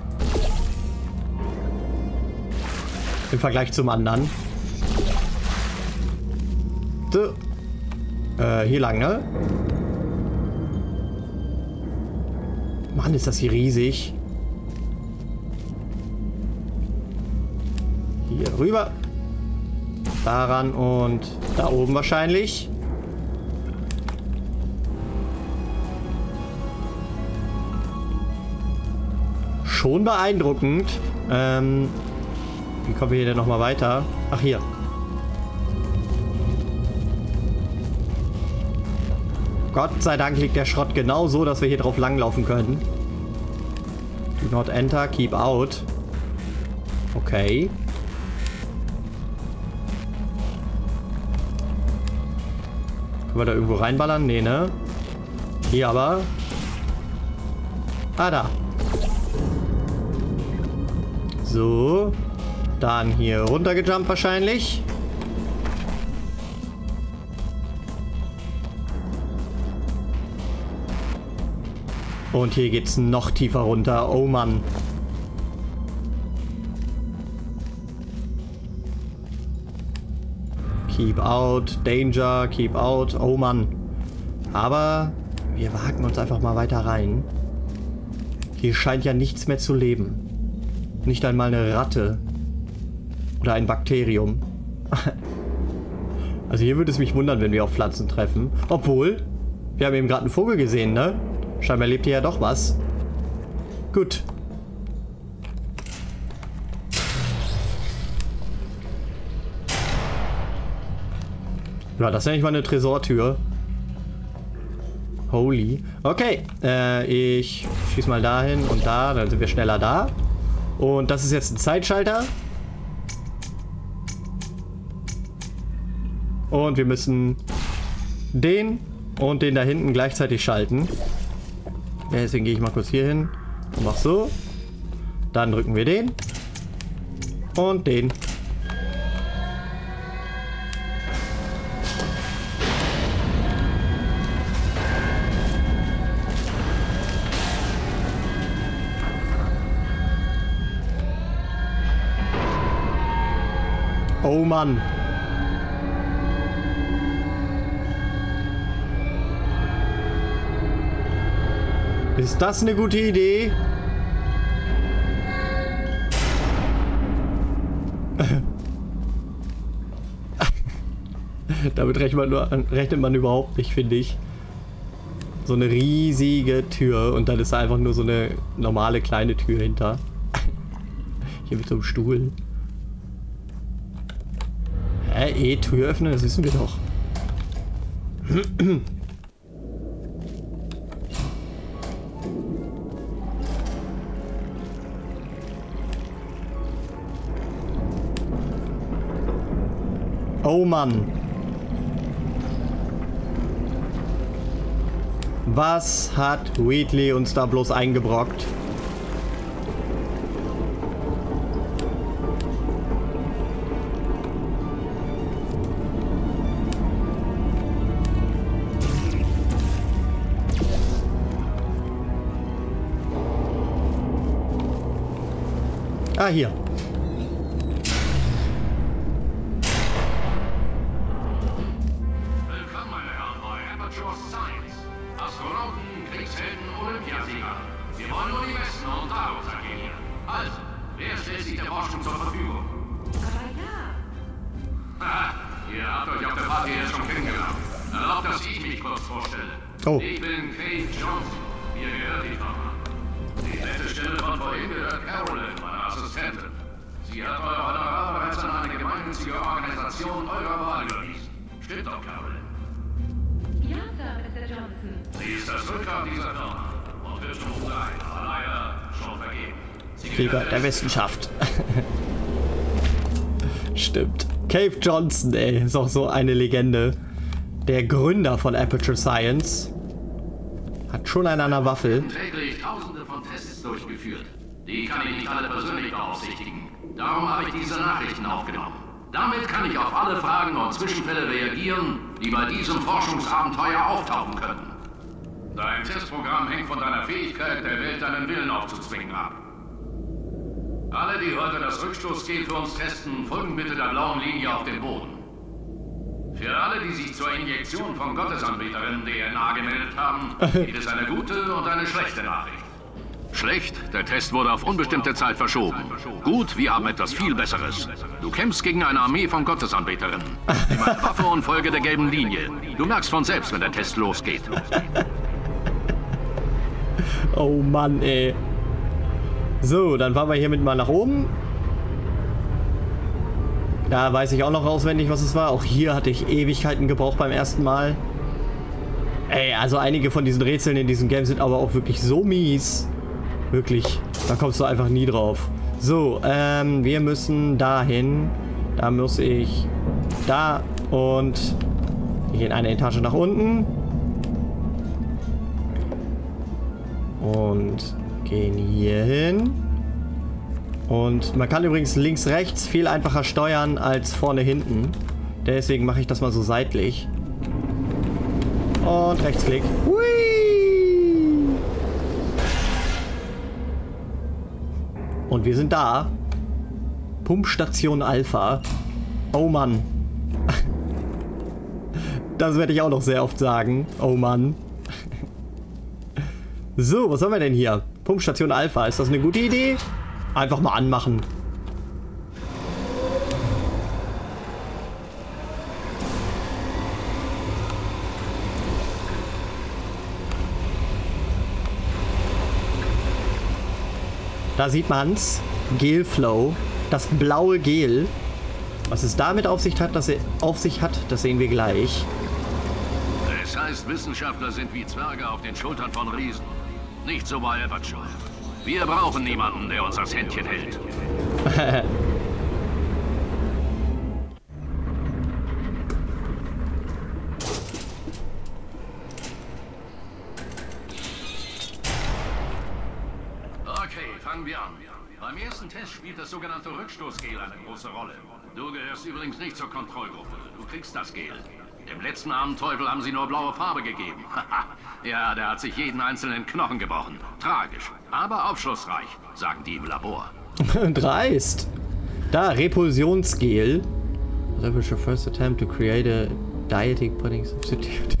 S1: Im Vergleich zum anderen. So. Äh, hier lang, ne? Mann, ist das hier riesig. Hier rüber. Daran und da oben wahrscheinlich. Schon beeindruckend. Ähm, wie kommen wir hier denn nochmal weiter? Ach, hier. Gott sei Dank liegt der Schrott genau so, dass wir hier drauf langlaufen können. Do not enter, keep out. Okay. Können wir da irgendwo reinballern? Nee, ne? Hier aber. Ah, da. So. Dann hier runtergejumpt wahrscheinlich. Und hier geht's noch tiefer runter. Oh Mann. Keep out. Danger. Keep out. Oh Mann. Aber wir wagen uns einfach mal weiter rein. Hier scheint ja nichts mehr zu leben. Nicht einmal eine Ratte. Oder ein Bakterium. Also hier würde es mich wundern, wenn wir auf Pflanzen treffen. Obwohl, wir haben eben gerade einen Vogel gesehen, ne? Scheinbar lebt hier ja doch was. Gut. Ja, das ist ja nicht mal eine Tresortür. Holy. Okay, äh, ich schieße mal dahin und da, dann sind wir schneller da. Und das ist jetzt ein Zeitschalter. Und wir müssen den und den da hinten gleichzeitig schalten. Ja, deswegen gehe ich mal kurz hier hin und mach so. Dann drücken wir den und den. Oh Mann. Ist das eine gute Idee? Damit rechnet man, nur, rechnet man überhaupt nicht, finde ich. So eine riesige Tür und dann ist da einfach nur so eine normale kleine Tür hinter. Hier mit so einem Stuhl. Hä? Eh, Tür öffnen, das wissen wir doch. Oh Mann. Was hat Wheatley uns da bloß eingebrockt? Ah, hier.
S11: Willkommen, meine Herren, bei Aperture Science. Astronauten, Kriegshelden, Olympiasieger. Wir wollen nur die Besten und daraus agieren. Also, wer stellt sich der Forschung zur Verfügung?
S10: Aber ja.
S11: Haha, ihr habt euch auf der Party jetzt schon kennengelernt. Erlaubt, dass ich mich kurz vorstelle.
S1: Oh.
S11: Ich bin Cave Johnson. Mir gehört die Firma. Die nette Stimme von vorhin gehört Carolyn, meine Assistentin. Sie hat euer Honorar bereits an eine gemeinnützige Organisation eurer Wahl überwiesen. Stimmt doch, Carolyn?
S10: Ja, Sir, Mister Johnson.
S11: Sie ist das Rückgrat dieser Firma und wird schon sein, aber leider schon vergeben. Sie
S1: Krieger der Wissenschaft. Stimmt. Cave Johnson, ey, ist auch so eine Legende. Der Gründer von Aperture Science. Hat schon einen an der Waffel.
S11: Täglich tausende von Tests durchgeführt. Die kann ich nicht alle persönlich beaufsichtigen. Darum habe ich diese Nachrichten aufgenommen. Damit kann ich auf alle Fragen und Zwischenfälle reagieren, die bei diesem Forschungsabenteuer auftauchen könnten. Dein Testprogramm hängt von deiner Fähigkeit, der Welt deinen Willen aufzuzwingen ab. Alle, die heute das Rückstoßgel für uns testen, folgen bitte der blauen Linie auf dem Boden. Für alle, die sich zur Injektion von Gottesanbeterinnen D N A gemeldet haben, gibt es eine gute und eine schlechte Nachricht. Schlecht, der Test wurde auf unbestimmte Zeit verschoben. Gut, wir haben etwas viel Besseres. Du kämpfst gegen eine Armee von Gottesanbeterinnen. Nimm eine Waffe und folge der gelben Linie. Du merkst von selbst, wenn der Test losgeht.
S1: Oh Mann, ey. So, dann fahren wir hiermit mal nach oben. Da weiß ich auch noch auswendig, was es war. Auch hier hatte ich Ewigkeiten gebraucht beim ersten Mal. Ey, also einige von diesen Rätseln in diesem Game sind aber auch wirklich so mies. Wirklich Da kommst du einfach nie drauf. So, ähm, wir müssen dahin. Da muss ich da und wir gehen eine Etage nach unten. Und gehen hier hin. Und man kann übrigens links, rechts viel einfacher steuern als vorne, hinten. Deswegen mache ich das mal so seitlich. Und Rechtsklick. Hui! Und wir sind da. Pumpstation Alpha. Oh Mann. Das werde ich auch noch sehr oft sagen. Oh Mann. So, was haben wir denn hier? Pumpstation Alpha. Ist das eine gute Idee? Einfach mal anmachen. Da sieht man's. Gelflow. Das blaue Gel. Was es damit auf sich hat, das, auf sich hat, das sehen wir gleich.
S11: Es heißt, Wissenschaftler sind wie Zwerge auf den Schultern von Riesen. Nicht so bei Aperture. Wir brauchen niemanden, der uns das Händchen hält. Okay, fangen wir an. Beim ersten Test spielt das sogenannte Rückstoßgel eine große Rolle. Du gehörst übrigens nicht zur Kontrollgruppe. Du kriegst das Gel. Dem letzten armen Teufel haben sie nur blaue Farbe gegeben. Ja, der hat sich jeden einzelnen Knochen gebrochen. Tragisch, aber aufschlussreich, sagen die im Labor.
S1: Dreist. Da, Repulsionsgel. That was your first attempt to create a dieting pudding substitute.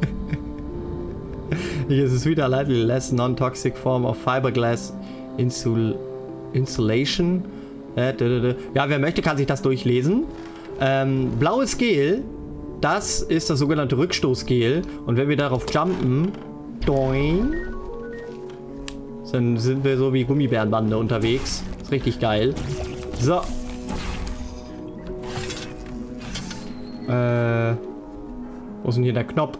S1: This is wieder a slightly less non-toxic form of fiberglass insul insulation. Äh, ja, wer möchte, kann sich das durchlesen. Ähm, blaues Gel, das ist das sogenannte Rückstoßgel. Und wenn wir darauf jumpen, doing, dann sind wir so wie Gummibärenbande unterwegs. Ist richtig geil. So. Äh, wo ist denn hier der Knopf?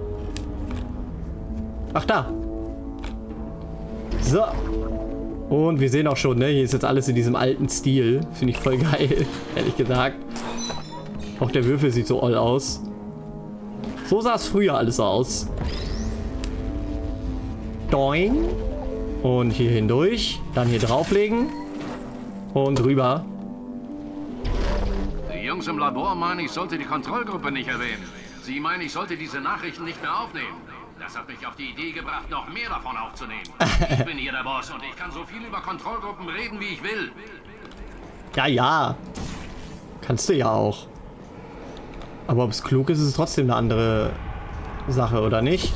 S1: Ach, da. So. Und wir sehen auch schon, ne? Hier ist jetzt alles in diesem alten Stil. Finde ich voll geil, ehrlich gesagt. Auch der Würfel sieht so all aus. So sah es früher alles aus. Doing. Und hier hindurch. Dann hier drauflegen. Und rüber.
S11: Die Jungs im Labor meinen, ich sollte die Kontrollgruppe nicht erwähnen. Sie meinen, ich sollte diese Nachrichten nicht mehr aufnehmen. Das hat mich auf die Idee gebracht, noch mehr davon aufzunehmen. Ich bin hier der Boss und ich kann so viel über Kontrollgruppen reden, wie ich will.
S1: Ja, ja. Kannst du ja auch. Aber ob es klug ist, ist es trotzdem eine andere Sache, oder nicht?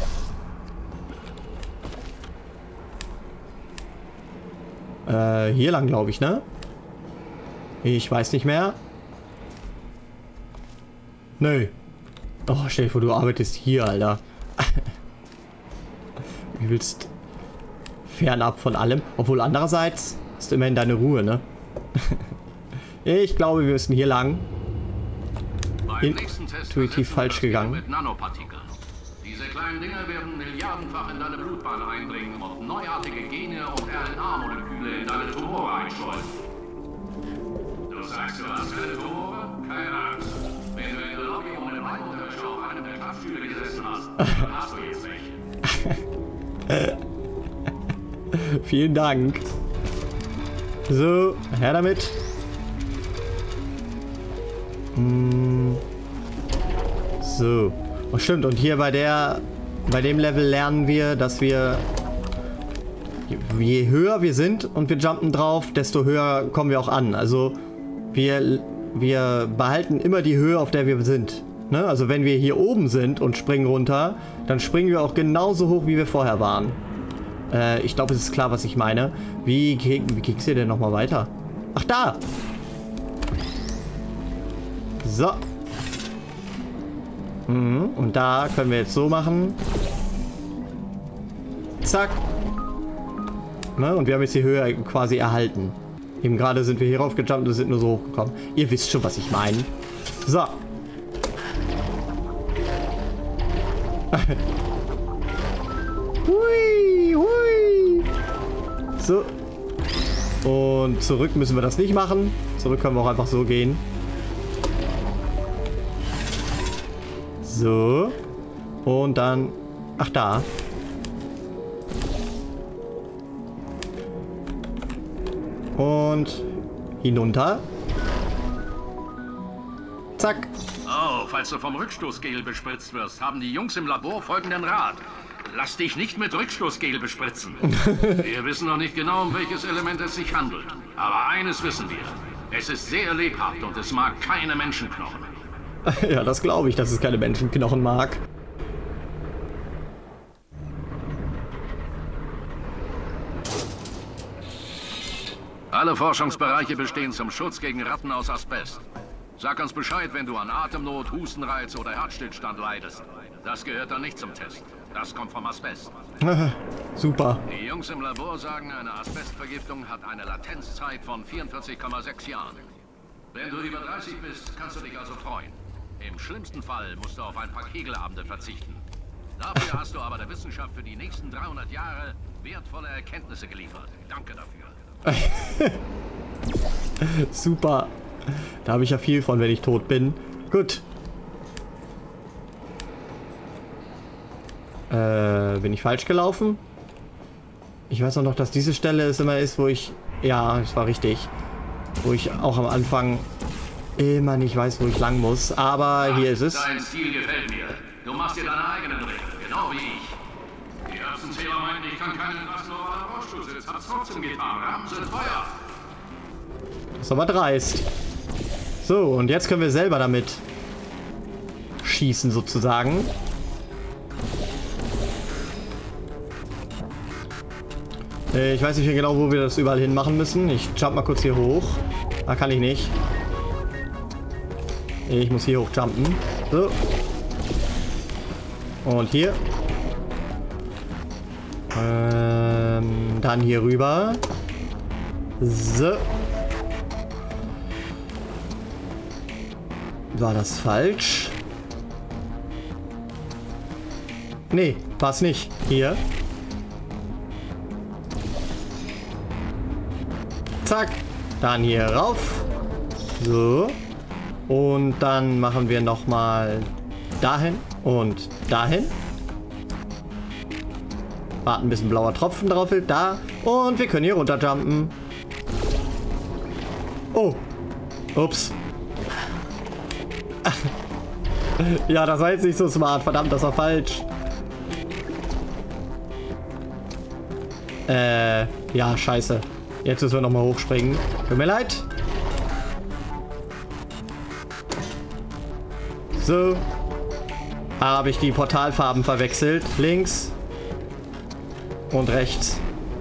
S1: Äh, hier lang, glaube ich, ne? Ich weiß nicht mehr. Nö. Oh, stell dir vor, du arbeitest hier, Alter. Du willst fernab von allem. Obwohl andererseits ist immerhin deine Ruhe, ne? Ich glaube, wir müssen hier lang. Intuitiv falsch gegangen.
S11: Mit Nanopartikeln. Diese kleinen Dinger werden milliardenfach in deine Blutbahn eindringen und neuartige Gene und R N A-Moleküle in deine Tumore einschleusen. Du sagst, du hast keine Tumore? Keine Angst. Wenn du in der Lobby ohne Bleiunterwäsche auf einem der Klappstühle gesessen hast, dann hast du jetzt welche.
S1: Vielen Dank. So, her damit. Hm. So. Oh, stimmt. Und hier bei der, bei dem Level lernen wir, dass wir, je höher wir sind und wir jumpen drauf, desto höher kommen wir auch an. Also wir, wir behalten immer die Höhe, auf der wir sind. Ne? Also wenn wir hier oben sind und springen runter, dann springen wir auch genauso hoch, wie wir vorher waren. Äh, ich glaube, es ist klar, was ich meine. Wie, wie kriegst du denn nochmal weiter? Ach, da! So. Mhm. Und da können wir jetzt so machen. Zack. Ne? Und wir haben jetzt die Höhe quasi erhalten. Eben gerade sind wir hier raufgejumpt und sind nur so hochgekommen. Ihr wisst schon, was ich meine. So. Hui, hui. So. Und zurück müssen wir das nicht machen. Zurück können wir auch einfach so gehen. So. Und dann... Ach, da. Und hinunter. Zack.
S11: Oh, falls du vom Rückstoßgel bespritzt wirst, haben die Jungs im Labor folgenden Rat. Lass dich nicht mit Rückstoßgel bespritzen. Wir wissen noch nicht genau, um welches Element es sich handelt. Aber eines wissen wir. Es ist sehr lebhaft und es mag keine Menschenknochen.
S1: Ja, das glaube ich, dass es keine Menschenknochen mag.
S11: Alle Forschungsbereiche bestehen zum Schutz gegen Ratten aus Asbest. Sag uns Bescheid, wenn du an Atemnot, Hustenreiz oder Herzstillstand leidest. Das gehört dann nicht zum Test. Das kommt vom Asbest.
S1: Super.
S11: Die Jungs im Labor sagen, eine Asbestvergiftung hat eine Latenzzeit von vierundvierzig Komma sechs Jahren. Wenn du über dreißig bist, kannst du dich also freuen. Im schlimmsten Fall musst du auf ein paar Kegelabende verzichten. Dafür hast du aber der Wissenschaft für die nächsten dreihundert Jahre wertvolle Erkenntnisse geliefert. Danke dafür.
S1: Super. Da habe ich ja viel von, wenn ich tot bin. Gut. Äh, bin ich falsch gelaufen? Ich weiß auch noch, dass diese Stelle es immer ist, wo ich... Ja, es war richtig. Wo ich auch am Anfang immer nicht weiß, wo ich lang muss. Aber
S11: Ach,
S1: hier ist es.
S11: Dein Stil gefällt mir. Du machst dir deine eigenen Regeln, genau wie ich. Die Erbsenzähler meinten, ich kann keinen normalen Rollstuhlsitz. Hab's trotzdem getan. Rahmen sind Feuer.
S1: Das ist aber dreist. So, und jetzt können wir selber damit schießen, sozusagen. Ich weiß nicht genau, wo wir das überall hin machen müssen. Ich jump mal kurz hier hoch. Da kann ich nicht. Ich muss hier hochjumpen. So. Und hier. Ähm, dann hier rüber. So. War das falsch? Nee, war's nicht. Hier. Zack. Dann hier rauf. So. Und dann machen wir nochmal dahin und dahin. Warten, bis ein blauer Tropfen drauf will. Da. Und wir können hier runterjumpen. Oh. Ups. Ja, das war jetzt nicht so smart. Verdammt, das war falsch. Äh, ja, scheiße. Jetzt müssen wir nochmal hochspringen. Tut mir leid. So. Habe ich die Portalfarben verwechselt. Links. Und rechts.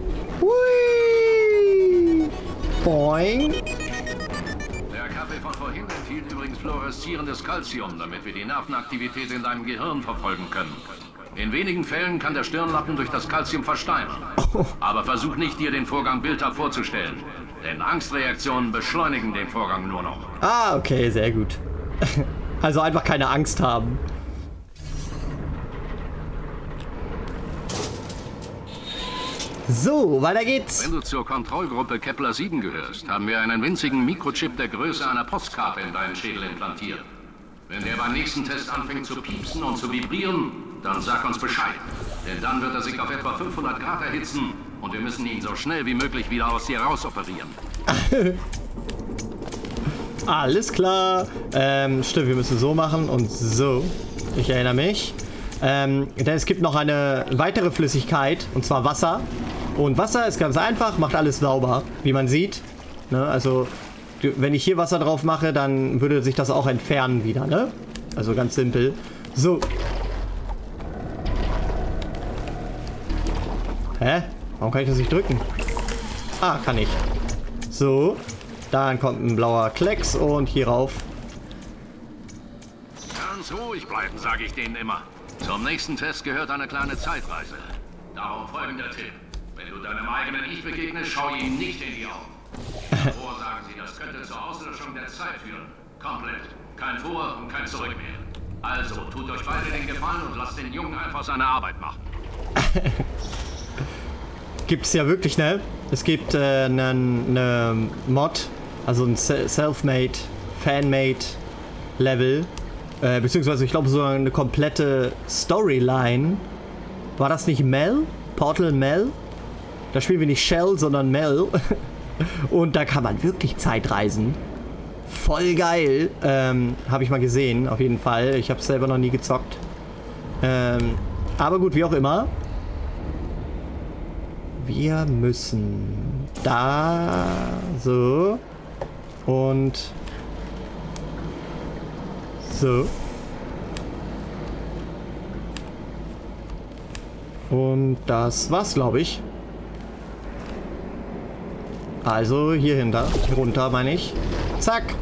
S1: Hui. Boing.
S11: Der Kaffee von vorhin enthielt übrigens fluoreszierendes Calcium, damit wir die Nervenaktivität in deinem Gehirn verfolgen können. In wenigen Fällen kann der Stirnlappen durch das Calcium versteinern.
S1: Oh.
S11: Aber versuch nicht, dir den Vorgang bildhaft vorzustellen. Denn Angstreaktionen beschleunigen den Vorgang nur noch.
S1: Ah, okay, sehr gut. Also einfach keine Angst haben. So, weiter geht's.
S11: Wenn du zur Kontrollgruppe Kepler sieben gehörst, haben wir einen winzigen Mikrochip der Größe einer Postkarte in deinen Schädel implantiert. Wenn der beim nächsten Test anfängt zu piepsen und zu vibrieren, dann sag uns Bescheid. Denn dann wird er sich auf etwa fünfhundert Grad erhitzen und wir müssen ihn so schnell wie möglich wieder aus dir rausoperieren.
S1: Alles klar. Ähm, stimmt, wir müssen so machen und so. Ich erinnere mich. Ähm, denn es gibt noch eine weitere Flüssigkeit, und zwar Wasser. Und Wasser ist ganz einfach, macht alles sauber, wie man sieht. Ne? Also, wenn ich hier Wasser drauf mache, dann würde sich das auch entfernen wieder, ne? Also ganz simpel. So. Hä? Warum kann ich das nicht drücken? Ah, kann ich. So. Dann kommt ein blauer Klecks und hier rauf.
S11: Ganz ruhig bleiben, sage ich denen immer. Zum nächsten Test gehört eine kleine Zeitreise. Darum folgender Tipp. Wenn du deinem eigenen Ich begegnest, schau ihm nicht in die Augen. Davor sagen sie, das könnte zur Auslöschung der Zeit führen. Komplett. Kein Vor- und kein Zurück mehr. Also, tut euch beide den Gefallen und lasst den Jungen einfach seine Arbeit machen.
S1: Gibt's ja wirklich, ne? Es gibt äh, eine ne Mod, also ein Self-Made, Fan-Made Level, äh, beziehungsweise ich glaube so eine komplette Storyline. War das nicht Mel? Portal Mel? Da spielen wir nicht Shell, sondern Mel. Und da kann man wirklich Zeitreisen. Voll geil. Ähm, habe ich mal gesehen, auf jeden Fall. Ich habe es selber noch nie gezockt. Ähm, aber gut, wie auch immer. Wir müssen da so und so und das war's, glaube ich. Also hier hinter, runter meine ich. Zack.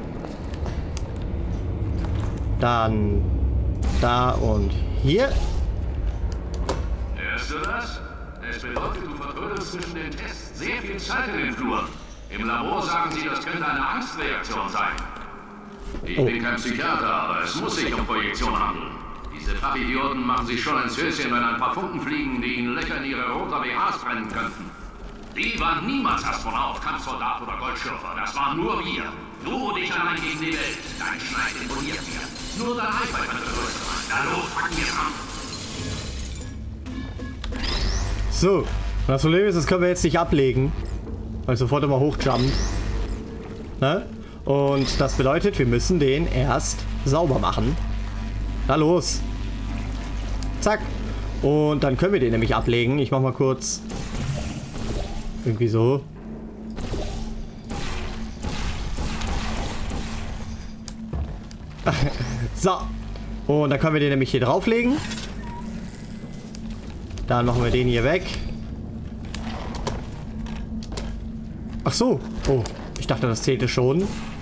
S1: Dann da und hier.
S11: Hörst du das? Es bedeutet, du vertrödelst zwischen den Tests sehr viel Zeit in den Fluren. Im Labor sagen sie, das könnte eine Angstreaktion sein. Ich
S1: oh.
S11: bin kein Psychiater, aber es muss sich um Projektion handeln. Diese Fachidioten machen sich schon ins Höschen, wenn ein paar Funken fliegen, die ihnen Löcher in ihre rosa B Hs brennen könnten. Die waren niemals Astronaut, Kampfsoldat oder Goldschürfer. Das waren nur wir. Du und ich allein gegen die Welt. Dein Schneid imponiert mir. Nur dein Eifer könnte größer sein. Na los, packen wir an.
S1: So, das Problem ist, das können wir jetzt nicht ablegen, weil sofort immer hochjumpt. Ne? Und das bedeutet, wir müssen den erst sauber machen. Na los. Zack. Und dann können wir den nämlich ablegen. Ich mach mal kurz irgendwie so. So. Und dann können wir den nämlich hier drauflegen. Dann machen wir den hier weg. Ach so. Oh, ich dachte, das zählte schon.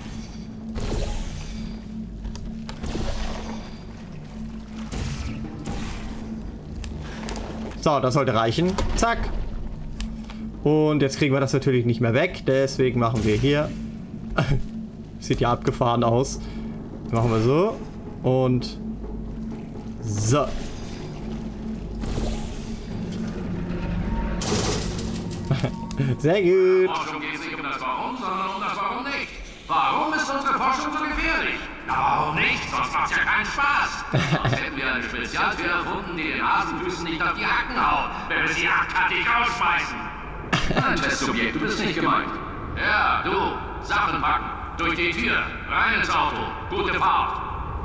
S1: So, das sollte reichen. Zack. Und jetzt kriegen wir das natürlich nicht mehr weg. Deswegen machen wir hier. Sieht ja abgefahren aus. Machen wir so. Und so. Sehr gut.
S11: Forschung geht nicht um das Warum, sondern um das Warum nicht. Warum ist unsere Forschung so gefährlich? Warum nicht? Sonst macht's ja keinen Spaß. Sonst hätten wir eine Spezialtür erfunden, die den Hasenfüßen nicht auf die Hacken haut, wenn wir sie achtkantig rausschmeißen. Ein Testsubjekt, du bist nicht gemeint. Ja, du. Sachen packen. Durch die Tür. Rein ins Auto. Gute Fahrt.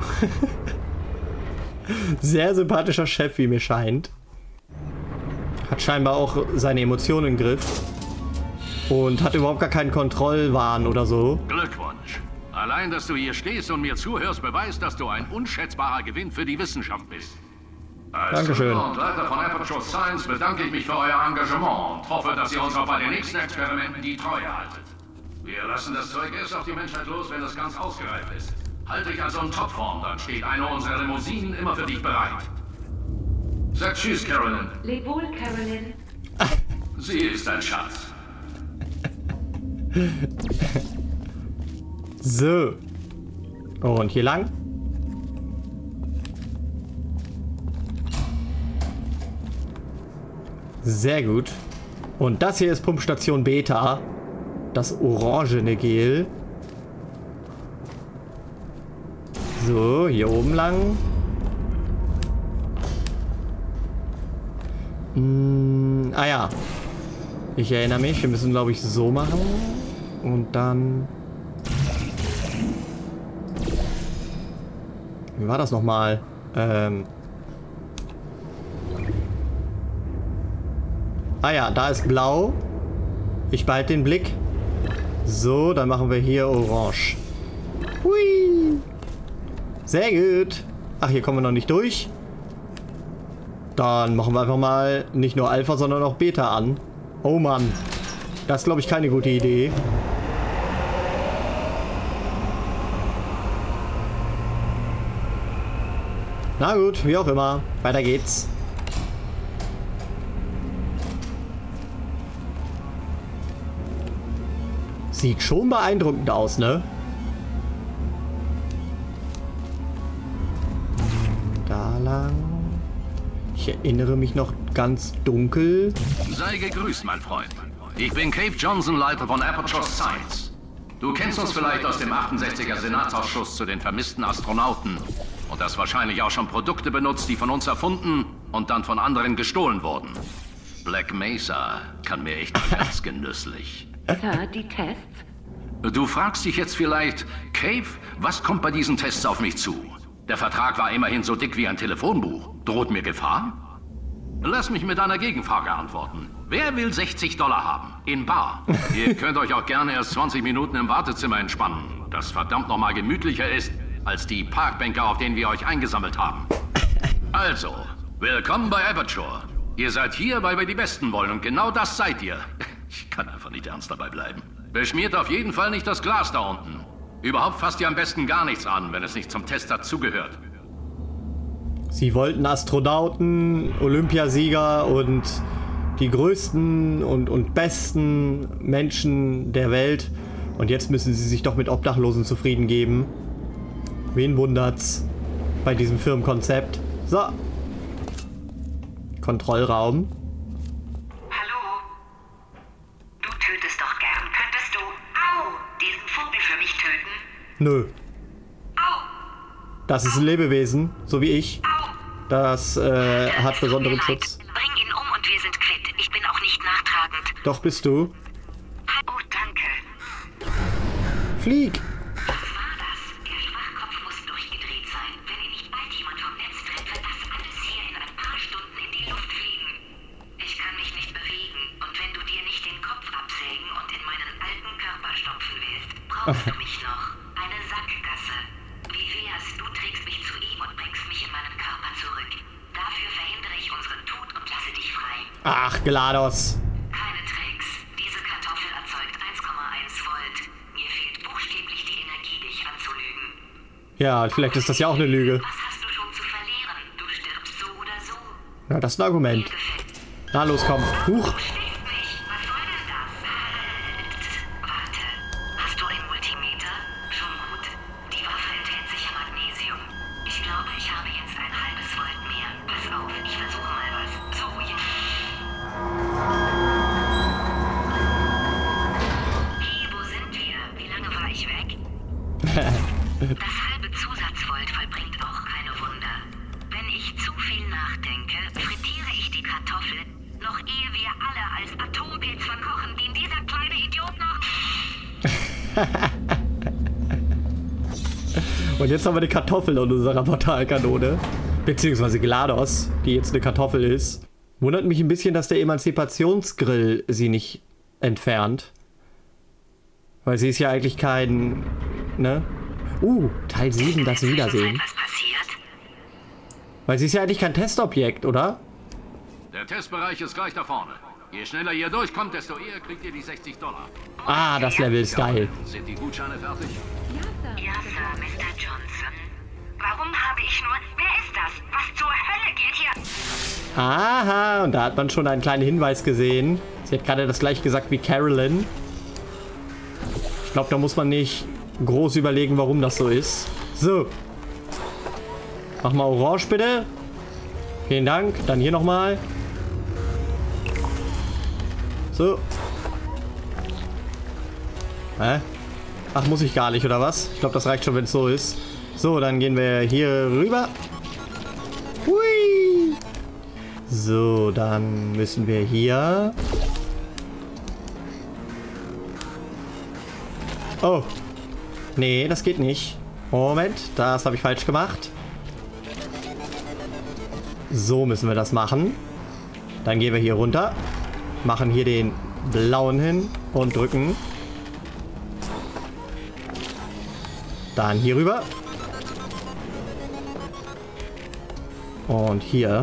S1: Sehr sympathischer Chef, wie mir scheint. Hat scheinbar auch seine Emotionen im Griff. Und hat überhaupt gar keinen Kontrollwahn oder so.
S11: Glückwunsch. Allein, dass du hier stehst und mir zuhörst, beweist, dass du ein unschätzbarer Gewinn für die Wissenschaft bist. Als
S1: Dankeschön.
S11: Gründer und Leiter von Aperture Science bedanke ich mich für euer Engagement und hoffe, dass ihr uns auch bei den nächsten Experimenten die Treue haltet. Wir lassen das Zeug erst auf die Menschheit los, wenn es ganz ausgereift ist. Halt dich also in Topform, dann steht eine unserer Limousinen immer für dich bereit. Sag tschüss, Carolyn.
S10: Leb wohl, Carolyn.
S11: Sie ist ein Schatz.
S1: So. Und hier lang. Sehr gut. Und das hier ist Pumpstation Beta. Das orangene Gel. So, hier oben lang. Hm, ah ja. Ich erinnere mich, wir müssen, glaube ich, so machen. Und dann... Wie war das nochmal? Ähm... Ah ja, da ist blau. Ich behalte den Blick. So, dann machen wir hier orange. Hui. Sehr gut. Ach, hier kommen wir noch nicht durch. Dann machen wir einfach mal nicht nur Alpha, sondern auch Beta an. Oh Mann. Das ist, glaube ich, keine gute Idee. Na gut, wie auch immer. Weiter geht's. Sieht schon beeindruckend aus, ne? Da lang. Ich erinnere mich noch ganz dunkel.
S11: Sei gegrüßt, mein Freund. Ich bin Cape Johnson, Leiter von Aperture Science. Du kennst uns vielleicht aus dem achtundsechziger Senatsausschuss zu den vermissten Astronauten. Und hast wahrscheinlich auch schon Produkte benutzt, die von uns erfunden und dann von anderen gestohlen wurden. Black Mesa kann mir echt ganz genüsslich.
S10: Sir, die Tests?
S11: Du fragst dich jetzt vielleicht, Cave, was kommt bei diesen Tests auf mich zu? Der Vertrag war immerhin so dick wie ein Telefonbuch. Droht mir Gefahr? Lass mich mit einer Gegenfrage antworten. Wer will sechzig Dollar haben? In bar. Ihr könnt euch auch gerne erst zwanzig Minuten im Wartezimmer entspannen, das verdammt nochmal gemütlicher ist als die Parkbänke, auf denen wir euch eingesammelt haben. Also, willkommen bei Aperture. Ihr seid hier, weil wir die Besten wollen und genau das seid ihr. Ich kann einfach nicht ernst dabei bleiben. Beschmiert auf jeden Fall nicht das Glas da unten. Überhaupt fasst ihr am besten gar nichts an, wenn es nicht zum Test dazugehört.
S1: Sie wollten Astronauten, Olympiasieger und die größten und, und besten Menschen der Welt. Und jetzt müssen sie sich doch mit Obdachlosen zufrieden geben. Wen wundert's bei diesem Firmenkonzept? So. Kontrollraum.
S10: Hallo? Du tötest doch gern. Könntest du, au, diesen Vogel für mich töten?
S1: Nö.
S10: Au.
S1: Das ist ein Lebewesen, so wie ich. Das äh, hat besonderen Schutz.
S10: Bring ihn um und wir sind quitt. Ich bin auch nicht nachtragend.
S1: Doch bist du.
S10: Oh, danke.
S1: Flieg!
S10: Was war das? Der Schwachkopf muss durchgedreht sein. Wenn ihn nicht bald jemand vom Netz trennt, wird das alles hier in ein paar Stunden in die Luft fliegen. Ich kann mich nicht bewegen. Und wenn du dir nicht den Kopf absägen und in meinen alten Körper stopfen willst, brauchst du mich noch. Eine Sackgasse. Wie wär's, du trägst mich zu ihm und bringst mich in meinen Körper zurück. Dafür verhindere ich unseren Tod und lasse dich frei.
S1: Ach, GLaDOS.
S10: Keine Tricks. Diese Kartoffel erzeugt eins Komma eins Volt. Mir fehlt buchstäblich die Energie, dich anzulügen.
S1: Ja, vielleicht ist das ja auch eine Lüge.
S10: Was hast du schon zu verlieren? Du stirbst so oder so.
S1: Ja, das ist ein Argument. Na los, komm. Huch.
S10: Was soll denn das? Halt. Warte. Hast du ein Multimeter? Schon gut. Die Waffe enthält sicher Magnesium. Ich glaube, ich habe jetzt ein halbes Volt mehr. Pass auf, ich versuche mal was. So, jetzt. Hey, wo sind wir? Wie lange war ich weg? Das halbe Zusatzvolt vollbringt auch keine Wunder. Wenn ich zu viel nachdenke, frittiere ich die Kartoffel, noch ehe wir alle als Atompilz verkochen, den dieser kleine Idiot noch...
S1: Und jetzt haben wir eine Kartoffel in unserer Portalkanone. Beziehungsweise GLaDOS, die jetzt eine Kartoffel ist. Wundert mich ein bisschen, dass der Emanzipationsgrill sie nicht entfernt. Weil sie ist ja eigentlich kein... Ne? Uh, Teil sieben, das Wiedersehen.
S10: Was passiert?
S1: Weil sie ist ja eigentlich kein Testobjekt, oder?
S11: Der Testbereich ist gleich da vorne. Je schneller ihr durchkommt, desto eher kriegt ihr die sechzig Dollar.
S1: Ah, das Level ist geil.
S11: Sind die Gutscheine fertig?
S10: Ja, Sir, Mister Johnson. Warum habe ich nur... Wer ist das? Was zur Hölle geht hier?
S1: Aha, und da hat man schon einen kleinen Hinweis gesehen. Sie hat gerade das gleiche gesagt wie Carolyn. Ich glaube, da muss man nicht groß überlegen, warum das so ist. So. Mach mal orange, bitte. Vielen Dank. Dann hier nochmal. So. Hä? Ach, muss ich gar nicht, oder was? Ich glaube, das reicht schon, wenn es so ist. So, dann gehen wir hier rüber. Hui. So, dann müssen wir hier... Oh. Nee, das geht nicht. Moment, das habe ich falsch gemacht. So müssen wir das machen. Dann gehen wir hier runter. Machen hier den blauen hin und drücken. Dann hier rüber. Und hier.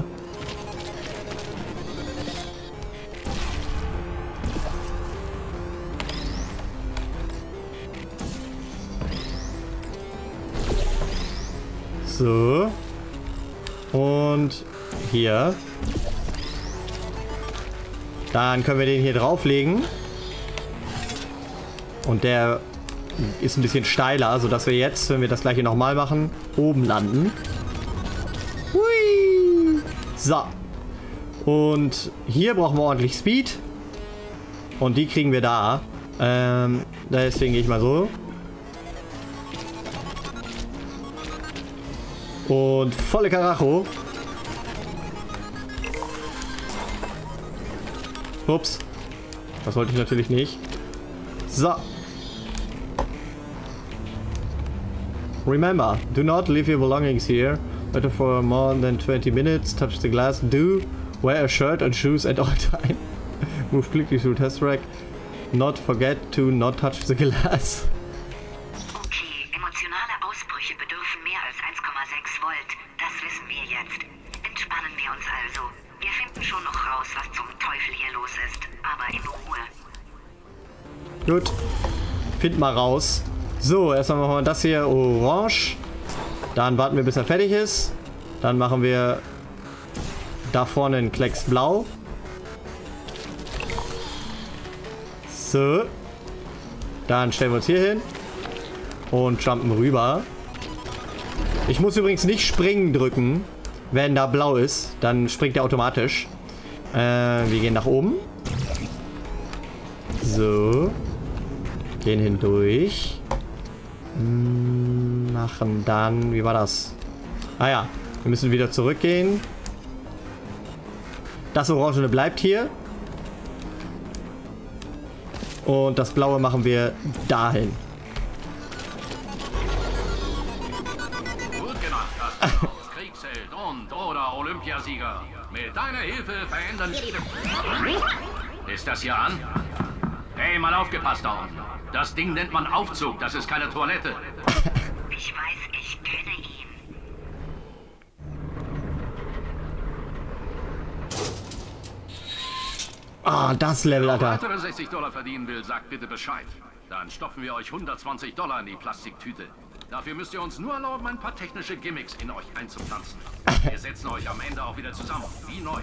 S1: So. Und hier. Dann können wir den hier drauflegen. Und der ist ein bisschen steiler, sodass wir jetzt, wenn wir das gleiche nochmal machen, oben landen. Hui. So. Und hier brauchen wir ordentlich Speed. Und die kriegen wir da. Ähm, deswegen gehe ich mal so. Und volle Karacho. Ups. Das wollte ich natürlich nicht. So. Remember, do not leave your belongings here. Better for more than twenty minutes. Touch the glass. Do wear a shirt and shoes at all time. Move quickly through test rack. Not forget to not touch the glass.
S10: Okay, emotionale Ausbrüche bedürfen mehr als eins Komma sechs Volt. Das wissen wir jetzt. Entspannen wir uns also. Wir finden schon noch raus, was zum Teufel hier los ist. Aber in Ruhe.
S1: Gut. Find mal raus. So, erstmal machen wir das hier orange. Dann warten wir, bis er fertig ist. Dann machen wir da vorne einen Klecks blau. So. Dann stellen wir uns hier hin. Und jumpen rüber. Ich muss übrigens nicht springen drücken, wenn da blau ist. Dann springt er automatisch. Äh, wir gehen nach oben. So. Gehen hindurch. Hm, machen dann... Wie war das? Ah ja. Wir müssen wieder zurückgehen. Das Orangene bleibt hier. Und das Blaue machen wir dahin.
S11: Gut gemacht, Astros. Kriegsheld und oder Olympiasieger. Mit deiner Hilfe verändern... Ist das hier an? Hey, mal aufgepasst da unten. Das Ding nennt man Aufzug, das ist keine Toilette.
S10: Ich weiß, ich kenne ihn.
S1: Ah, das Level, Alter.
S11: Wer weitere sechzig Dollar verdienen will, sagt bitte Bescheid. Dann stopfen wir euch hundertzwanzig Dollar in die Plastiktüte. Dafür müsst ihr uns nur erlauben, ein paar technische Gimmicks in euch einzupflanzen. Wir setzen euch am Ende auch wieder zusammen, wie neu.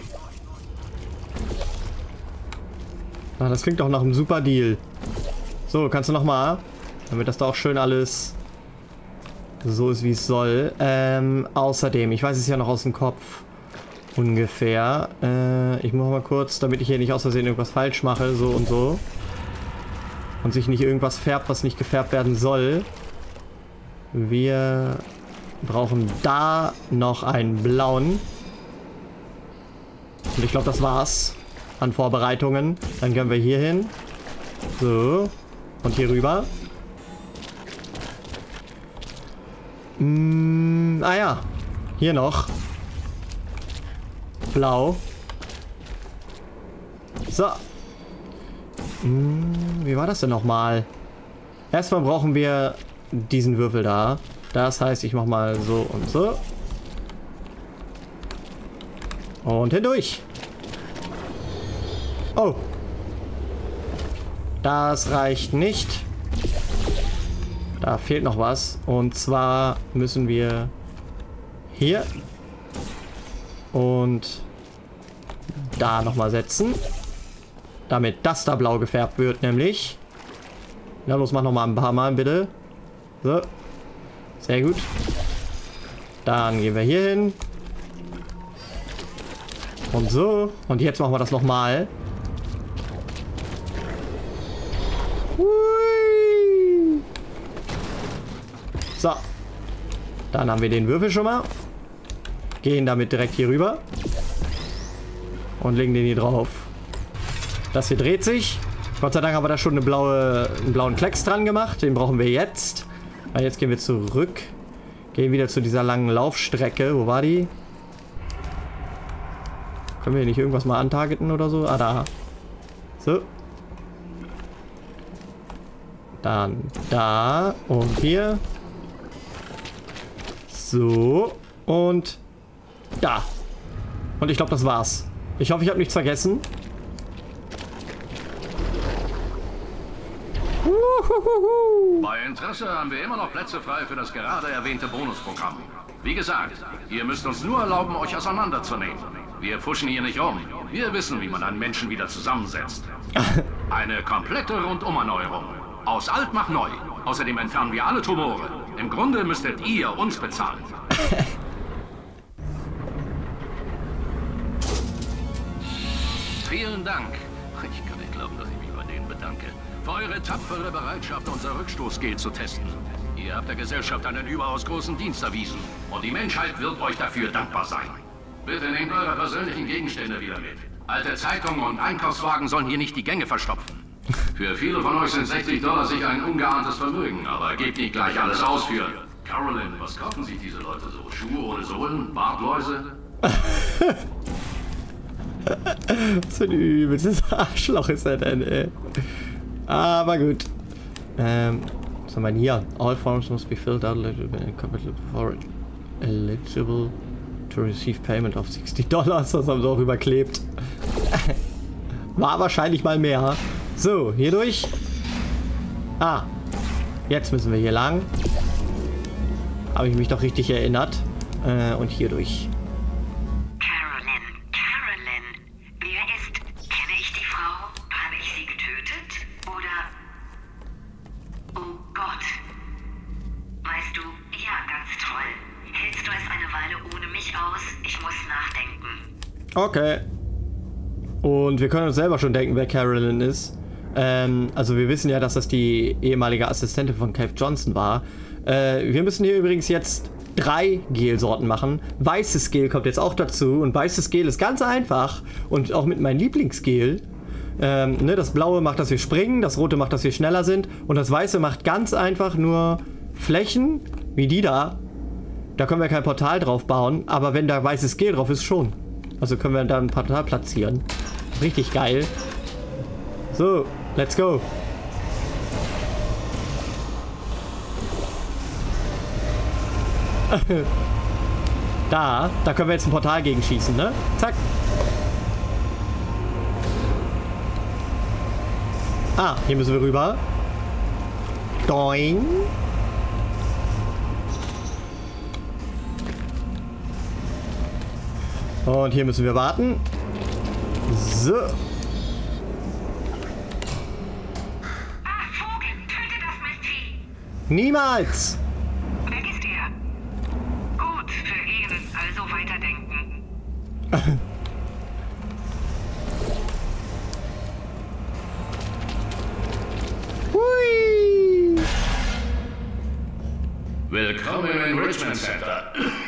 S1: Ah, das klingt doch nach einem super Deal. So, kannst du nochmal, damit das da auch schön alles so ist, wie es soll. Ähm, außerdem, ich weiß es ja noch aus dem Kopf ungefähr. Äh, ich mache mal kurz, damit ich hier nicht aus Versehen irgendwas falsch mache, so und so. Und sich nicht irgendwas färbt, was nicht gefärbt werden soll. Wir brauchen da noch einen blauen. Und ich glaube, das war's an Vorbereitungen. Dann können wir hier hin. So. Und hier rüber. Mm, ah ja. Hier noch. Blau. So. Mm, wie war das denn nochmal? Erstmal brauchen wir diesen Würfel da. Das heißt, ich mache mal so und so. Und hindurch. Oh. Das reicht nicht. Da fehlt noch was. Und zwar müssen wir hier und da nochmal setzen. Damit das da blau gefärbt wird, nämlich. Ja, los, mach nochmal ein paar Mal, bitte. So. Sehr gut. Dann gehen wir hier hin. Und so. Und jetzt machen wir das nochmal. So. Dann haben wir den Würfel schon mal. Gehen damit direkt hier rüber. Und legen den hier drauf. Das hier dreht sich. Gott sei Dank haben wir da schon eine blaue, einen blauen Klecks dran gemacht. Den brauchen wir jetzt. Und jetzt gehen wir zurück. Gehen wieder zu dieser langen Laufstrecke. Wo war die? Können wir hier nicht irgendwas mal antargeten oder so? Ah, da. So. Dann da. Und hier. So. Und da. Und ich glaube, das war's. Ich hoffe, ich habe nichts vergessen.
S11: Bei Interesse haben wir immer noch Plätze frei für das gerade erwähnte Bonusprogramm. Wie gesagt, ihr müsst uns nur erlauben, euch auseinanderzunehmen. Wir fuschen hier nicht rum. Wir wissen, wie man einen Menschen wieder zusammensetzt. Eine komplette Rundumerneuerung. Aus alt macht neu. Außerdem entfernen wir alle Tumore. Im Grunde müsstet ihr uns bezahlen. Vielen Dank. Ich kann nicht glauben, dass ich mich bei danke. Für eure tapfere Bereitschaft, unser Rückstoßgel zu testen. Ihr habt der Gesellschaft einen überaus großen Dienst erwiesen. Und die Menschheit wird euch dafür dankbar sein. Bitte nehmt eure persönlichen Gegenstände wieder mit. Alte Zeitungen und Einkaufswagen sollen hier nicht die Gänge verstopfen. Für viele von euch sind sechzig Dollar sicher ein ungeahntes Vermögen, aber gebt nicht gleich alles aus für... Carolyn, was kaufen sich diese Leute so? Schuhe ohne Sohlen? Bartläuse?
S1: Was für ein übelstes Arschloch ist er denn, ey. Aber gut. Ähm, was haben wir denn hier? All forms must be filled out before eligible to receive payment of sixty Dollars. Das haben sie auch überklebt. War wahrscheinlich mal mehr. So, hier durch. Ah. Jetzt müssen wir hier lang. Habe ich mich doch richtig erinnert. Äh, und hier durch.
S10: Carolyn, Carolyn. Wer ist... Kenne ich die Frau? Habe ich sie getötet? Oder... Oh Gott. Weißt du, ja, ganz toll. Hältst du es eine Weile ohne mich aus? Ich muss nachdenken.
S1: Okay. Und wir können uns selber schon denken, wer Carolyn ist. Ähm, also wir wissen ja, dass das die ehemalige Assistentin von Cave Johnson war. Äh, wir müssen hier übrigens jetzt drei Gelsorten machen. Weißes Gel kommt jetzt auch dazu. Und weißes Gel ist ganz einfach. Und auch mit meinem Lieblingsgel. Ähm, ne, das blaue macht, dass wir springen. Das rote macht, dass wir schneller sind. Und das weiße macht ganz einfach nur Flächen, wie die da. Da können wir kein Portal drauf bauen. Aber wenn da weißes Gel drauf ist, schon. Also können wir da ein Portal platzieren. Richtig geil. So, let's go. Da, da können wir jetzt ein Portal gegen schießen, ne? Zack. Ah, hier müssen wir rüber. Doing. Und hier müssen wir warten. So.
S10: Ah, Vogel, töte das Mistvieh.
S1: Niemals!
S10: Weg ist er. Gut, für ihn, also weiterdenken.
S1: Hui!
S11: Willkommen im Richmond Center.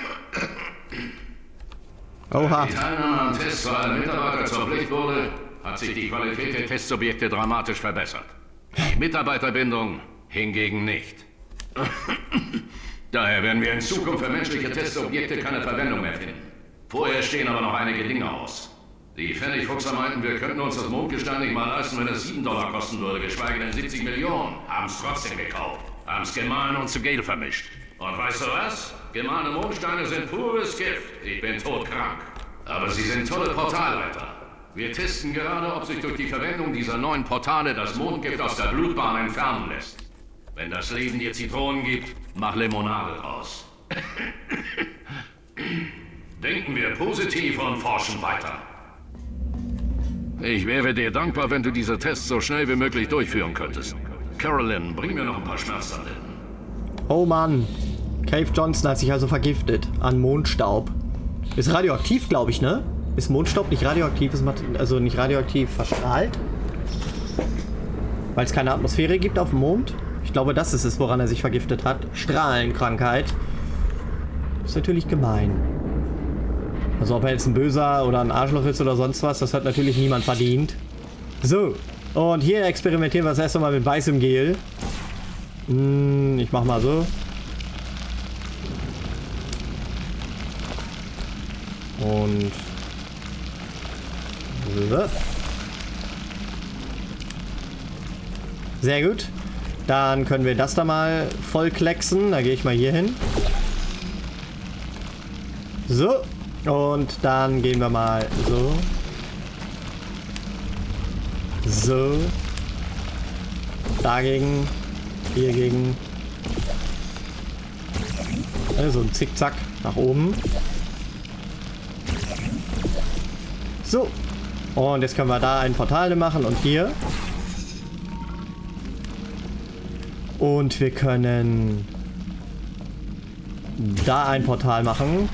S1: Oha.
S11: Die Teilnahme am Test für alle Mitarbeiter zur Pflicht wurde, hat sich die Qualität der Testsubjekte dramatisch verbessert. Die Mitarbeiterbindung hingegen nicht. Daher werden wir in Zukunft für menschliche Testsubjekte keine Verwendung mehr finden. Vorher stehen aber noch einige Dinge aus. Die Pfennigfuchser meinten, wir könnten uns das Mondgestein nicht mal leisten, wenn es sieben Dollar kosten würde, geschweige denn siebzig Millionen. Haben es trotzdem gekauft. Haben es gemahlen und zu Gel vermischt. Und weißt du was? Gemahlene Mondsteine sind pures Gift. Ich bin todkrank. Aber sie sind tolle Portalleiter. Wir testen gerade, ob sich durch die Verwendung dieser neuen Portale das Mondgift aus der Blutbahn entfernen lässt. Wenn das Leben dir Zitronen gibt, mach Limonade draus. Denken wir positiv und forschen weiter. Ich wäre dir dankbar, wenn du diese Tests so schnell wie möglich durchführen könntest. Carolyn, bring mir noch ein paar Schmerztabletten.
S1: Oh Mann. Cave Johnson hat sich also vergiftet an Mondstaub. Ist radioaktiv, glaube ich, ne? Ist Mondstaub nicht radioaktiv, ist also nicht radioaktiv verstrahlt? Weil es keine Atmosphäre gibt auf dem Mond? Ich glaube, das ist es, woran er sich vergiftet hat. Strahlenkrankheit. Ist natürlich gemein. Also ob er jetzt ein Böser oder ein Arschloch ist oder sonst was, das hat natürlich niemand verdient. So, und hier experimentieren wir das erste Mal mit weißem Gel. Hm, ich mach mal so. Und... Sehr gut. Dann können wir das da mal voll klecksen. Da gehe ich mal hier hin. So. Und dann gehen wir mal so. So. Dagegen. Hiergegen. Also ein Zickzack nach oben. So. Und jetzt können wir da ein Portal machen und hier. Und wir können da ein Portal machen.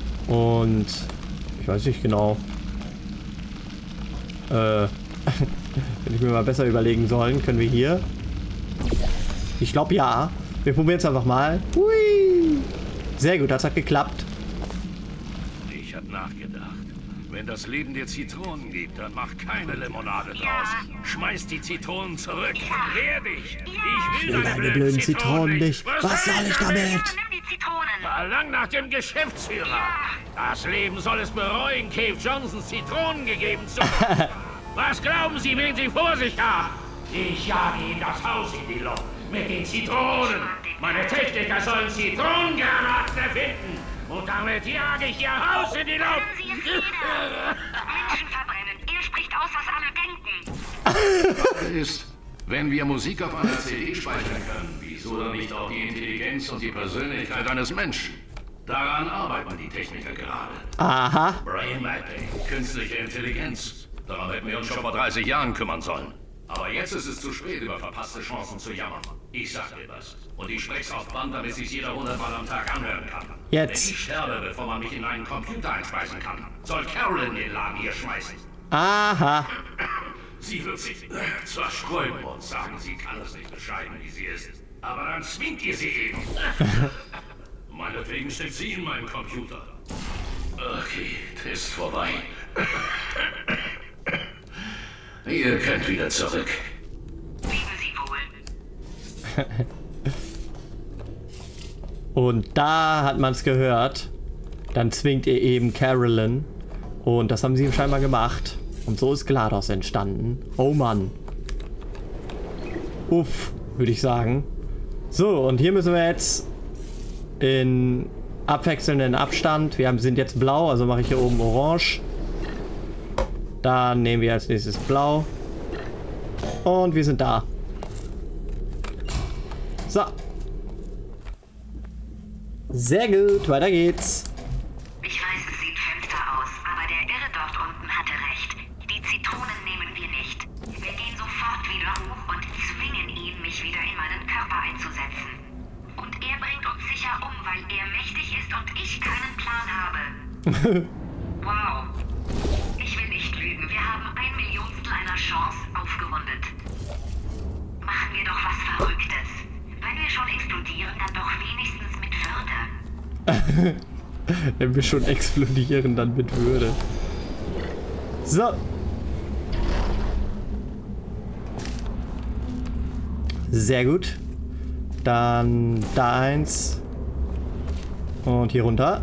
S1: Und ich weiß nicht genau. Äh, Hätte ich mir mal besser überlegen sollen. Können wir hier? Ich glaube ja. Wir probieren es einfach mal. Hui. Sehr gut, das hat geklappt.
S11: Ich habe nachgedacht. Wenn das Leben dir Zitronen gibt, dann mach keine Limonade draus. Schmeiß die Zitronen zurück. Wehr dich. Ich will
S1: deine blöden Zitronen nicht. Was soll ich damit?
S11: Verlang nach dem Geschäftsführer. Das Leben soll es bereuen, Cave Johnsons Zitronen gegeben zu haben. Was glauben Sie, wen Sie vor sich haben? Ich jage Ihnen das Haus in die Luft mit den Zitronen. Meine Techniker sollen Zitronengranaten erfinden. Und damit jage ich Ihr Haus in die Luft.
S10: Menschen verbrennen. Er spricht aus, was alle denken.
S11: Ist, wenn wir Musik auf einer C D speichern können, wieso dann nicht auch die Intelligenz und die Persönlichkeit eines Menschen? Daran arbeiten die Techniker gerade.
S1: Aha.
S11: Brain Mapping, künstliche Intelligenz. Daran hätten wir uns schon vor dreißig Jahren kümmern sollen. Aber jetzt ist es zu spät, über verpasste Chancen zu jammern. Ich sag dir was. Und ich spreche auf Band, damit sich jeder hundertmal am Tag anhören kann.
S1: Jetzt.
S11: Wenn ich sterbe, bevor man mich in einen Computer einspeisen kann, soll Carolyn den Laden hier schmeißen.
S1: Aha.
S11: Sie wird sich äh, zwar sträuben und sagen, sie kann es nicht beschreiben, wie sie ist. Aber dann zwingt ihr sie eben. Meinetwegen steckt sie in meinen Computer. Okay, Test vorbei. Ihr könnt wieder zurück.
S10: Leben Sie wohl.
S1: Und da hat man es gehört. Dann zwingt ihr eben Carolyn. Und das haben sie scheinbar gemacht. Und so ist GLaDOS entstanden. Oh Mann. Uff, würde ich sagen. So, und hier müssen wir jetzt in abwechselnden Abstand. Wir haben, sind jetzt blau, also mache ich hier oben orange. Dann nehmen wir als nächstes blau. Und wir sind da. So. Sehr gut, weiter geht's.
S10: Ich weiß, es sieht finster aus, aber der Irre dort unten hatte recht. Die Zitronen nehmen wir nicht. Wir gehen sofort wieder hoch und zwingen ihn, mich wieder in meinen Körper einzusetzen. Und er bringt uns sicher um, weil er mächtig ist und ich keinen Plan habe. Wow. Ich will nicht lügen. Wir haben ein Millionstel einer Chance aufgerundet. Machen wir doch was Verrücktes. Wenn wir schon explodieren, dann doch wenigstens mit Würde.
S1: Wenn wir schon explodieren, dann mit Würde. So. Sehr gut. Dann da eins. Und hier runter.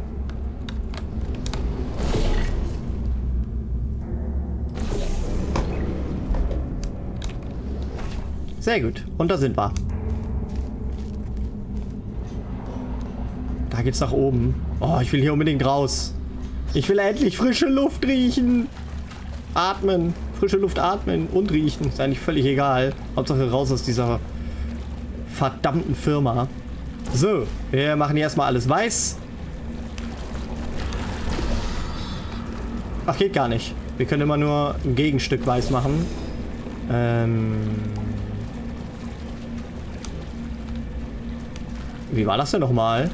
S1: Sehr gut. Und da sind wir. Da geht's nach oben. Oh, ich will hier unbedingt raus. Ich will endlich frische Luft riechen. Atmen. Frische Luft atmen und riechen. Ist eigentlich völlig egal. Hauptsache raus aus dieser verdammten Firma. So, wir machen hier erstmal alles weiß. Ach, geht gar nicht. Wir können immer nur ein Gegenstück weiß machen. Ähm... Wie war das denn nochmal?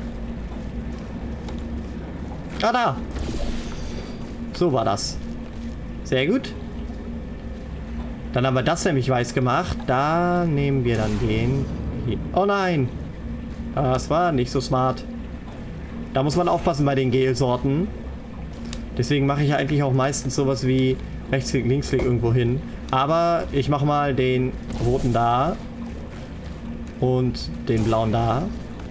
S1: Ah, da. So war das. Sehr gut. Dann haben wir das nämlich weiß gemacht. Da nehmen wir dann den hier. Oh nein. Das war nicht so smart. Da muss man aufpassen bei den Gelsorten. Deswegen mache ich eigentlich auch meistens sowas wie Rechtsklick, Linksklick irgendwo hin. Aber ich mache mal den roten da. Und den blauen da.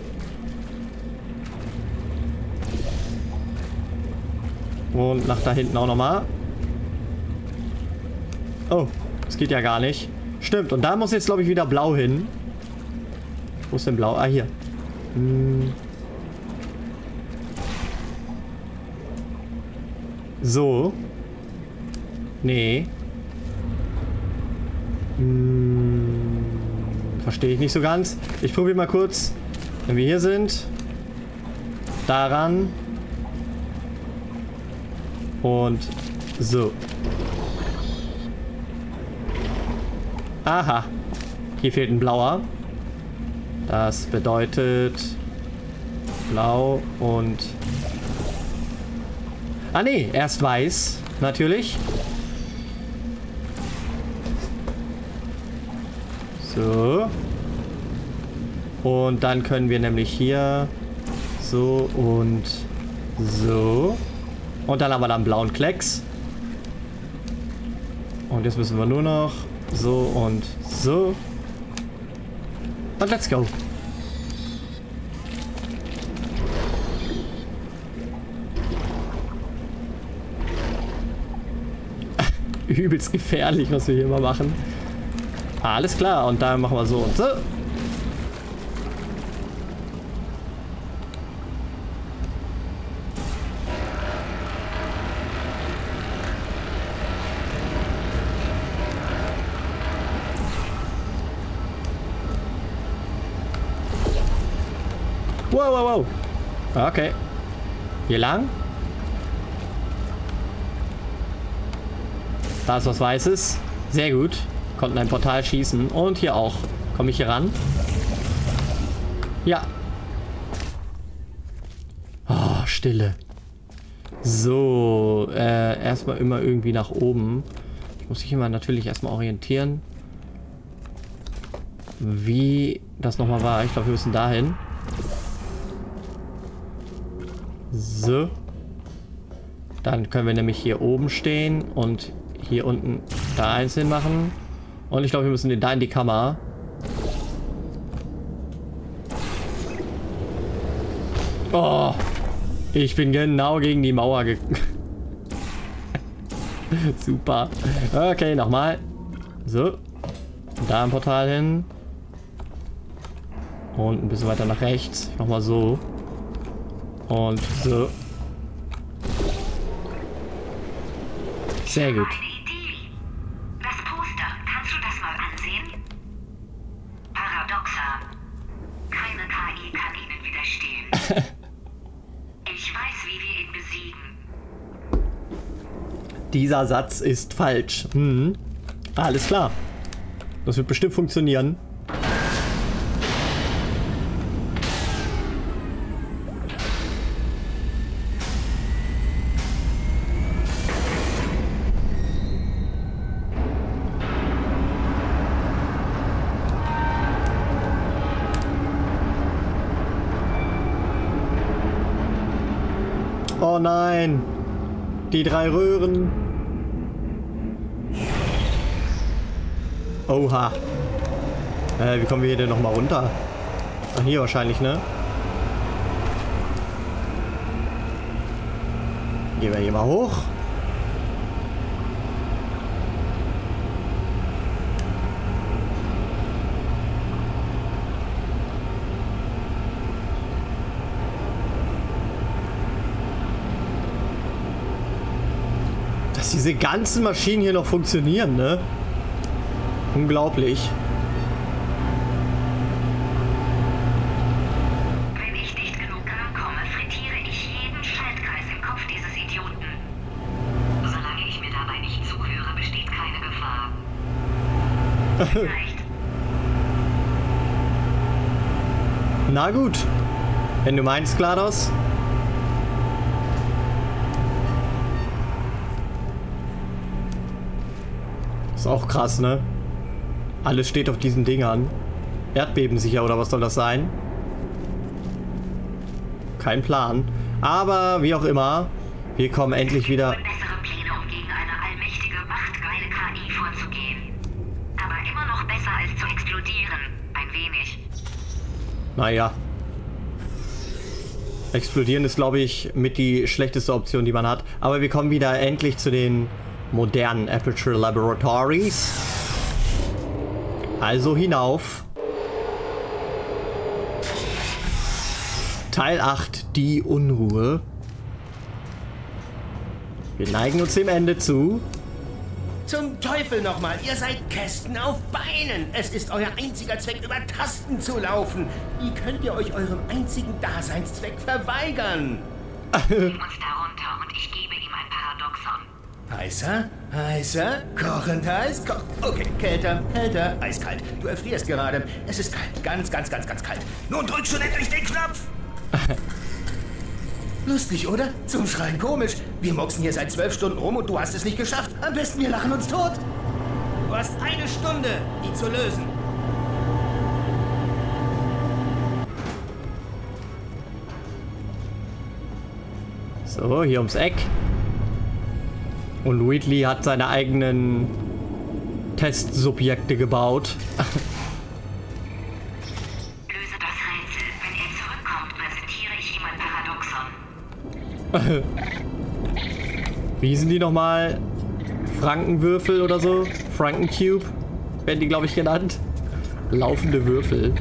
S1: Und nach da hinten auch nochmal. Oh, das geht ja gar nicht. Stimmt, und da muss jetzt, glaube ich, wieder blau hin. Wo ist denn blau? Ah, hier. Hm. So. Nee. Hm. Verstehe ich nicht so ganz. Ich probiere mal kurz, wenn wir hier sind. Daran. Und so. Aha. Hier fehlt ein blauer. Das bedeutet blau und... Ah nee, erst weiß. Natürlich. So. Und dann können wir nämlich hier so und so. Und dann haben wir da einen blauen Klecks. Und jetzt müssen wir nur noch so und so. Und let's go. Übelst gefährlich, was wir hier mal machen. Alles klar, und dann machen wir so und so. Wow, wow, wow. Okay. Hier lang. Da ist was Weißes. Sehr gut. Konnten ein Portal schießen. Und hier auch. Komme ich hier ran? Ja. Oh, Stille. So. Äh, erstmal immer irgendwie nach oben. Ich muss mich immer natürlich erstmal orientieren. Wie das nochmal war. Ich glaube, wir müssen dahin. So. Dann können wir nämlich hier oben stehen und hier unten da einzeln machen. Und ich glaube, wir müssen den da in die Kammer. Oh. Ich bin genau gegen die Mauer ge... Super. Okay, nochmal. So. Da ein Portal hin. Und ein bisschen weiter nach rechts. Nochmal so. Und so. Sehr gut.
S10: Das Poster, kannst du das mal ansehen? Paradoxer. Keine K I kann ihnen widerstehen. Ich weiß, wie wir ihn besiegen.
S1: Dieser Satz ist falsch. Mhm. Alles klar. Das wird bestimmt funktionieren. Oh nein! Die drei Röhren! Oha! Äh, wie kommen wir hier denn nochmal runter? Ach, hier wahrscheinlich, ne? Gehen wir hier mal hoch. Dass diese ganzen Maschinen hier noch funktionieren, ne? Unglaublich.
S10: Wenn ich nicht genug klarkomme, frittiere ich jeden Schaltkreis im Kopf dieses Idioten. Solange ich mir dabei nicht zuhöre, besteht keine Gefahr. Vielleicht.
S1: Na gut. Wenn du meinst, GLaDOS. Ist auch krass, ne? Alles steht auf diesen Dingern. Erdbebensicher oder was soll das sein? Kein Plan. Aber wie auch immer, wir kommen endlich wieder...
S10: Bessere Pläne, um gegen eine allmächtige, machtgeile K I vorzugehen. Aber immer noch besser als zu explodieren. Ein wenig.
S1: Naja. Explodieren ist, glaube ich, mit die schlechteste Option, die man hat. Aber wir kommen wieder endlich zu den modernen Aperture Laboratories. Also hinauf. Teil acht, die Unruhe. Wir neigen uns dem Ende zu.
S3: Zum Teufel nochmal, ihr seid Kästen auf Beinen. Es ist euer einziger Zweck, über Tasten zu laufen. Wie könnt ihr euch eurem einzigen Daseinszweck verweigern?
S10: Nehmen uns darunter und ich gebe ihm ein Paradoxon.
S3: Heißer? Heißer? Kochend heiß? Ko okay, kälter, kälter, eiskalt. Du erfrierst gerade. Es ist kalt. Ganz, ganz, ganz, ganz kalt. Nun drück schon endlich den Knopf! Lustig, oder? Zum Schreien komisch. Wir moxen hier seit zwölf Stunden rum und du hast es nicht geschafft. Am besten wir lachen uns tot. Du hast eine Stunde, die zu lösen.
S1: So, hier ums Eck. Und Wheatley hat seine eigenen Testsubjekte gebaut.
S10: Löse das Rätsel. Wenn er zurückkommt, präsentiere ich ihm ein Paradoxon.
S1: Wie sind die nochmal? Frankenwürfel oder so? Frankencube werden die, glaube ich, genannt. Laufende Würfel.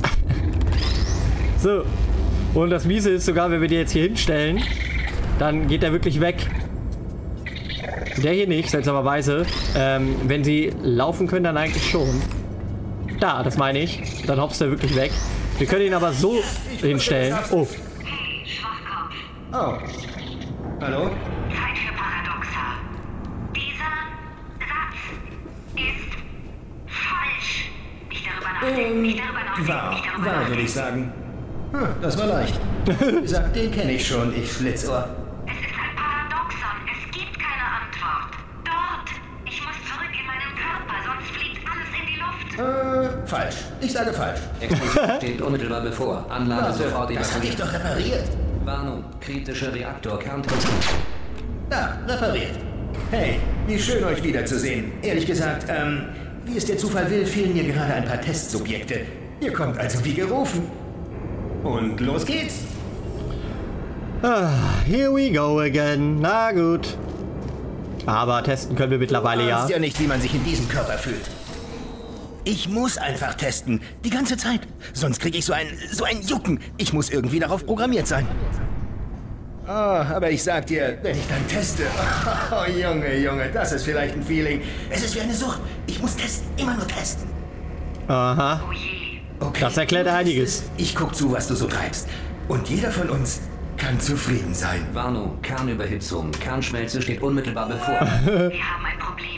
S1: So. Und das Miese ist sogar, wenn wir die jetzt hier hinstellen, dann geht der wirklich weg. Der hier nicht, seltsamerweise. Ähm, wenn sie laufen können, dann eigentlich schon. Da, das meine ich. Dann hopst er wirklich weg. Wir können ihn aber so hinstellen. Oh.
S10: Hey, Schwachkopf.
S3: Oh. Hallo?
S10: Zeit für Paradoxa. Dieser Satz ist falsch. Nicht darüber nachdenken, nicht darüber nachdenken,
S3: Wahr,
S10: nicht darüber
S3: wahr, würde
S10: nachdenken.
S3: ich sagen. Hm, das war leicht. Wie gesagt, den kenne ich schon, ich Schlitzohr.
S10: Es ist ein Paradoxon. Es gibt keine Antwort. Dort. Ich muss zurück in meinen Körper, sonst fliegt alles in die Luft.
S3: Äh, falsch. Ich sage falsch.
S2: Explosion steht unmittelbar bevor. Anlage
S3: Warte,
S2: sofort
S3: das habe ich
S2: evakuiert.
S3: doch repariert.
S2: Warnung, kritischer Reaktor, Kerntemperatur.
S3: Da, repariert. Hey, wie schön euch wiederzusehen. Ehrlich gesagt, ähm, wie es der Zufall will, fehlen mir gerade ein paar Testsubjekte. Ihr kommt also wie gerufen. Und los geht's.
S1: Ah, here we go again. Na gut. Aber testen können wir mittlerweile
S3: Du
S1: ja.
S3: weißt ja nicht, wie man sich in diesem Körper fühlt. Ich muss einfach testen. Die ganze Zeit. Sonst kriege ich so ein, so ein Jucken. Ich muss irgendwie darauf programmiert sein. Oh, aber ich sag dir, wenn ich dann teste... Oh, Junge, Junge, das ist vielleicht ein Feeling. Es ist wie eine Sucht. Ich muss testen. Immer nur testen.
S1: Aha.
S3: Okay.
S1: Das erklärt einiges.
S3: Ich guck zu, was du so treibst. Und jeder von uns kann zufrieden sein.
S2: Warnung, Kernüberhitzung. Kernschmelze steht unmittelbar bevor.
S10: Wir haben ein Problem.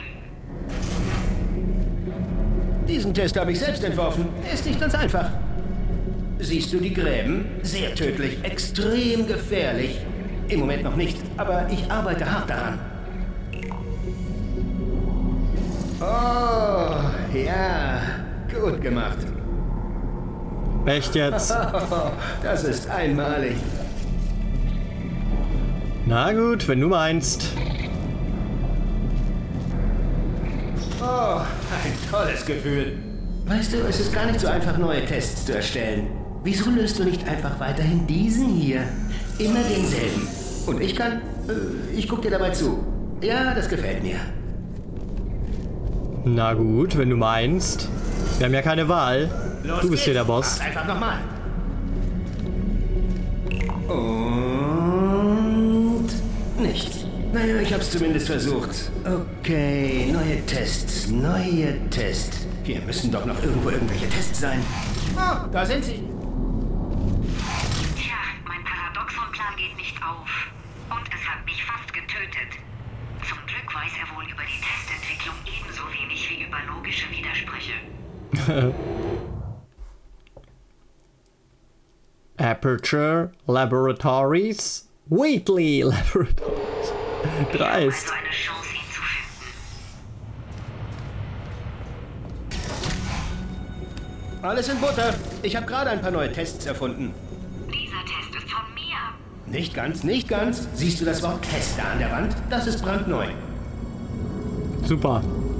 S3: Diesen Test habe ich selbst entworfen. Er ist nicht ganz einfach. Siehst du die Gräben? Sehr tödlich, extrem gefährlich. Im Moment noch nicht, aber ich arbeite hart daran. Oh, ja, gut gemacht.
S1: Echt jetzt?
S3: Das ist einmalig.
S1: Na gut, wenn du meinst.
S3: Oh, ein tolles Gefühl. Weißt du, es ist gar nicht so einfach, neue Tests zu erstellen. Wieso löst du nicht einfach weiterhin diesen hier? Immer denselben. Und ich kann... Äh, ich guck dir dabei zu. Ja, das gefällt mir.
S1: Na gut, wenn du meinst. Wir haben ja keine Wahl.
S3: Los
S1: Du bist
S3: geht's.
S1: hier der Boss.
S3: Mach's einfach nochmal. Und... nichts. Naja, ich hab's zumindest versucht. Okay, neue Tests, neue Tests. Hier müssen doch noch irgendwo irgendwelche Tests sein. Ah, da sind sie.
S10: Tja, mein Paradoxon-Plan geht nicht auf. Und es hat mich fast getötet. Zum Glück weiß er wohl über die Testentwicklung ebenso wenig wie über logische Widersprüche.
S1: Aperture Laboratories. Wheatley Laboratories. Dreist.
S10: Also eine Chance, ihn zu finden.
S3: Alles in Butter. Ich habe gerade ein paar neue Tests erfunden.
S10: Dieser Test ist von mir.
S3: Nicht ganz, nicht ganz. Siehst du das Wort Test da an der Wand? Das ist brandneu.
S1: Super.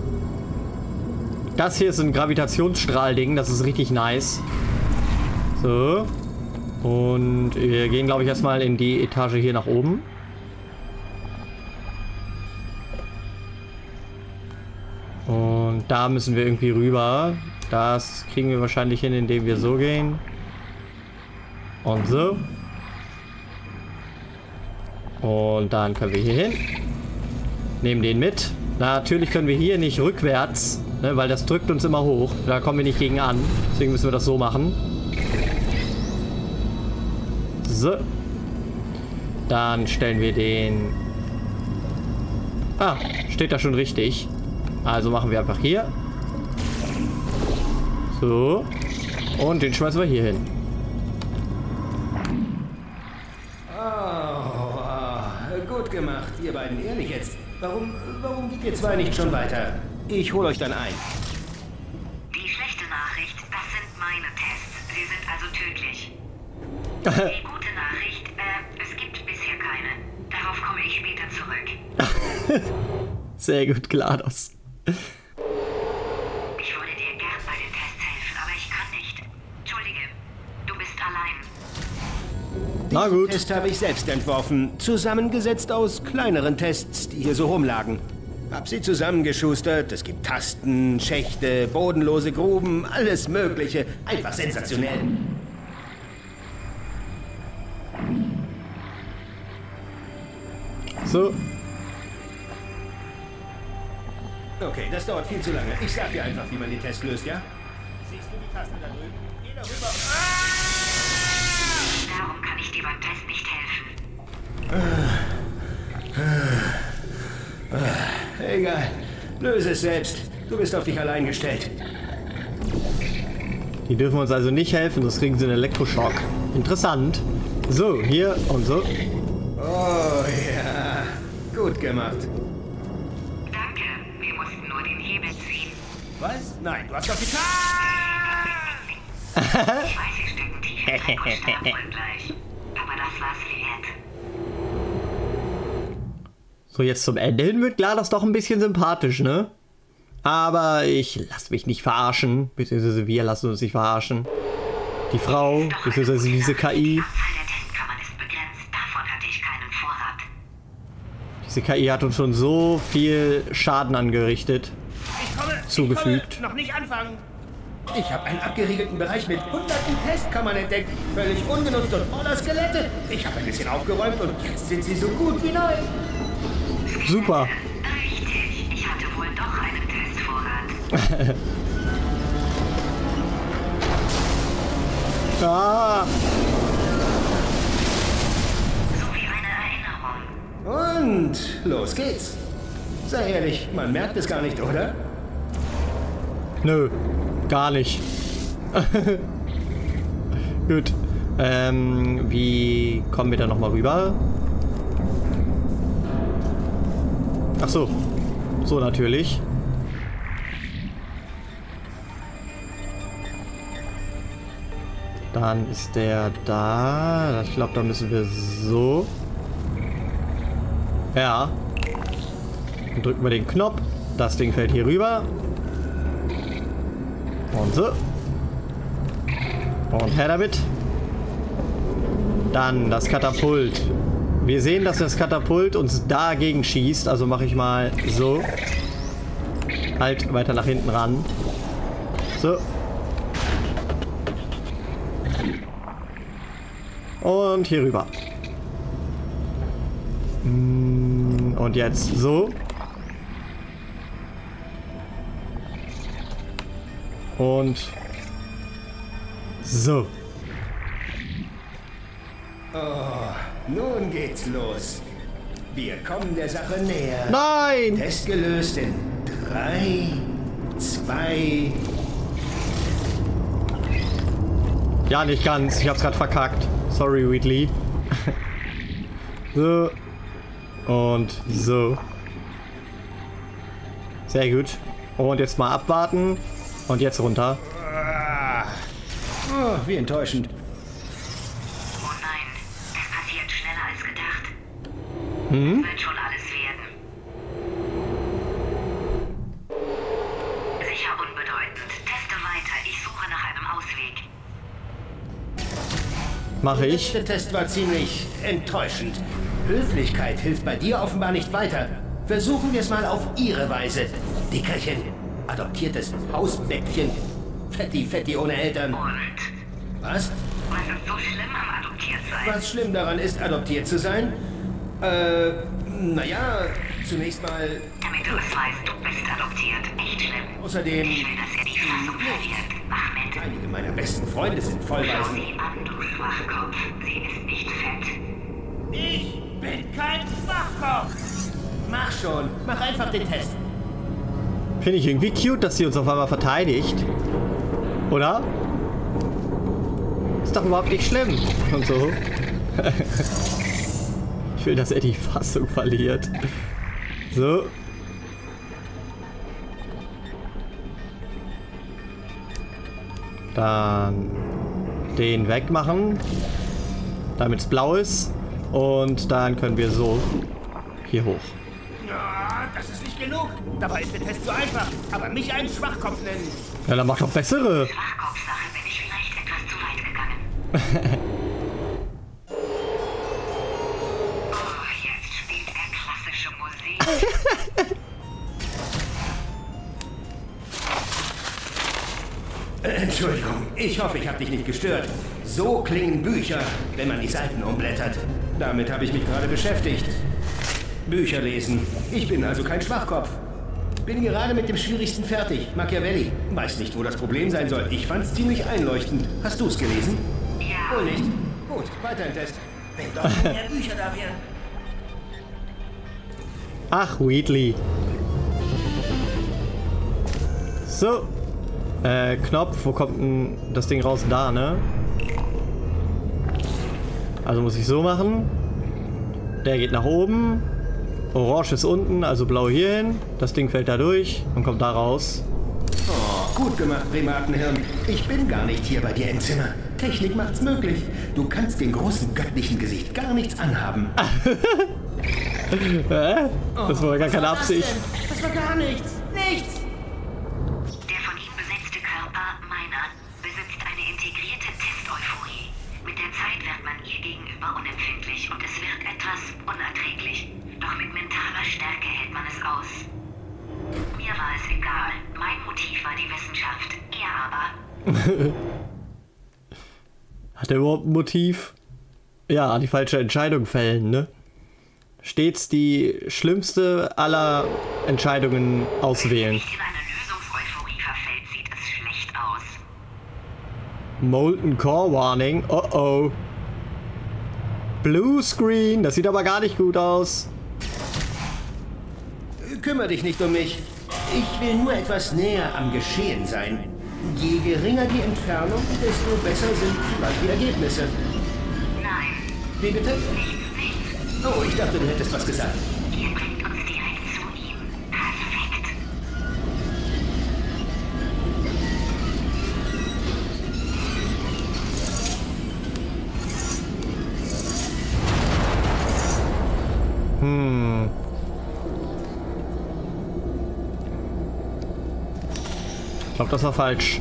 S1: Das hier ist ein Gravitationsstrahlding. Das ist richtig nice. So. Und wir gehen, glaube ich, erstmal in die Etage hier nach oben. Und da müssen wir irgendwie rüber. Das kriegen wir wahrscheinlich hin, indem wir so gehen. Und so. Und dann können wir hier hin. Nehmen den mit. Natürlich können wir hier nicht rückwärts, ne, weil das drückt uns immer hoch. Da kommen wir nicht gegen an. Deswegen müssen wir das so machen. So. Dann stellen wir den... Ah, steht da schon richtig. Also machen wir einfach hier. So. Und den schmeißen wir hier hin.
S3: Oh, gut gemacht, ihr beiden. Ehrlich jetzt. Warum, warum geht ihr zwei nicht schon weiter? Ich hole euch dann ein.
S10: Die schlechte Nachricht, das sind meine Tests. Sie sind also tödlich. Die gute Nachricht, äh, es gibt bisher keine.
S1: Sehr gut, GLaDOS.
S10: Ich würde dir gern bei den Tests helfen, aber ich kann nicht. Entschuldige, du bist allein.
S1: Na gut.
S3: Den Test habe ich selbst entworfen, zusammengesetzt aus kleineren Tests, die hier so rumlagen. Hab sie zusammengeschustert, es gibt Tasten, Schächte, bodenlose Gruben, alles Mögliche. Einfach sensationell.
S1: So.
S3: Okay, das dauert viel zu lange. Ich sag dir einfach, wie man den Test löst, ja? Siehst du die Taste da drüben? Geh da rüber. Ah!
S10: Darum kann ich dir beim Test nicht helfen.
S3: Egal. Löse es selbst. Du bist auf dich allein gestellt.
S1: Die dürfen uns also nicht helfen, sonst kriegen sie einen Elektroschock. Interessant. So, hier und so.
S3: Oh ja. Gut gemacht.
S10: Danke, wir mussten nur den Hebel ziehen.
S3: Was? Nein, du hast doch die Taste.
S10: Ich weiß, wir stecken tief im Dreck und sterben wohl gleich. Aber das war's wert.
S1: So, jetzt zum Ende hin wird GLaDOS doch ein bisschen sympathisch, ne? Aber ich lasse mich nicht verarschen, beziehungsweise wir lassen uns nicht verarschen. Die Frau, beziehungsweise diese K I. Diese K I hat uns schon so viel Schaden angerichtet.
S3: Ich komme,
S1: zugefügt.
S3: Ich komme, noch nicht anfangen. Ich habe einen abgeriegelten Bereich mit hunderten Testkammern entdeckt. Völlig ungenutzt und voller Skelette. Ich habe ein bisschen aufgeräumt und jetzt sind sie so gut wie neu.
S1: Super.
S10: Richtig, ich hatte wohl doch einen Testvorrat.
S1: Ah.
S10: So wie eine Erinnerung.
S3: Und los geht's. Sei ehrlich, man merkt es gar nicht, oder?
S1: Nö, gar nicht. Gut. Ähm, wie kommen wir da nochmal rüber? Ach so. So natürlich. Dann ist der da. Ich glaube, da müssen wir so. Ja. Dann drücken wir den Knopf. Das Ding fällt hier rüber. Und so. Und her damit. Dann das Katapult. Wir sehen, dass das Katapult uns dagegen schießt. Also mache ich mal so. Halt weiter nach hinten ran. So. Und hier rüber. Und jetzt so. Und so.
S3: Oh, nun geht's los. Wir kommen der Sache näher.
S1: Nein!
S3: Test gelöst in drei, zwei.
S1: Ja, nicht ganz. Ich hab's gerade verkackt. Sorry, Wheatley. So. Und so. Sehr gut. Und jetzt mal abwarten. Und jetzt runter.
S3: Oh, wie enttäuschend.
S10: Oh nein, es passiert schneller als gedacht.
S1: Hm?
S10: Wird schon alles werden. Sicher unbedeutend. Teste weiter. Ich suche nach einem Ausweg.
S1: Mache ich.
S3: Der Test war ziemlich enttäuschend. Höflichkeit hilft bei dir offenbar nicht weiter. Versuchen wir es mal auf ihre Weise. Dickerchen, adoptiertes Hausbäckchen. Fetti, Fetti ohne Eltern.
S10: Und?
S3: Was?
S10: Was ist so schlimm am Adoptiertsein?
S3: Was schlimm daran ist, adoptiert zu sein? Äh, naja, zunächst mal...
S10: Damit du es weißt, du bist adoptiert. Echt schlimm.
S3: Außerdem...
S10: Ich will, dass er die Fassung verliert. Ahmed.
S3: Einige meiner besten Freunde sind
S10: Schau
S3: Vollweisen.
S10: sie an, du Schwachkopf. Sie ist nicht fett.
S3: Ich bin kein Schwachkopf. Mach schon, mach einfach den Test.
S1: Finde ich irgendwie cute, dass sie uns auf einmal verteidigt. Oder? Ist doch überhaupt nicht schlimm. Und so. Ich will, dass er die Fassung verliert. So. Dann den wegmachen, damit es blau ist. Und dann können wir so hier hoch.
S3: Das ist nicht genug. Dabei ist der Test so einfach. Aber mich einen Schwachkopf nennen.
S1: Ja, dann mach doch bessere.
S10: Schwachkopfsache bin ich vielleicht etwas zu weit gegangen. Oh, jetzt spielt er klassische Musik.
S3: Entschuldigung, ich hoffe, ich habe dich nicht gestört. So klingen Bücher, wenn man die Seiten umblättert. Damit habe ich mich gerade beschäftigt. Bücher lesen. Ich bin also kein Schwachkopf. Bin gerade mit dem Schwierigsten fertig. Machiavelli. Weiß nicht, wo das Problem sein soll. Ich fand's ziemlich einleuchtend. Hast du's gelesen?
S10: Ja.
S3: Wohl nicht. Gut, weiter im Test. Wenn doch mehr Bücher da wären.
S1: Ach, Wheatley. So. Äh, Knopf. Wo kommt denn das Ding raus? Da, ne? Also muss ich so machen. Der geht nach oben. Orange ist unten, also blau hier hin. Das Ding fällt da durch und kommt da raus.
S3: Oh, gut gemacht, Primatenhirn. Ich bin gar nicht hier bei dir im Zimmer. Technik macht's möglich. Du kannst dem großen göttlichen Gesicht gar nichts anhaben.
S1: Hä? Das war gar keine Absicht.
S3: Das war gar nichts. Nichts.
S10: Der von ihm besetzte Körper, meiner, besitzt eine integrierte Test-Euphorie. Mit der Zeit wird man ihr gegenüber unempfindlich und es wird etwas unerträglich. Doch mit mentaler Stärke hält man es aus. Mir war es egal. Mein Motiv war die Wissenschaft. Er aber...
S1: Hat er überhaupt ein Motiv? Ja, die falsche Entscheidung fällen, ne? Stets die schlimmste aller Entscheidungen auswählen.
S10: Wenn nicht in eine Lösungseuphorie verfällt, sieht es schlecht aus.
S1: Molten Core Warning. Oh oh. Blue Screen. Das sieht aber gar nicht gut aus.
S3: Kümmere dich nicht um mich. Ich will nur etwas näher am Geschehen sein. Je geringer die Entfernung, desto besser sind vielleicht die Ergebnisse.
S10: Nein.
S3: Wie bitte?
S10: Nichts, nichts.
S3: Oh, ich dachte, du hättest was gesagt.
S10: Ihr bringt uns direkt zu ihm. Perfekt.
S1: Hm. Ich glaube, das war falsch.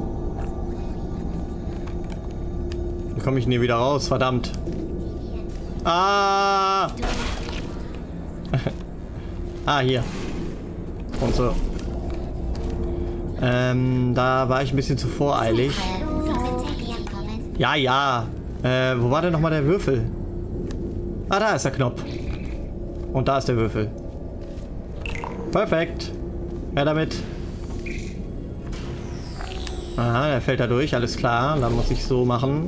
S1: Wie komme ich denn hier wieder raus? Verdammt. Ah! Ah, hier. Und so. Ähm, da war ich ein bisschen zu voreilig. Ja, ja. Äh, wo war denn nochmal der Würfel? Ah, da ist der Knopf. Und da ist der Würfel. Perfekt. Ja, damit. Aha, der fällt da durch, alles klar. Dann muss ich so machen.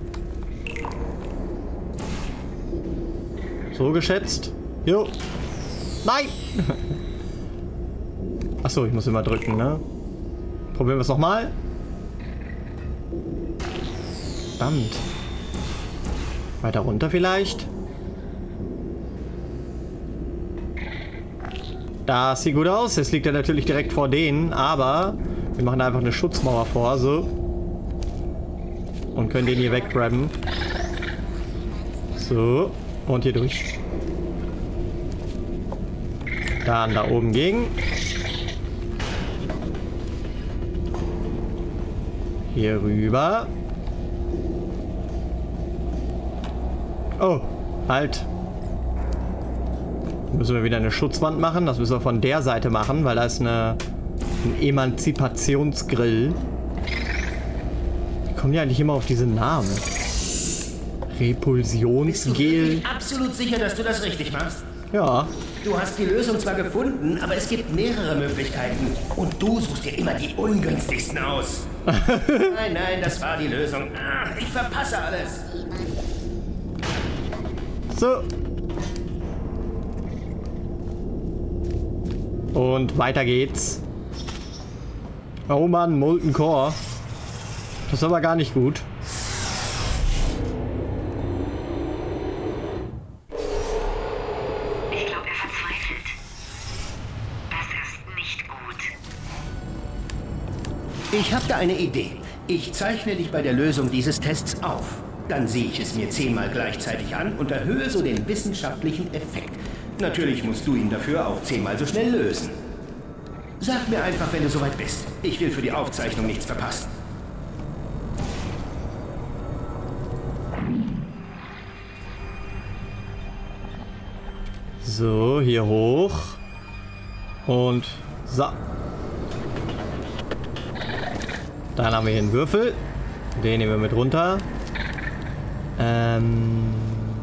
S1: So geschätzt. Jo. Nein! Achso, ich muss immer drücken, ne? Probieren wir es nochmal. Verdammt. Weiter runter vielleicht. Das sieht gut aus. Jetzt liegt er natürlich direkt vor denen, aber wir machen da einfach eine Schutzmauer vor, so. Und können den hier weggrabben. So. Und hier durch. Dann da oben gegen. Hier rüber. Oh, halt. Müssen wir wieder eine Schutzwand machen. Das müssen wir von der Seite machen, weil da ist eine, ein Emanzipationsgrill. Wie kommen die eigentlich immer auf diese Namen? Repulsionsgel.
S3: Bist du wirklich absolut sicher, dass du das richtig machst?
S1: Ja.
S3: Du hast die Lösung zwar gefunden, aber es gibt mehrere Möglichkeiten. Und du suchst dir immer die ungünstigsten aus. Nein, nein, das war die Lösung. Ah, ich verpasse alles.
S1: So. Und weiter geht's. Oh Mann, Molten Core. Das ist aber gar nicht gut.
S10: Ich glaube, er verzweifelt. Das ist nicht gut.
S3: Ich habe da eine Idee. Ich zeichne dich bei der Lösung dieses Tests auf. Dann sehe ich es mir zehnmal gleichzeitig an und erhöhe so den wissenschaftlichen Effekt. Natürlich musst du ihn dafür auch zehnmal so schnell lösen. Sag mir einfach, wenn du soweit bist. Ich will für die Aufzeichnung nichts verpassen.
S1: So, hier hoch. Und so. Dann haben wir hier einen Würfel. Den nehmen wir mit runter. Ähm...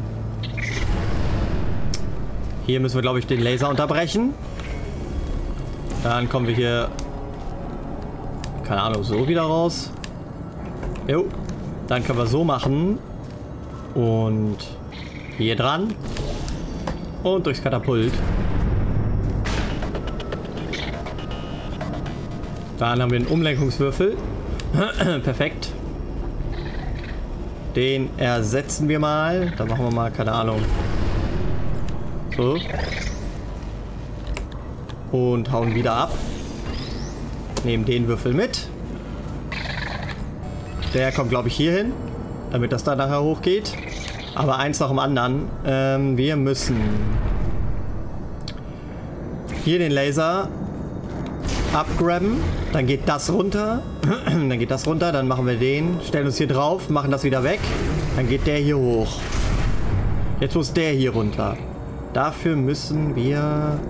S1: Hier müssen wir, glaube ich, den Laser unterbrechen. Dann kommen wir hier, keine Ahnung, so wieder raus. Jo. Dann können wir so machen. Und hier dran. Und durchs Katapult. Dann haben wir einen Umlenkungswürfel. Perfekt. Den ersetzen wir mal. Dann machen wir mal, keine Ahnung. So. Und hauen wieder ab. Nehmen den Würfel mit. Der kommt, glaube ich, hier hin. Damit das da nachher hochgeht. Aber eins nach dem anderen. Ähm, wir müssen hier den Laser abgraben. Dann geht das runter. Dann geht das runter. Dann machen wir den. Stellen uns hier drauf. Machen das wieder weg. Dann geht der hier hoch. Jetzt muss der hier runter. Dafür müssen wir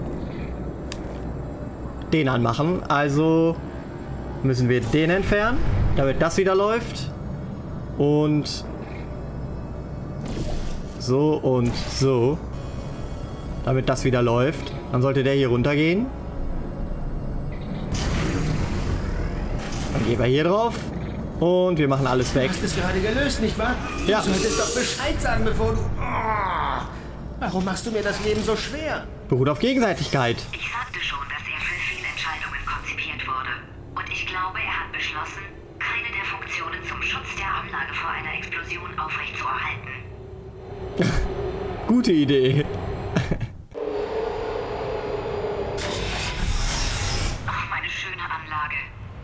S1: den anmachen. Also müssen wir den entfernen, damit das wieder läuft. Und so und so. Damit das wieder läuft. Dann sollte der hier runtergehen. Dann gehen wir hier drauf. Und wir machen alles weg.
S3: Du hast es gerade gelöst, nicht wahr?
S1: Ja.
S3: Du solltest doch Bescheid sagen, bevor du... Oh. Warum machst du mir das Leben so schwer?
S1: Beruht auf Gegenseitigkeit.
S10: Ich sagte schon, dass er für Fehlentscheidungen konzipiert wurde. Und ich glaube, er hat beschlossen, keine der Funktionen zum Schutz der Anlage vor einer Explosion aufrechtzuerhalten.
S1: Gute Idee.
S10: Ach, meine schöne Anlage.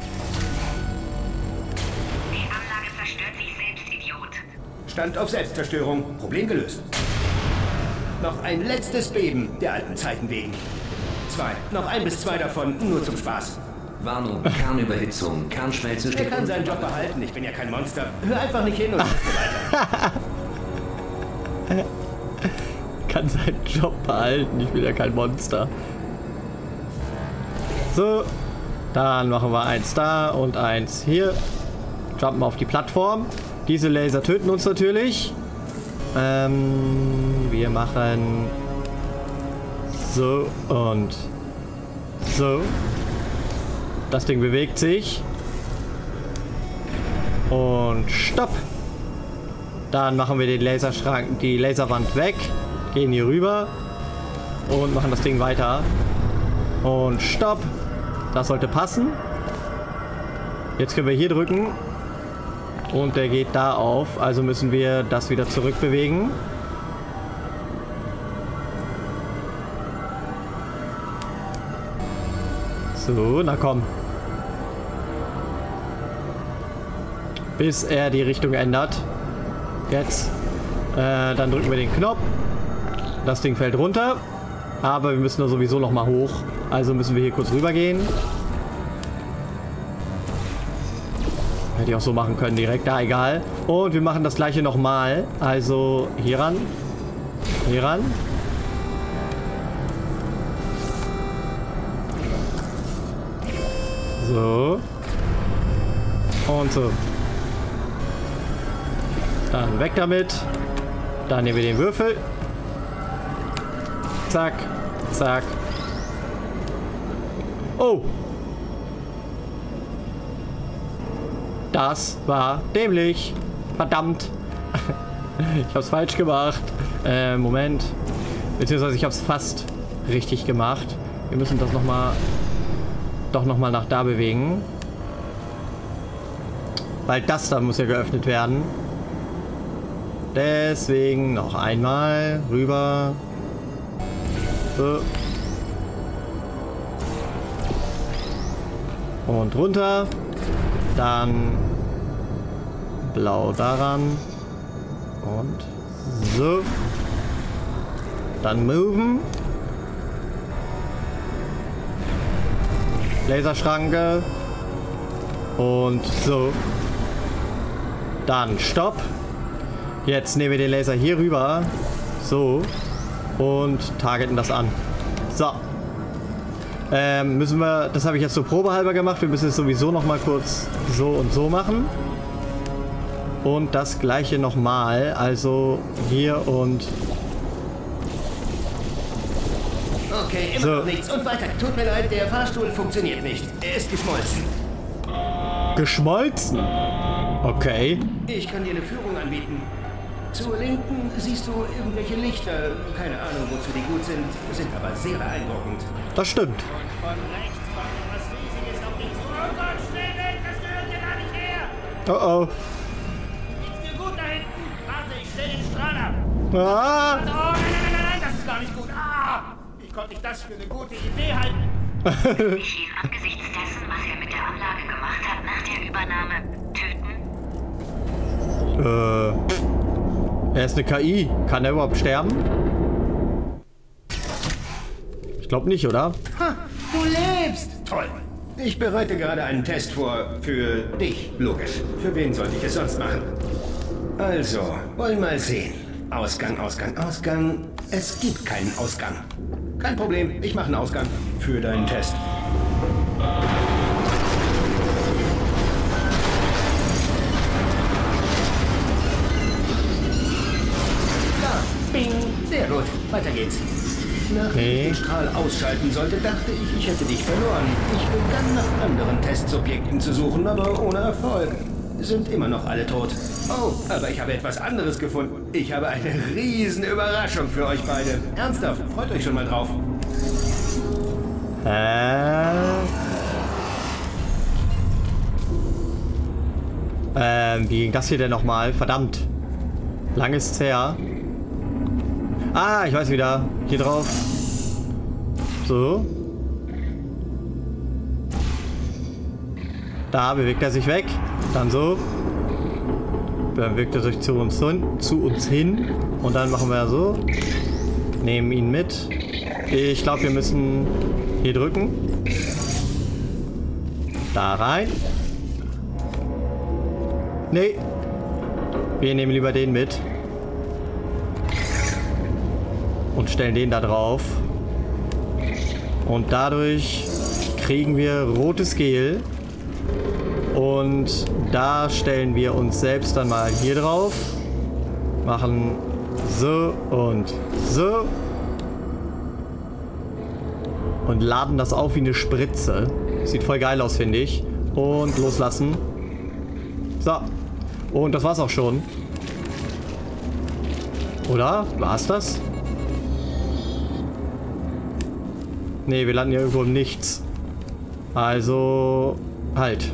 S10: Die Anlage zerstört sich selbst, Idiot.
S3: Stand auf Selbstzerstörung. Problem gelöst. Noch ein letztes Beben der alten Zeiten wegen. Zwei. Noch ein bis zwei davon, nur zum Spaß.
S2: Warnung, Kernüberhitzung, Kernschmelze
S3: Er
S2: steht...
S3: kann seinen Job behalten, ich bin ja kein Monster. Hör einfach nicht hin und weiter.
S1: Kann seinen Job behalten, ich bin ja kein Monster. So, dann machen wir eins da und eins hier. Jumpen auf die Plattform. Diese Laser töten uns natürlich. Ähm, wir machen so und so. Das Ding bewegt sich. Und stopp. Dann machen wir den Laserschrank, die Laserwand weg. Gehen hier rüber. Und machen das Ding weiter. Und stopp. Das sollte passen. Jetzt können wir hier drücken. Und der geht da auf. Also müssen wir das wieder zurückbewegen. So, na komm. Bis er die Richtung ändert. Jetzt. Äh, dann drücken wir den Knopf. Das Ding fällt runter. Aber wir müssen da sowieso noch mal hoch. Also müssen wir hier kurz rüber gehen. Hätte ich auch so machen können direkt. Da, egal. Und wir machen das gleiche nochmal. Also hier ran. Hier ran. So. Und so. Dann weg damit. Dann nehmen wir den Würfel. Zack. Zack. Oh. Das war dämlich. Verdammt. Ich hab's falsch gemacht. Äh, Moment. Beziehungsweise ich hab's fast richtig gemacht. Wir müssen das nochmal doch nochmal nach da bewegen. Weil das da muss ja geöffnet werden. Deswegen noch einmal rüber. So. Und runter. Dann blau daran. Und so. Dann moven. Laserschranke. Und so. Dann Stopp. Jetzt nehmen wir den Laser hier rüber. So. Und targeten das an. So. Ähm, müssen wir, das habe ich jetzt so probehalber gemacht. Wir müssen es sowieso noch mal kurz so und so machen. Und das gleiche nochmal. Also hier und...
S3: Okay, immer
S1: so.
S3: noch nichts. Und weiter. Tut mir leid, der Fahrstuhl funktioniert nicht. Er ist geschmolzen.
S1: Geschmolzen? Okay.
S3: Ich kann dir eine Führung anbieten. Zur Linken siehst du irgendwelche Lichter. Keine Ahnung, wozu die gut sind. Sind aber sehr beeindruckend.
S1: Das stimmt.
S3: Und von rechts kommt etwas Riesiges auf dich zu. Oh Gott, schnell weg! Das gehört dir gar nicht her!
S1: Oh oh.
S3: Geht's dir gut da hinten? Warte, ich stell den Strahl ab.
S1: Ah.
S3: Oh, nein, nein, nein, nein, das ist gar nicht gut. Ah! Wie konnte ich das für eine gute Idee halten?
S10: Ich ihn angesichts dessen, was er mit der Anlage gemacht hat, nach der Übernahme töten?
S1: Äh. Er ist eine K I. Kann er überhaupt sterben? Ich glaube nicht, oder?
S3: Ha, du lebst! Toll! Ich bereite gerade einen Test vor. Für dich, logisch. Für wen sollte ich es sonst machen? Also, wollen mal sehen. Ausgang, Ausgang, Ausgang. Es gibt keinen Ausgang. Kein Problem, ich mache einen Ausgang für deinen Test. Bing. Sehr gut, weiter geht's. Nachdem ich den Strahl ausschalten sollte, dachte ich, ich hätte dich verloren. Ich begann nach anderen Testsubjekten zu suchen, aber ohne Erfolg. Sind immer noch alle tot. Oh, aber ich habe etwas anderes gefunden. Ich habe eine riesen Überraschung für euch beide. Ernsthaft, freut euch schon mal drauf.
S1: Äh. Ähm, wie ging das hier denn nochmal? Verdammt. Lang ist's her. Ah, ich weiß wieder. Hier drauf. So. Da bewegt er sich weg. Dann so. Dann bewegt er sich zu uns hin. Zu uns hin. Und dann machen wir so. Nehmen ihn mit. Ich glaube, wir müssen hier drücken. Da rein. Nee. Wir nehmen lieber den mit. Und stellen den da drauf. Und dadurch kriegen wir rotes Gel. Und da stellen wir uns selbst dann mal hier drauf. Machen so und so. Und laden das auf wie eine Spritze. Sieht voll geil aus, finde ich. Und loslassen. So. Und das war's auch schon. Oder? War's das? Ne, wir landen ja irgendwo im Nichts. Also... halt.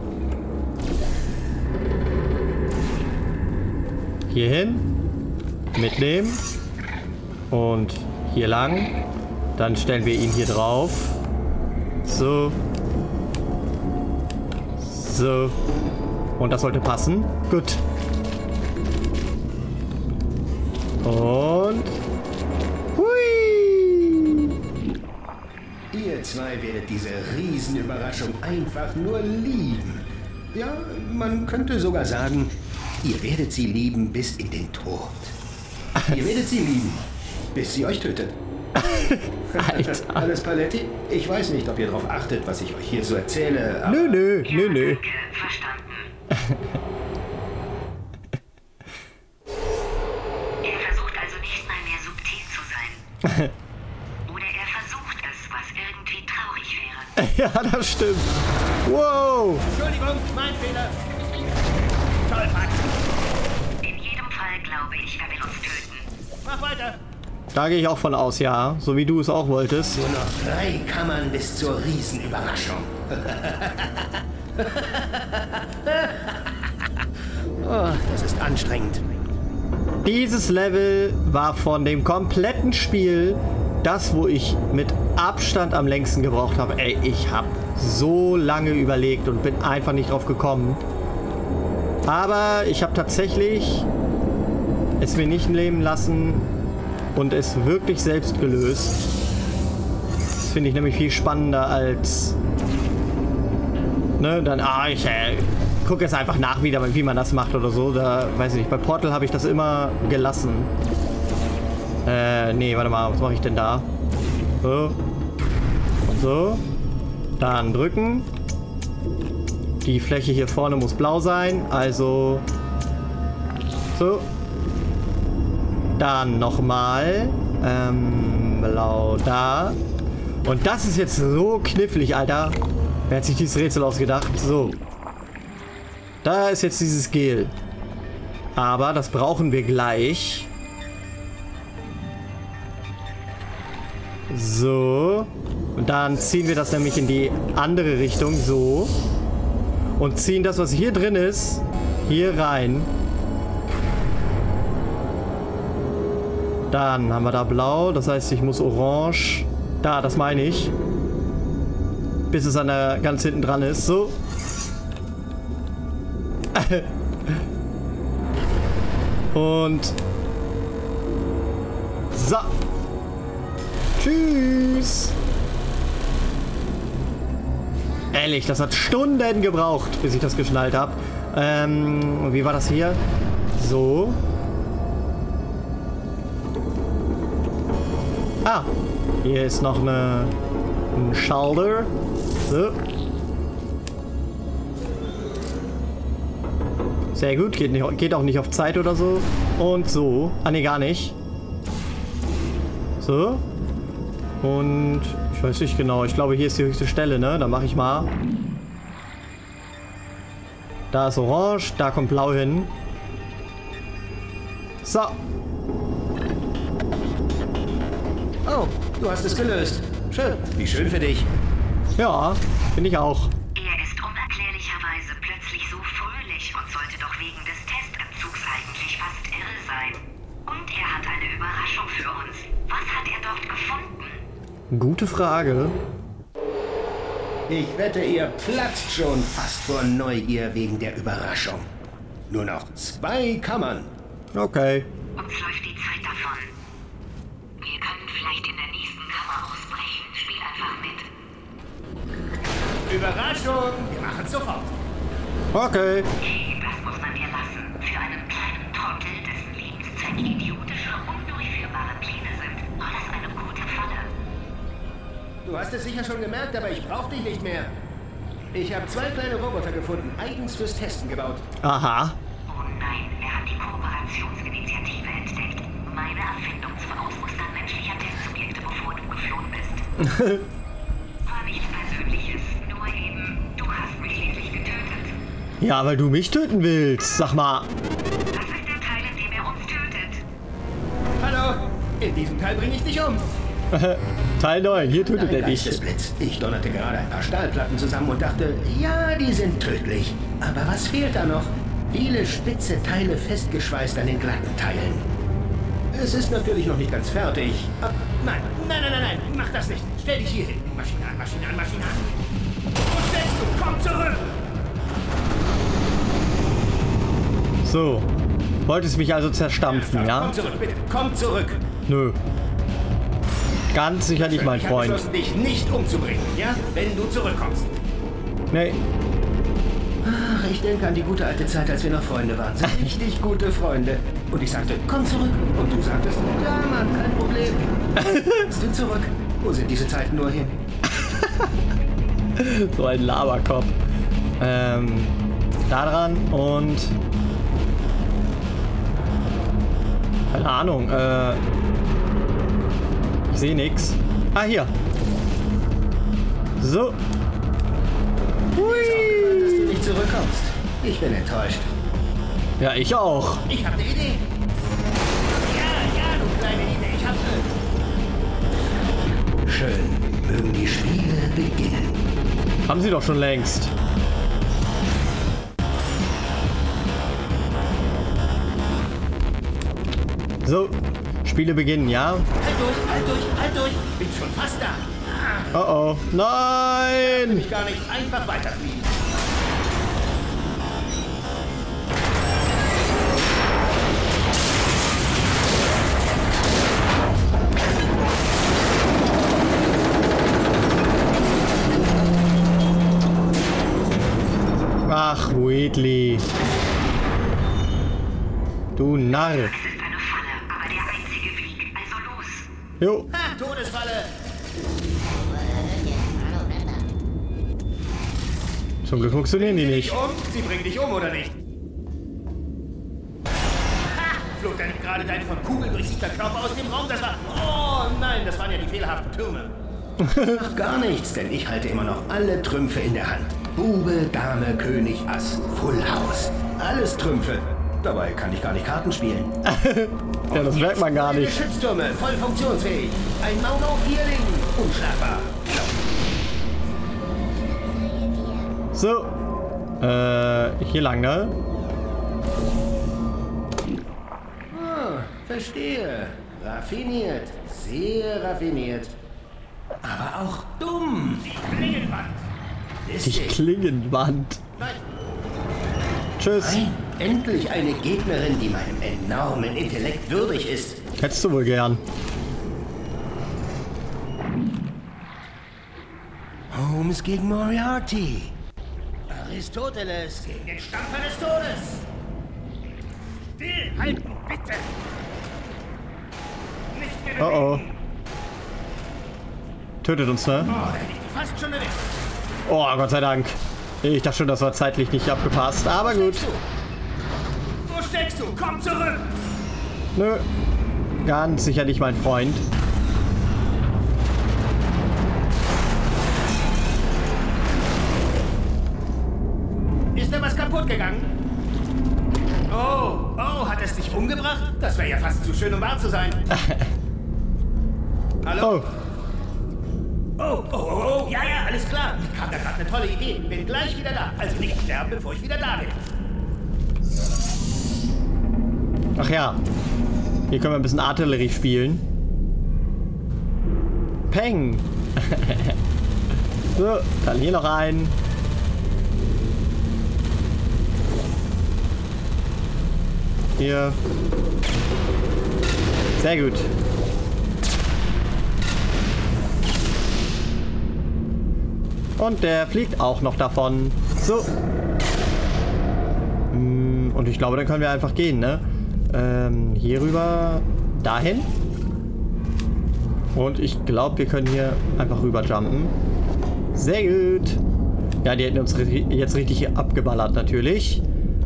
S1: Hier hin. Mitnehmen. Und hier lang. Dann stellen wir ihn hier drauf. So. So. Und das sollte passen. Gut. Und... hui!
S3: Ihr zwei werdet diese Riesenüberraschung einfach nur lieben. Ja, man könnte sogar sagen, ihr werdet sie lieben bis in den Tod. Ihr werdet sie lieben, bis sie euch tötet.
S1: Alter.
S3: Alles Paletti? Ich weiß nicht, ob ihr darauf achtet, was ich euch hier so erzähle, aber...
S1: Nö, nö, nö, nö.
S10: Verstanden. Er versucht also nicht mal mehr subtil zu sein. Oder er versucht es, was irgendwie traurig wäre.
S1: Ja, das stimmt. Wow.
S3: Entschuldigung, mein Fehler. Toll, Max.
S10: In jedem Fall glaube ich, er will uns töten.
S3: Mach weiter.
S1: Da gehe ich auch von aus, ja. So wie du es auch wolltest.
S3: Nur noch drei Kammern bis zur Riesenüberraschung. Oh, das ist anstrengend.
S1: Dieses Level war von dem kompletten Spiel das, wo ich mit Abstand am längsten gebraucht habe. Ey, ich habe so lange überlegt und bin einfach nicht drauf gekommen. Aber ich habe tatsächlich es mir nicht nehmen lassen und es wirklich selbst gelöst. Das finde ich nämlich viel spannender als ne, dann, ah, ich äh, gucke jetzt einfach nach wieder, wie man das macht oder so. Da, weiß ich nicht, bei Portal habe ich das immer gelassen. Äh, nee, warte mal, was mache ich denn da? So. So. Dann drücken. Die Fläche hier vorne muss blau sein, also so. Dann nochmal ähm, blau da. Und das ist jetzt so knifflig, Alter. Wer hat sich dieses Rätsel ausgedacht? So. Da ist jetzt dieses Gel. Aber das brauchen wir gleich. So. Und dann ziehen wir das nämlich in die andere Richtung. So. Und ziehen das, was hier drin ist, hier rein. Dann haben wir da blau. Das heißt, ich muss orange. Da, das meine ich. Bis es an der ganz hinten dran ist. So. Und. So. Tschüss. Ehrlich, das hat Stunden gebraucht, bis ich das geschnallt habe. Ähm, wie war das hier? So. Ah, hier ist noch eine, ein Schalter. So. Sehr gut, geht, nicht, geht auch nicht auf Zeit oder so. Und so. Ah, ne, gar nicht. So. Und ich weiß nicht genau. Ich glaube, hier ist die höchste Stelle, ne? Da mache ich mal. Da ist orange, da kommt blau hin. So.
S3: Oh, du hast es gelöst. Schön. Wie schön für dich.
S1: Ja, finde ich auch.
S10: Er ist unerklärlicherweise plötzlich so fröhlich und sollte doch wegen des Testentzugs eigentlich fast irre sein. Und er hat eine Überraschung für uns. Was hat er dort gefunden?
S1: Gute Frage.
S3: Ich wette, ihr platzt schon fast vor Neugier wegen der Überraschung. Nur noch zwei Kammern.
S1: Okay.
S10: Uns läuft die Zeit davon. Wir können vielleicht in der nächsten Kammer ausbrechen. Spiel einfach mit.
S3: Überraschung! Wir machen es sofort.
S1: Okay.
S10: Hey, das muss man dir lassen. Für einen kleinen Trottel, dessen Lebenszeit idiotische, undurchführbare Pläne sind, war das eine gute Falle.
S3: Du hast es sicher schon gemerkt, aber ich brauche dich nicht mehr. Ich habe zwei kleine Roboter gefunden, eigens fürs Testen gebaut.
S1: Aha.
S10: Oh nein, er hat die Kooperationsinitiative entdeckt. Meine Erfindung zum Ausmustern menschlicher Testsubjekte, bevor du geflohen bist. War nichts Persönliches, nur eben, du hast mich schließlich getötet.
S1: Ja, weil du mich töten willst. Sag mal.
S10: Das ist der Teil, in dem er uns tötet.
S3: Hallo, in diesem Teil bringe ich dich um.
S1: Teil neun, hier tötet er dich.
S3: Geistesblitz. Ich donnerte gerade ein paar Stahlplatten zusammen und dachte, ja, die sind tödlich. Aber was fehlt da noch? Viele spitze Teile festgeschweißt an den glatten Teilen. Es ist natürlich noch nicht ganz fertig. Aber nein, nein, nein, nein, nein, mach das nicht. Stell dich hier hin. Maschine an, Maschine an, Maschine an. Wo stellst du? Komm zurück!
S1: So. Wolltest mich also zerstampfen, ja?
S3: Komm zurück, bitte. Komm zurück.
S1: Nö. Ganz sicher nicht, mein
S3: Ich habe
S1: Freund.
S3: beschlossen, dich nicht umzubringen, ja? Wenn du zurückkommst.
S1: Nee.
S3: Ach, ich denke an die gute alte Zeit, als wir noch Freunde waren. So richtig gute Freunde. Und ich sagte, komm zurück. Und du sagtest, ja Mann, kein Problem. Kommst du zurück? Wo sind diese Zeiten nur hin?
S1: So ein Laberkopf. Ähm, da dran und... Keine Ahnung, äh... Ich sehe nichts. Ah, hier. So.
S3: Hui. Dass du nicht zurückkommst. Ich bin enttäuscht.
S1: Ja, ich auch.
S3: Ich habe eine Idee. Ja, ja, du kleine Idee. Ich habe eine. Schön. Mögen die Spiele beginnen.
S1: Haben sie doch schon längst. So. Spiele beginnen, ja?
S3: Halt durch, halt durch, halt durch. Bin schon fast da.
S1: Oh oh. Nein!
S3: Ich gar nicht einfach weiterfliegen.
S1: Wheatley. Du Narr.
S10: Das ist eine Falle, aber der einzige Weg. Also los.
S1: Jo.
S3: Ha, Todesfalle!
S1: Zum Glück funktionieren die nicht.
S3: Um? Sie bringt dich um, oder nicht? Ha! Flog da nicht gerade dein von Kugeln durchsiebter Körper aus dem Raum? Das war... Oh nein, das waren ja die fehlerhaften Türme. Ach, gar nichts, denn ich halte immer noch alle Trümpfe in der Hand. Bube, Dame, König, Ass, Full House. Alles Trümpfe. Dabei kann ich gar nicht Karten spielen.
S1: Ja, das merkt man gar nicht.
S3: Geschütztürme, voll funktionsfähig. Ein Mau-Mau-Vierling, unschlagbar.
S1: So. Äh, hier lang, ne?
S3: Ah, verstehe. Raffiniert. Sehr raffiniert. Aber auch dumm. Die Klingenwand.
S1: Die Klingenwand.
S3: Nein.
S1: Tschüss.
S3: Nein, endlich eine Gegnerin, die meinem enormen Intellekt würdig ist.
S1: Hättest du wohl gern.
S3: Holmes gegen Moriarty. Aristoteles gegen den Stampfer des Todes. Stillhalten, bitte. Nicht mehr
S1: Oh oh. Tötet uns, ne?
S3: Oh, da hätte ich die fast schon erwischt.
S1: Oh, Gott sei Dank. Ich dachte schon, das war zeitlich nicht abgepasst, aber gut.
S3: Wo steckst du? Komm zurück!
S1: Nö. Ganz sicher nicht mein Freund.
S3: Ist da was kaputt gegangen? Oh, oh, hat es dich umgebracht? Das wäre ja fast zu schön, um wahr zu sein. Hallo?
S1: Oh.
S3: Oh, oh, oh, oh, ja, ja, alles klar. Ich habe da gerade eine tolle Idee. Bin gleich wieder da. Also nicht sterben, bevor ich wieder da bin.
S1: Ach ja. Hier können wir ein bisschen Artillerie spielen. Peng. So, dann hier noch ein. Hier. Sehr gut. Und der fliegt auch noch davon. So. Und ich glaube, dann können wir einfach gehen, ne? Ähm, hier rüber. Dahin. Und ich glaube, wir können hier einfach rüber jumpen. Sehr gut. Ja, die hätten uns jetzt richtig abgeballert, natürlich.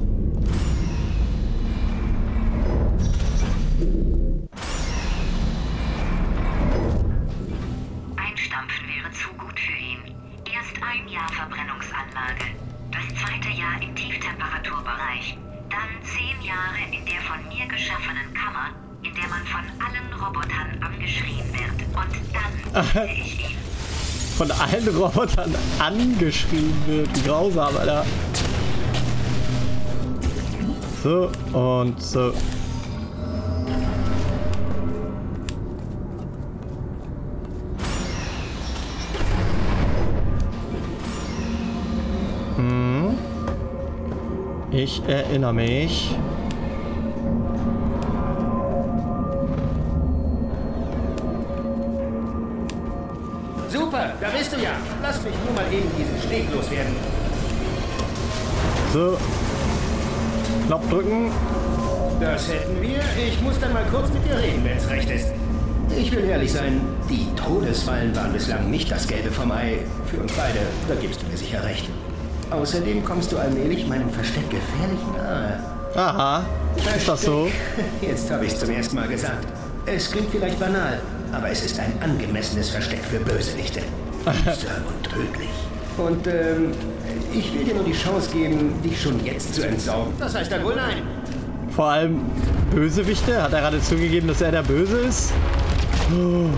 S10: Einstampfen wäre zu gut für ihn. Erst ein Jahr Verbrennungsanlage. Das zweite Jahr im Tieftemperaturbereich. Dann zehn Jahre in der von mir geschaffenen Kammer, in der man von allen Robotern angeschrien wird. Und dann sehe ich ihn.
S1: Von allen Robotern angeschrien wird. Wie grausam, Alter. So, und so. Hm. Ich erinnere mich.
S3: Super, da bist du ja. Lass mich nur mal eben diesen Steg loswerden.
S1: So. Knopf drücken.
S3: Das hätten wir. Ich muss dann mal kurz mit dir reden, wenn es recht ist. Ich will ehrlich sein, die Todesfallen waren bislang nicht das Gelbe vom Ei. Für uns beide, da gibst du mir sicher recht. Außerdem kommst du allmählich meinem Versteck gefährlich nahe.
S1: Aha. Ist das so?
S3: Jetzt habe ich es zum ersten Mal gesagt. Es klingt vielleicht banal, aber es ist ein angemessenes Versteck für Bösewichte. Düster und tödlich. Und ähm, ich will dir nur die Chance geben, dich schon jetzt zu entsaugen. Das heißt dann wohl nein.
S1: Vor allem Bösewichte? Hat er gerade zugegeben, dass er der Böse ist? Oh.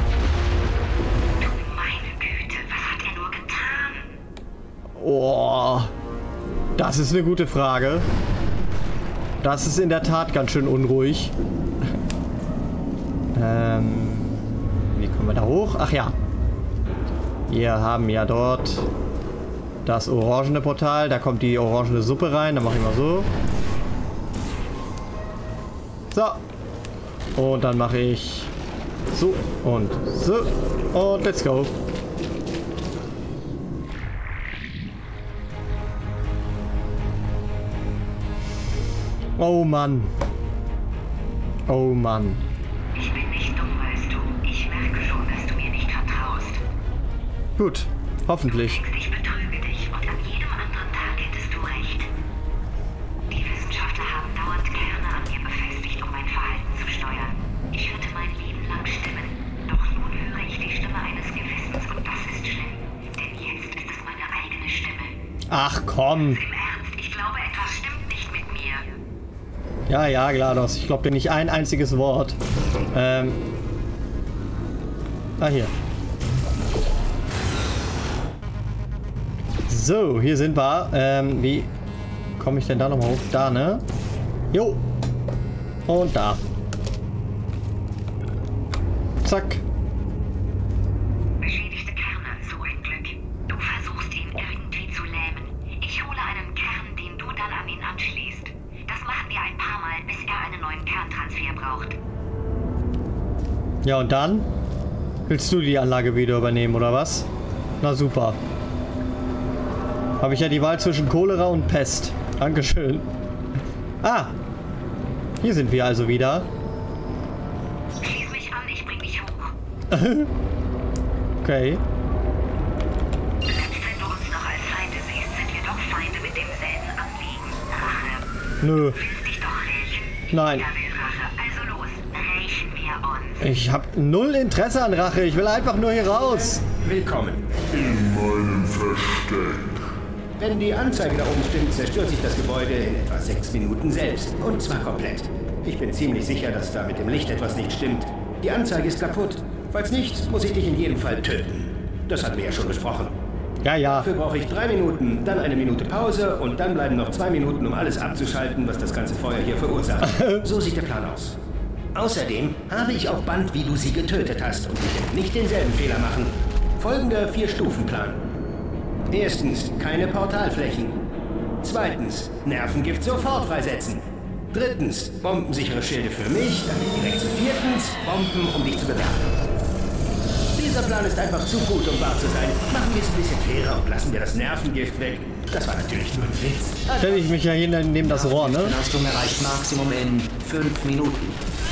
S10: Meine Güte, was hat er nur getan?
S1: Oh. Das ist eine gute Frage. Das ist in der Tat ganz schön unruhig. ähm, wie kommen wir da hoch? Ach ja. Wir haben ja dort das orangene Portal. Da kommt die orangene Suppe rein. Dann mache ich mal so. So. Und dann mache ich so und so. Und let's go. Oh Mann. Oh Mann.
S10: Ich bin nicht dumm, weißt du. Ich merke schon, dass du mir nicht vertraust.
S1: Gut, hoffentlich.
S10: Du denkst, ich betrüge dich und an jedem anderen Tag hättest du recht. Die Wissenschaftler haben dauernd Kerne an mir befestigt, um mein Verhalten zu steuern. Ich hörte mein Leben lang Stimmen. Doch nun höre ich die Stimme eines Gewissens und das ist schlimm. Denn jetzt ist es meine eigene Stimme.
S1: Ach komm.
S10: Im Ernst, ich glaube, etwas stimmt nicht mit mir.
S1: Ja, ja, GLaDOS. Ich glaube dir nicht ein einziges Wort. Ähm. Ah, hier. So, hier sind wir. Ähm, wie komme ich denn da nochmal hoch? Da, ne? Jo. Und da. Zack.
S10: Beschädigte Kerne, so ein Glück. Du versuchst ihn irgendwie zu lähmen. Ich hole einen Kern, den du dann an ihn anschließt. Das machen wir ein paar Mal, bis er einen neuen Kerntransfer braucht.
S1: Ja, und dann? Willst du die Anlage wieder übernehmen, oder was? Na super. Habe ich ja die Wahl zwischen Cholera und Pest. Dankeschön. Ah! Hier sind wir also wieder.
S10: Schließ mich an, ich bring dich hoch.
S1: Okay.
S10: Selbst wenn du uns noch als Feinde siehst, sind wir doch Feinde mit demselben Anliegen. Rache.
S1: Nö.
S10: Du willst dich doch rächen.
S1: Nein.
S10: Jeder will Rache. Also los, rächen wir uns.
S1: Ich habe null Interesse an Rache. Ich will einfach nur hier raus.
S3: Willkommen.
S9: In meinem Versteck.
S3: Wenn die Anzeige da oben stimmt, zerstört sich das Gebäude in etwa sechs Minuten selbst. Und zwar komplett. Ich bin ziemlich sicher, dass da mit dem Licht etwas nicht stimmt. Die Anzeige ist kaputt. Falls nicht, muss ich dich in jedem Fall töten. Das hatten wir ja schon besprochen.
S1: Ja, ja.
S3: Dafür brauche ich drei Minuten, dann eine Minute Pause und dann bleiben noch zwei Minuten, um alles abzuschalten, was das ganze Feuer hier verursacht. So sieht der Plan aus. Außerdem habe ich auf Band, wie du sie getötet hast und ich werde nicht denselben Fehler machen. Folgender Vier-Stufen-Plan. Erstens, keine Portalflächen. Zweitens, Nervengift sofort freisetzen. Drittens, bombensichere Schilde für mich, dann direkt zu viertens, Bomben, um dich zu bewerfen. Dieser Plan ist einfach zu gut, um wahr zu sein. Machen wir es ein bisschen fairer und lassen wir das Nervengift weg. Das war natürlich nur ein Witz.
S1: Stelle ich mich ja hier neben das Rohr, ne?
S2: Belastung erreicht Maximum in fünf Minuten.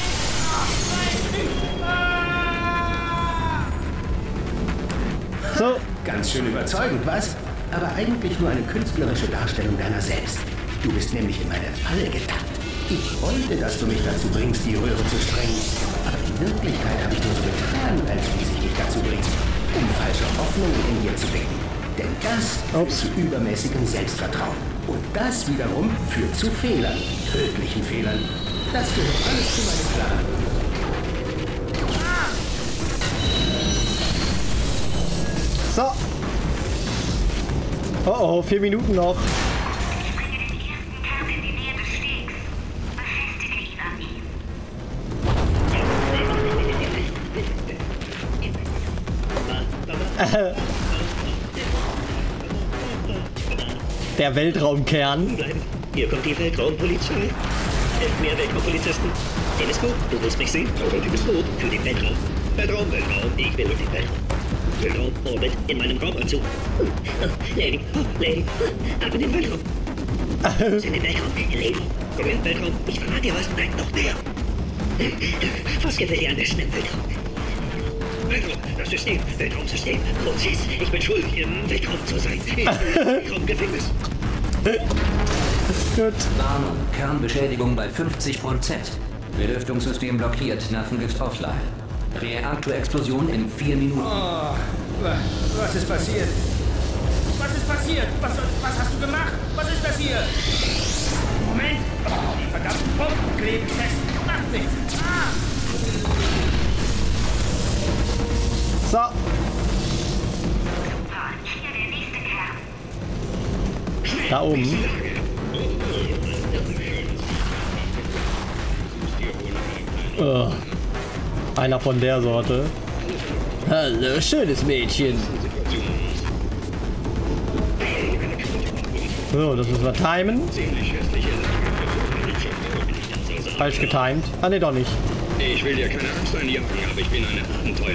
S1: So.
S3: Ganz schön überzeugend, was? Aber eigentlich nur eine künstlerische Darstellung deiner selbst. Du bist nämlich in meine Falle getappt. Ich wollte, dass du mich dazu bringst, die Röhre zu sprengen. Aber in Wirklichkeit habe ich nur so getan, als ließ ich dich dazu bringen, um falsche Hoffnungen in dir zu wecken. Denn das führt zu übermäßigem Selbstvertrauen. Und das wiederum führt zu Fehlern, tödlichen Fehlern. Das gehört alles zu meinem Plan.
S1: So. Oh oh, vier Minuten noch.
S10: Ich bringe den ersten Kern in die Nähe des Stegs. Befestige ihn an ihm.
S1: Der Weltraumkern.
S12: Hier kommt die Weltraumpolizei. Elf mehr Weltraumpolizisten. Teleskop, du willst mich sehen? Teleskop für den Weltraum. Weltraum, Weltraum, ich will durch den Weltraum. Weltraum, Orbit, in meinem Raumanzug. Lady, Lady, ab in den Weltraum. In den Weltraum, Lady. Komm her, Weltraum, ich verrate dir was. Nein, noch mehr. Was gefällt dir am besten im Weltraum? Weltraum, das System, Weltraumsystem, Prozess. Ich bin schuld, im Weltraum zu sein. Ich bin im Weltraumgefängnis.
S1: Gut.
S2: Warnung, Kernbeschädigung bei fünfzig Prozent. Belüftungssystem blockiert, Nervengift offline. Reaktorexplosion in vier Minuten.
S3: Oh, was ist passiert? Was ist passiert? Was, was hast du gemacht? Was ist das hier? Moment! Oh, die verdammten Bomben kleben fest. Macht nichts. Ah!
S1: So.
S10: Hier der nächste Kern.
S1: Da oben. Oh. Einer von der Sorte. Hallo, schönes Mädchen. So, das müssen wir timen. Falsch getimed. Ah, ne, doch nicht.
S13: Ich will dir keine Angst einjagen, aber ich bin eine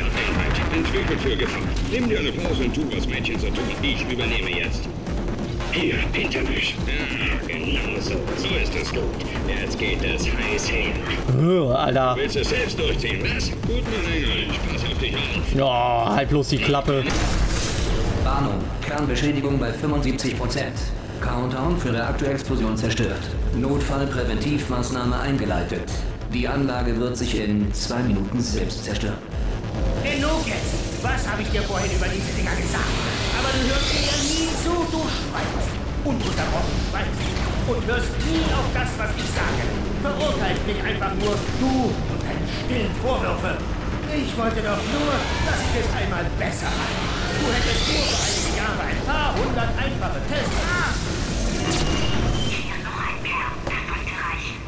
S13: Abenteuereinheit. Ins Wickeltür gefahren. Nimm dir eine Pause und tu, was Mädchen so tun. Ich übernehme jetzt.
S12: Hier, Interwisch. Ja, genau so. So ist es gut. Jetzt geht es heiß her.
S1: Oh, Alter.
S12: Du willst es selbst durchziehen, was? Gut, mein Engel. Ich pass auf dich auf.
S1: Oh, halt bloß die Klappe.
S2: Warnung. Kernbeschädigung bei fünfundsiebzig Prozent. Countdown für Reaktorexplosion zerstört. Notfallpräventivmaßnahme eingeleitet. Die Anlage wird sich in zwei Minuten selbst zerstören.
S3: Genug jetzt! Was habe ich dir vorhin über diese Dinger gesagt? Aber du hörst mir ja nie zu, du schweigst. Ununterbrochen schweigst. Und hörst nie auf das, was ich sage. Verurteilt mich einfach nur, du und deine stillen Vorwürfe. Ich wollte doch nur, dass ich es einmal besser mache. Du hättest nur für einige Jahre ein paar hundert einfache Tests. Ah!
S10: Hier noch ein Kerl. Das sollte reichen.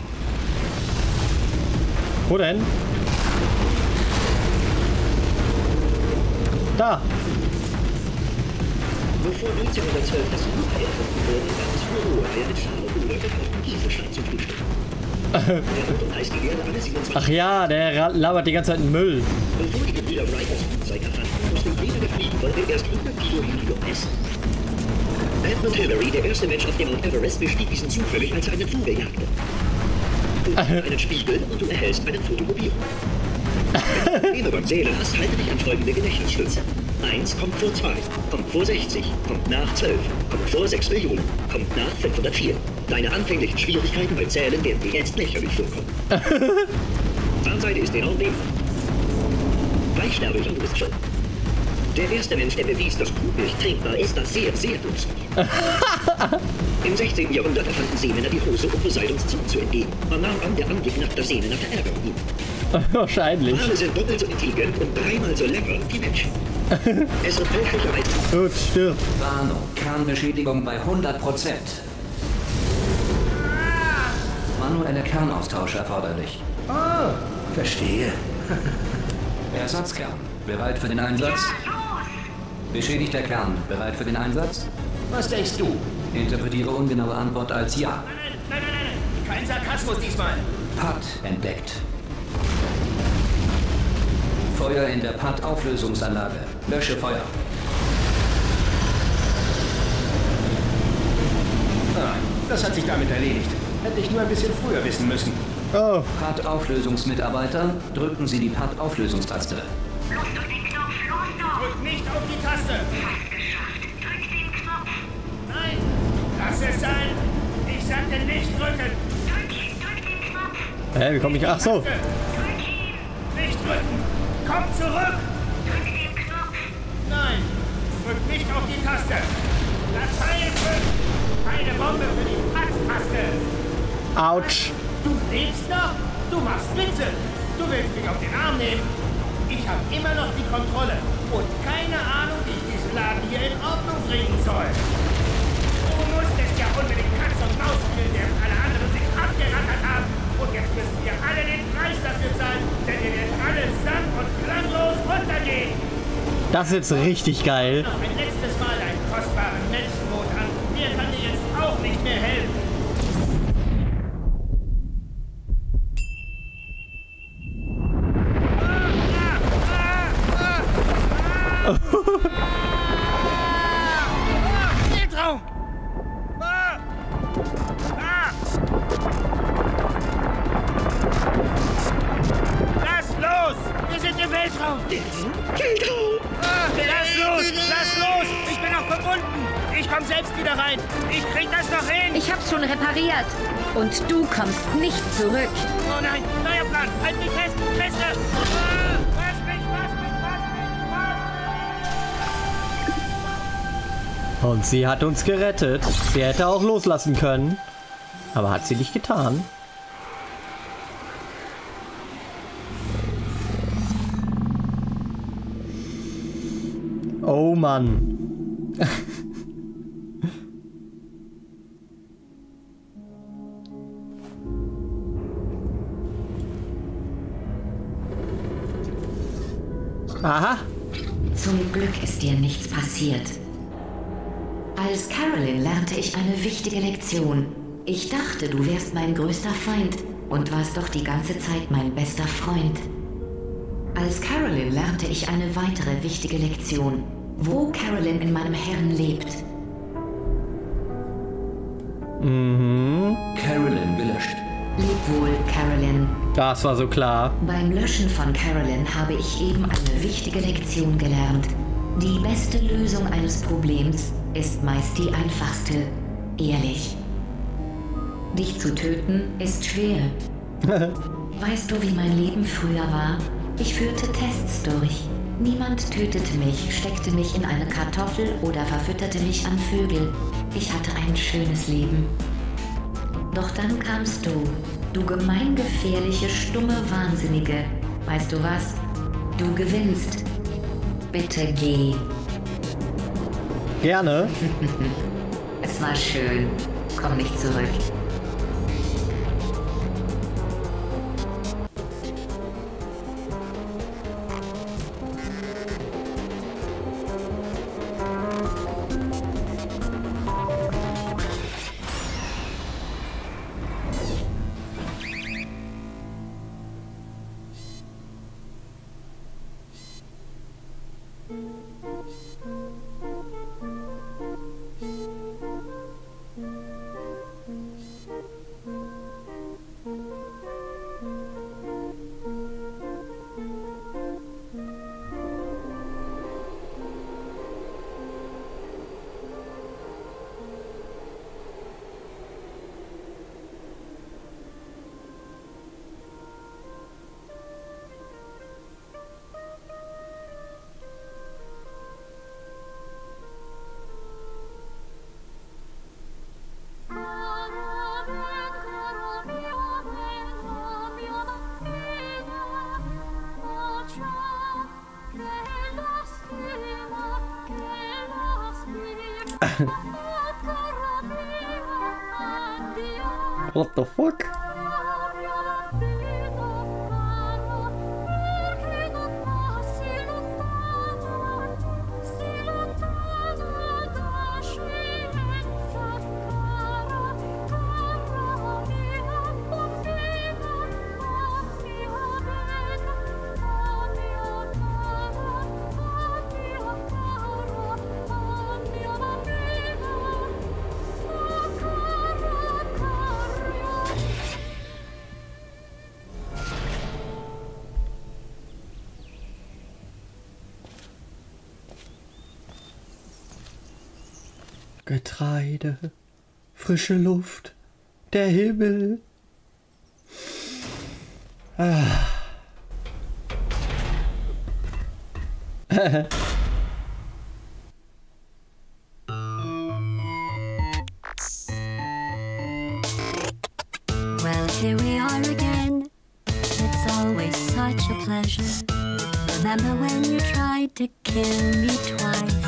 S1: Wo denn? Da.
S12: Bevor neunzehnhundertzwölf das Flugei erfunden wurde, gab es für Roheier mit Schale oder gekochten Kieselstein zum Frühstück. Der Rund heißt die Erde alle siebenundzwanzig.
S1: Ach ja, der labert die ganze Zeit Müll.
S12: Bevor die Gebrüder Wright das Flugzeug erfanden, musste jeder, der fliegen wollte, erst hundert Kilo Helium essen. Edmund Hillary, der erste Mensch auf dem Mount Everest, bestieg diesen zufällig, als er einen Vogel jagte. Du hast einen Spiegel und du erhältst einen Fotomobil. Wenn du Probleme beim Zählen hast, halte dich an folgende Gedächtnisstütze. Eins kommt vor zwei, kommt vor sechzig, kommt nach zwölf, kommt vor sechs Millionen, kommt nach fünfhundertvier. Deine anfänglichen Schwierigkeiten beim Zählen werden dir jetzt lächerlich vorkommen. Zahnseide ist enorm nehmen. Weichsterbig und du bist schon. Der erste Mensch, der bewies, dass Kuhmilch trinkbar ist, das sehr, sehr durstig. Im sechzehnten Jahrhundert erfanden Seemänner die Hose, um Poseidons Zug zu entgehen. Man nahm an, der Anblick nackter Sehnen nach der Ärger ihn.
S1: Wahrscheinlich.
S12: Wale sind doppelt so intelligent und dreimal so lecker wie Menschen. Es wird fälschlicherweise...
S1: Gut, stirb.
S2: Warnung. Kernbeschädigung bei hundert Prozent. Manueller Kernaustausch erforderlich.
S3: Oh, verstehe.
S2: Ersatzkern. Bereit für den Einsatz? Beschädigter Kern. Bereit für den Einsatz?
S3: Was denkst du?
S2: Interpretiere ungenaue Antwort als Ja.
S3: Nein, nein, nein, nein. Kein Sarkasmus diesmal.
S2: P A D entdeckt. Feuer in der P A D-Auflösungsanlage. Lösche Feuer.
S3: Nein, das hat sich damit erledigt. Hätte ich nur ein bisschen früher wissen müssen.
S1: Oh.
S2: P A D-Auflösungsmitarbeiter, drücken Sie die P A D-Auflösungstaste.
S10: Los, drück den Knopf, los doch!
S3: Drück nicht auf die Taste!
S10: Fast geschafft. Drück den Knopf.
S3: Nein! Lass es sein! Ich sagte nicht drücken!
S10: Drück ihn, drück den Knopf.
S1: Hä, wie komme ich... Ach so.
S10: Drück ihn.
S3: Nicht drücken! Komm zurück!
S10: Drück den Knopf.
S3: Nein! Drück nicht auf die Taste! Das heißt, keine Bombe für die P A D-Taste!
S1: Autsch.
S3: Du lebst noch? Du machst Witze! Du willst mich auf den Arm nehmen? Ich habe immer noch die Kontrolle und keine Ahnung, wie ich diesen Laden hier in Ordnung bringen soll. Du musstest ja unbedingt Katz und Maus spielen, während alle anderen sich abgerackert haben. Und jetzt müssen wir alle den Preis dafür zahlen, denn wir werden alle sang- und klanglos untergehen.
S1: Das ist jetzt richtig geil.
S3: Noch ein letztes Mal einen kostbaren Menschenmut an. Der kann dir jetzt auch nicht mehr helfen. Weltraum! Ah! Ah! Lass los! Wir sind im Weltraum! Weltraum! Ah, lass los! Lass los! Ich bin noch verbunden! Ich komm selbst wieder rein! Ich krieg das noch hin!
S5: Ich hab's schon repariert. Und du kommst nicht zurück.
S3: Oh nein! Neuer Plan! Halt mich fest! Feste! Ah! Fass mich! Fass mich! Fass mich!
S1: Und sie hat uns gerettet. Sie hätte auch loslassen können. Aber hat sie nicht getan. Oh Mann. Aha.
S5: Zum Glück ist dir nichts passiert. Als Carolyn lernte ich eine wichtige Lektion. Ich dachte, du wärst mein größter Feind und warst doch die ganze Zeit mein bester Freund. Als Carolyn lernte ich eine weitere wichtige Lektion. Wo Carolyn in meinem Herrn lebt.
S1: Mhm.
S2: Carolyn gelöscht.
S5: Leb wohl, Carolyn.
S1: Das war so klar.
S5: Beim Löschen von Carolyn habe ich eben eine wichtige Lektion gelernt. Die beste Lösung eines Problems ist meist die einfachste. Ehrlich. Dich zu töten ist schwer. Weißt du, wie mein Leben früher war? Ich führte Tests durch. Niemand tötete mich, steckte mich in eine Kartoffel oder verfütterte mich an Vögel. Ich hatte ein schönes Leben. Doch dann kamst du, du gemeingefährliche, stumme Wahnsinnige. Weißt du was? Du gewinnst. Bitte geh.
S1: Gerne.
S5: Es war schön. Komm nicht zurück.
S1: What the fuck? Getreide, frische Luft, der Himmel. Ah.
S14: Well, here we are again. It's always such a pleasure. Remember when you tried to kill me twice?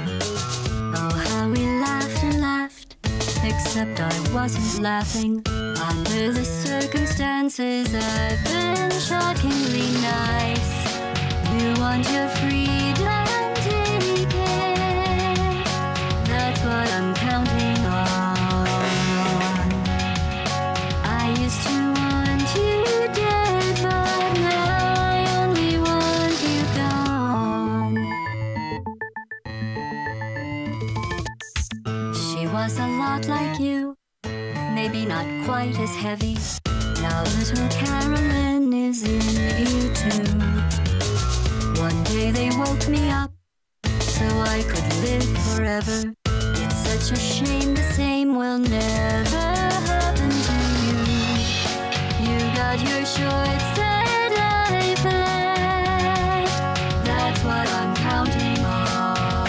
S14: We laughed and laughed, except I wasn't laughing. Under the circumstances, I've been shockingly nice. You want your freedom, take it. That's what I'm counting on. I used to want you dead, but now I only want you gone. She was a lot like you, maybe not quite as heavy. Now little Carolyn is in you too. One day they woke me up so I could live forever. It's such a shame the same will never happen to you. You got your short set life left. That's what I'm counting on.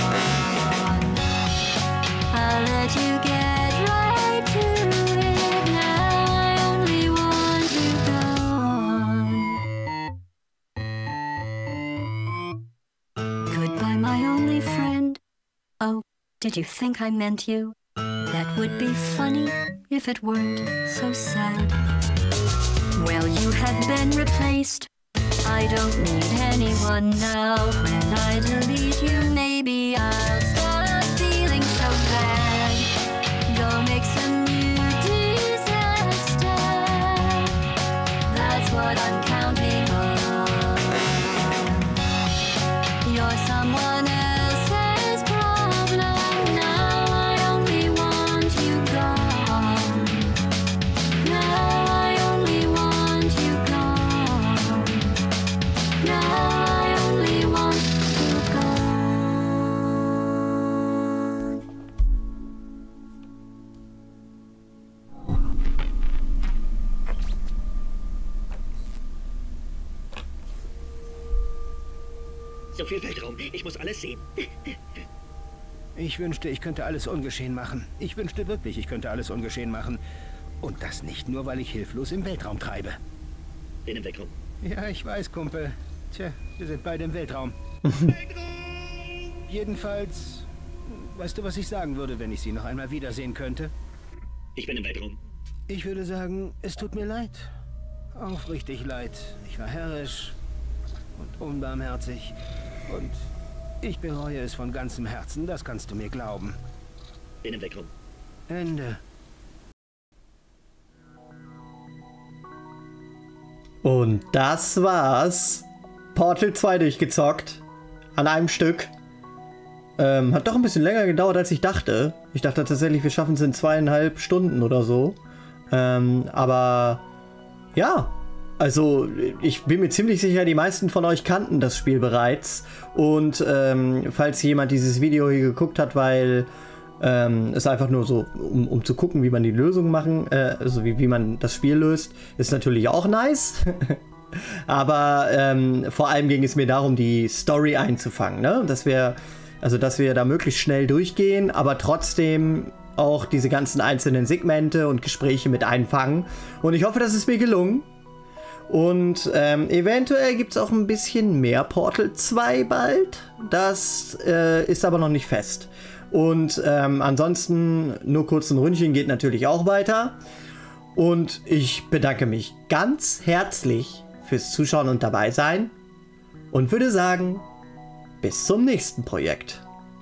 S14: I'll let you get right to it. Now I only want you gone. Goodbye, my only friend. Oh, did you think I meant you? That would be funny if it weren't so sad. Well, you have been replaced. I don't need anyone now. When I delete you, maybe I'll stop feeling so bad. Go make some new disaster. That's what I'm counting on. You're someone else's problem. Now I only want you gone.
S12: So viel Weltraum. Ich muss alles sehen.
S3: Ich wünschte, ich könnte alles ungeschehen machen. Ich wünschte wirklich, ich könnte alles ungeschehen machen. Und das nicht nur, weil ich hilflos im Weltraum treibe.
S12: Bin im Weltraum.
S3: Ja, ich weiß, Kumpel. Tja, wir sind beide im Weltraum. Jedenfalls, weißt du, was ich sagen würde, wenn ich sie noch einmal wiedersehen könnte?
S12: Ich bin im Weltraum.
S3: Ich würde sagen, es tut mir leid. Aufrichtig leid. Ich war herrisch und unbarmherzig. Und ich bereue es von ganzem Herzen, das kannst du mir glauben.
S12: Bin im Weltraum.
S3: Ende.
S1: Und das war's. Portal zwei durchgezockt. An einem Stück. Ähm, hat doch ein bisschen länger gedauert, als ich dachte. Ich dachte tatsächlich, wir schaffen es in zweieinhalb Stunden oder so. Ähm, aber ja, also ich bin mir ziemlich sicher, die meisten von euch kannten das Spiel bereits. Und ähm, falls jemand dieses Video hier geguckt hat, weil ähm, es einfach nur so, um, um zu gucken, wie man die Lösung machen, äh, also wie, wie man das Spiel löst, ist natürlich auch nice. Aber ähm, vor allem ging es mir darum, die Story einzufangen, ne? Dass wir, also dass wir da möglichst schnell durchgehen, aber trotzdem auch diese ganzen einzelnen Segmente und Gespräche mit einfangen. Und ich hoffe, das ist mir gelungen. Und ähm, eventuell gibt es auch ein bisschen mehr Portal zwei bald. Das äh, ist aber noch nicht fest. Und ähm, ansonsten nur kurz ein Ründchen geht natürlich auch weiter. Und ich bedanke mich ganz herzlich fürs Zuschauen und dabei sein. Und würde sagen, bis zum nächsten Projekt.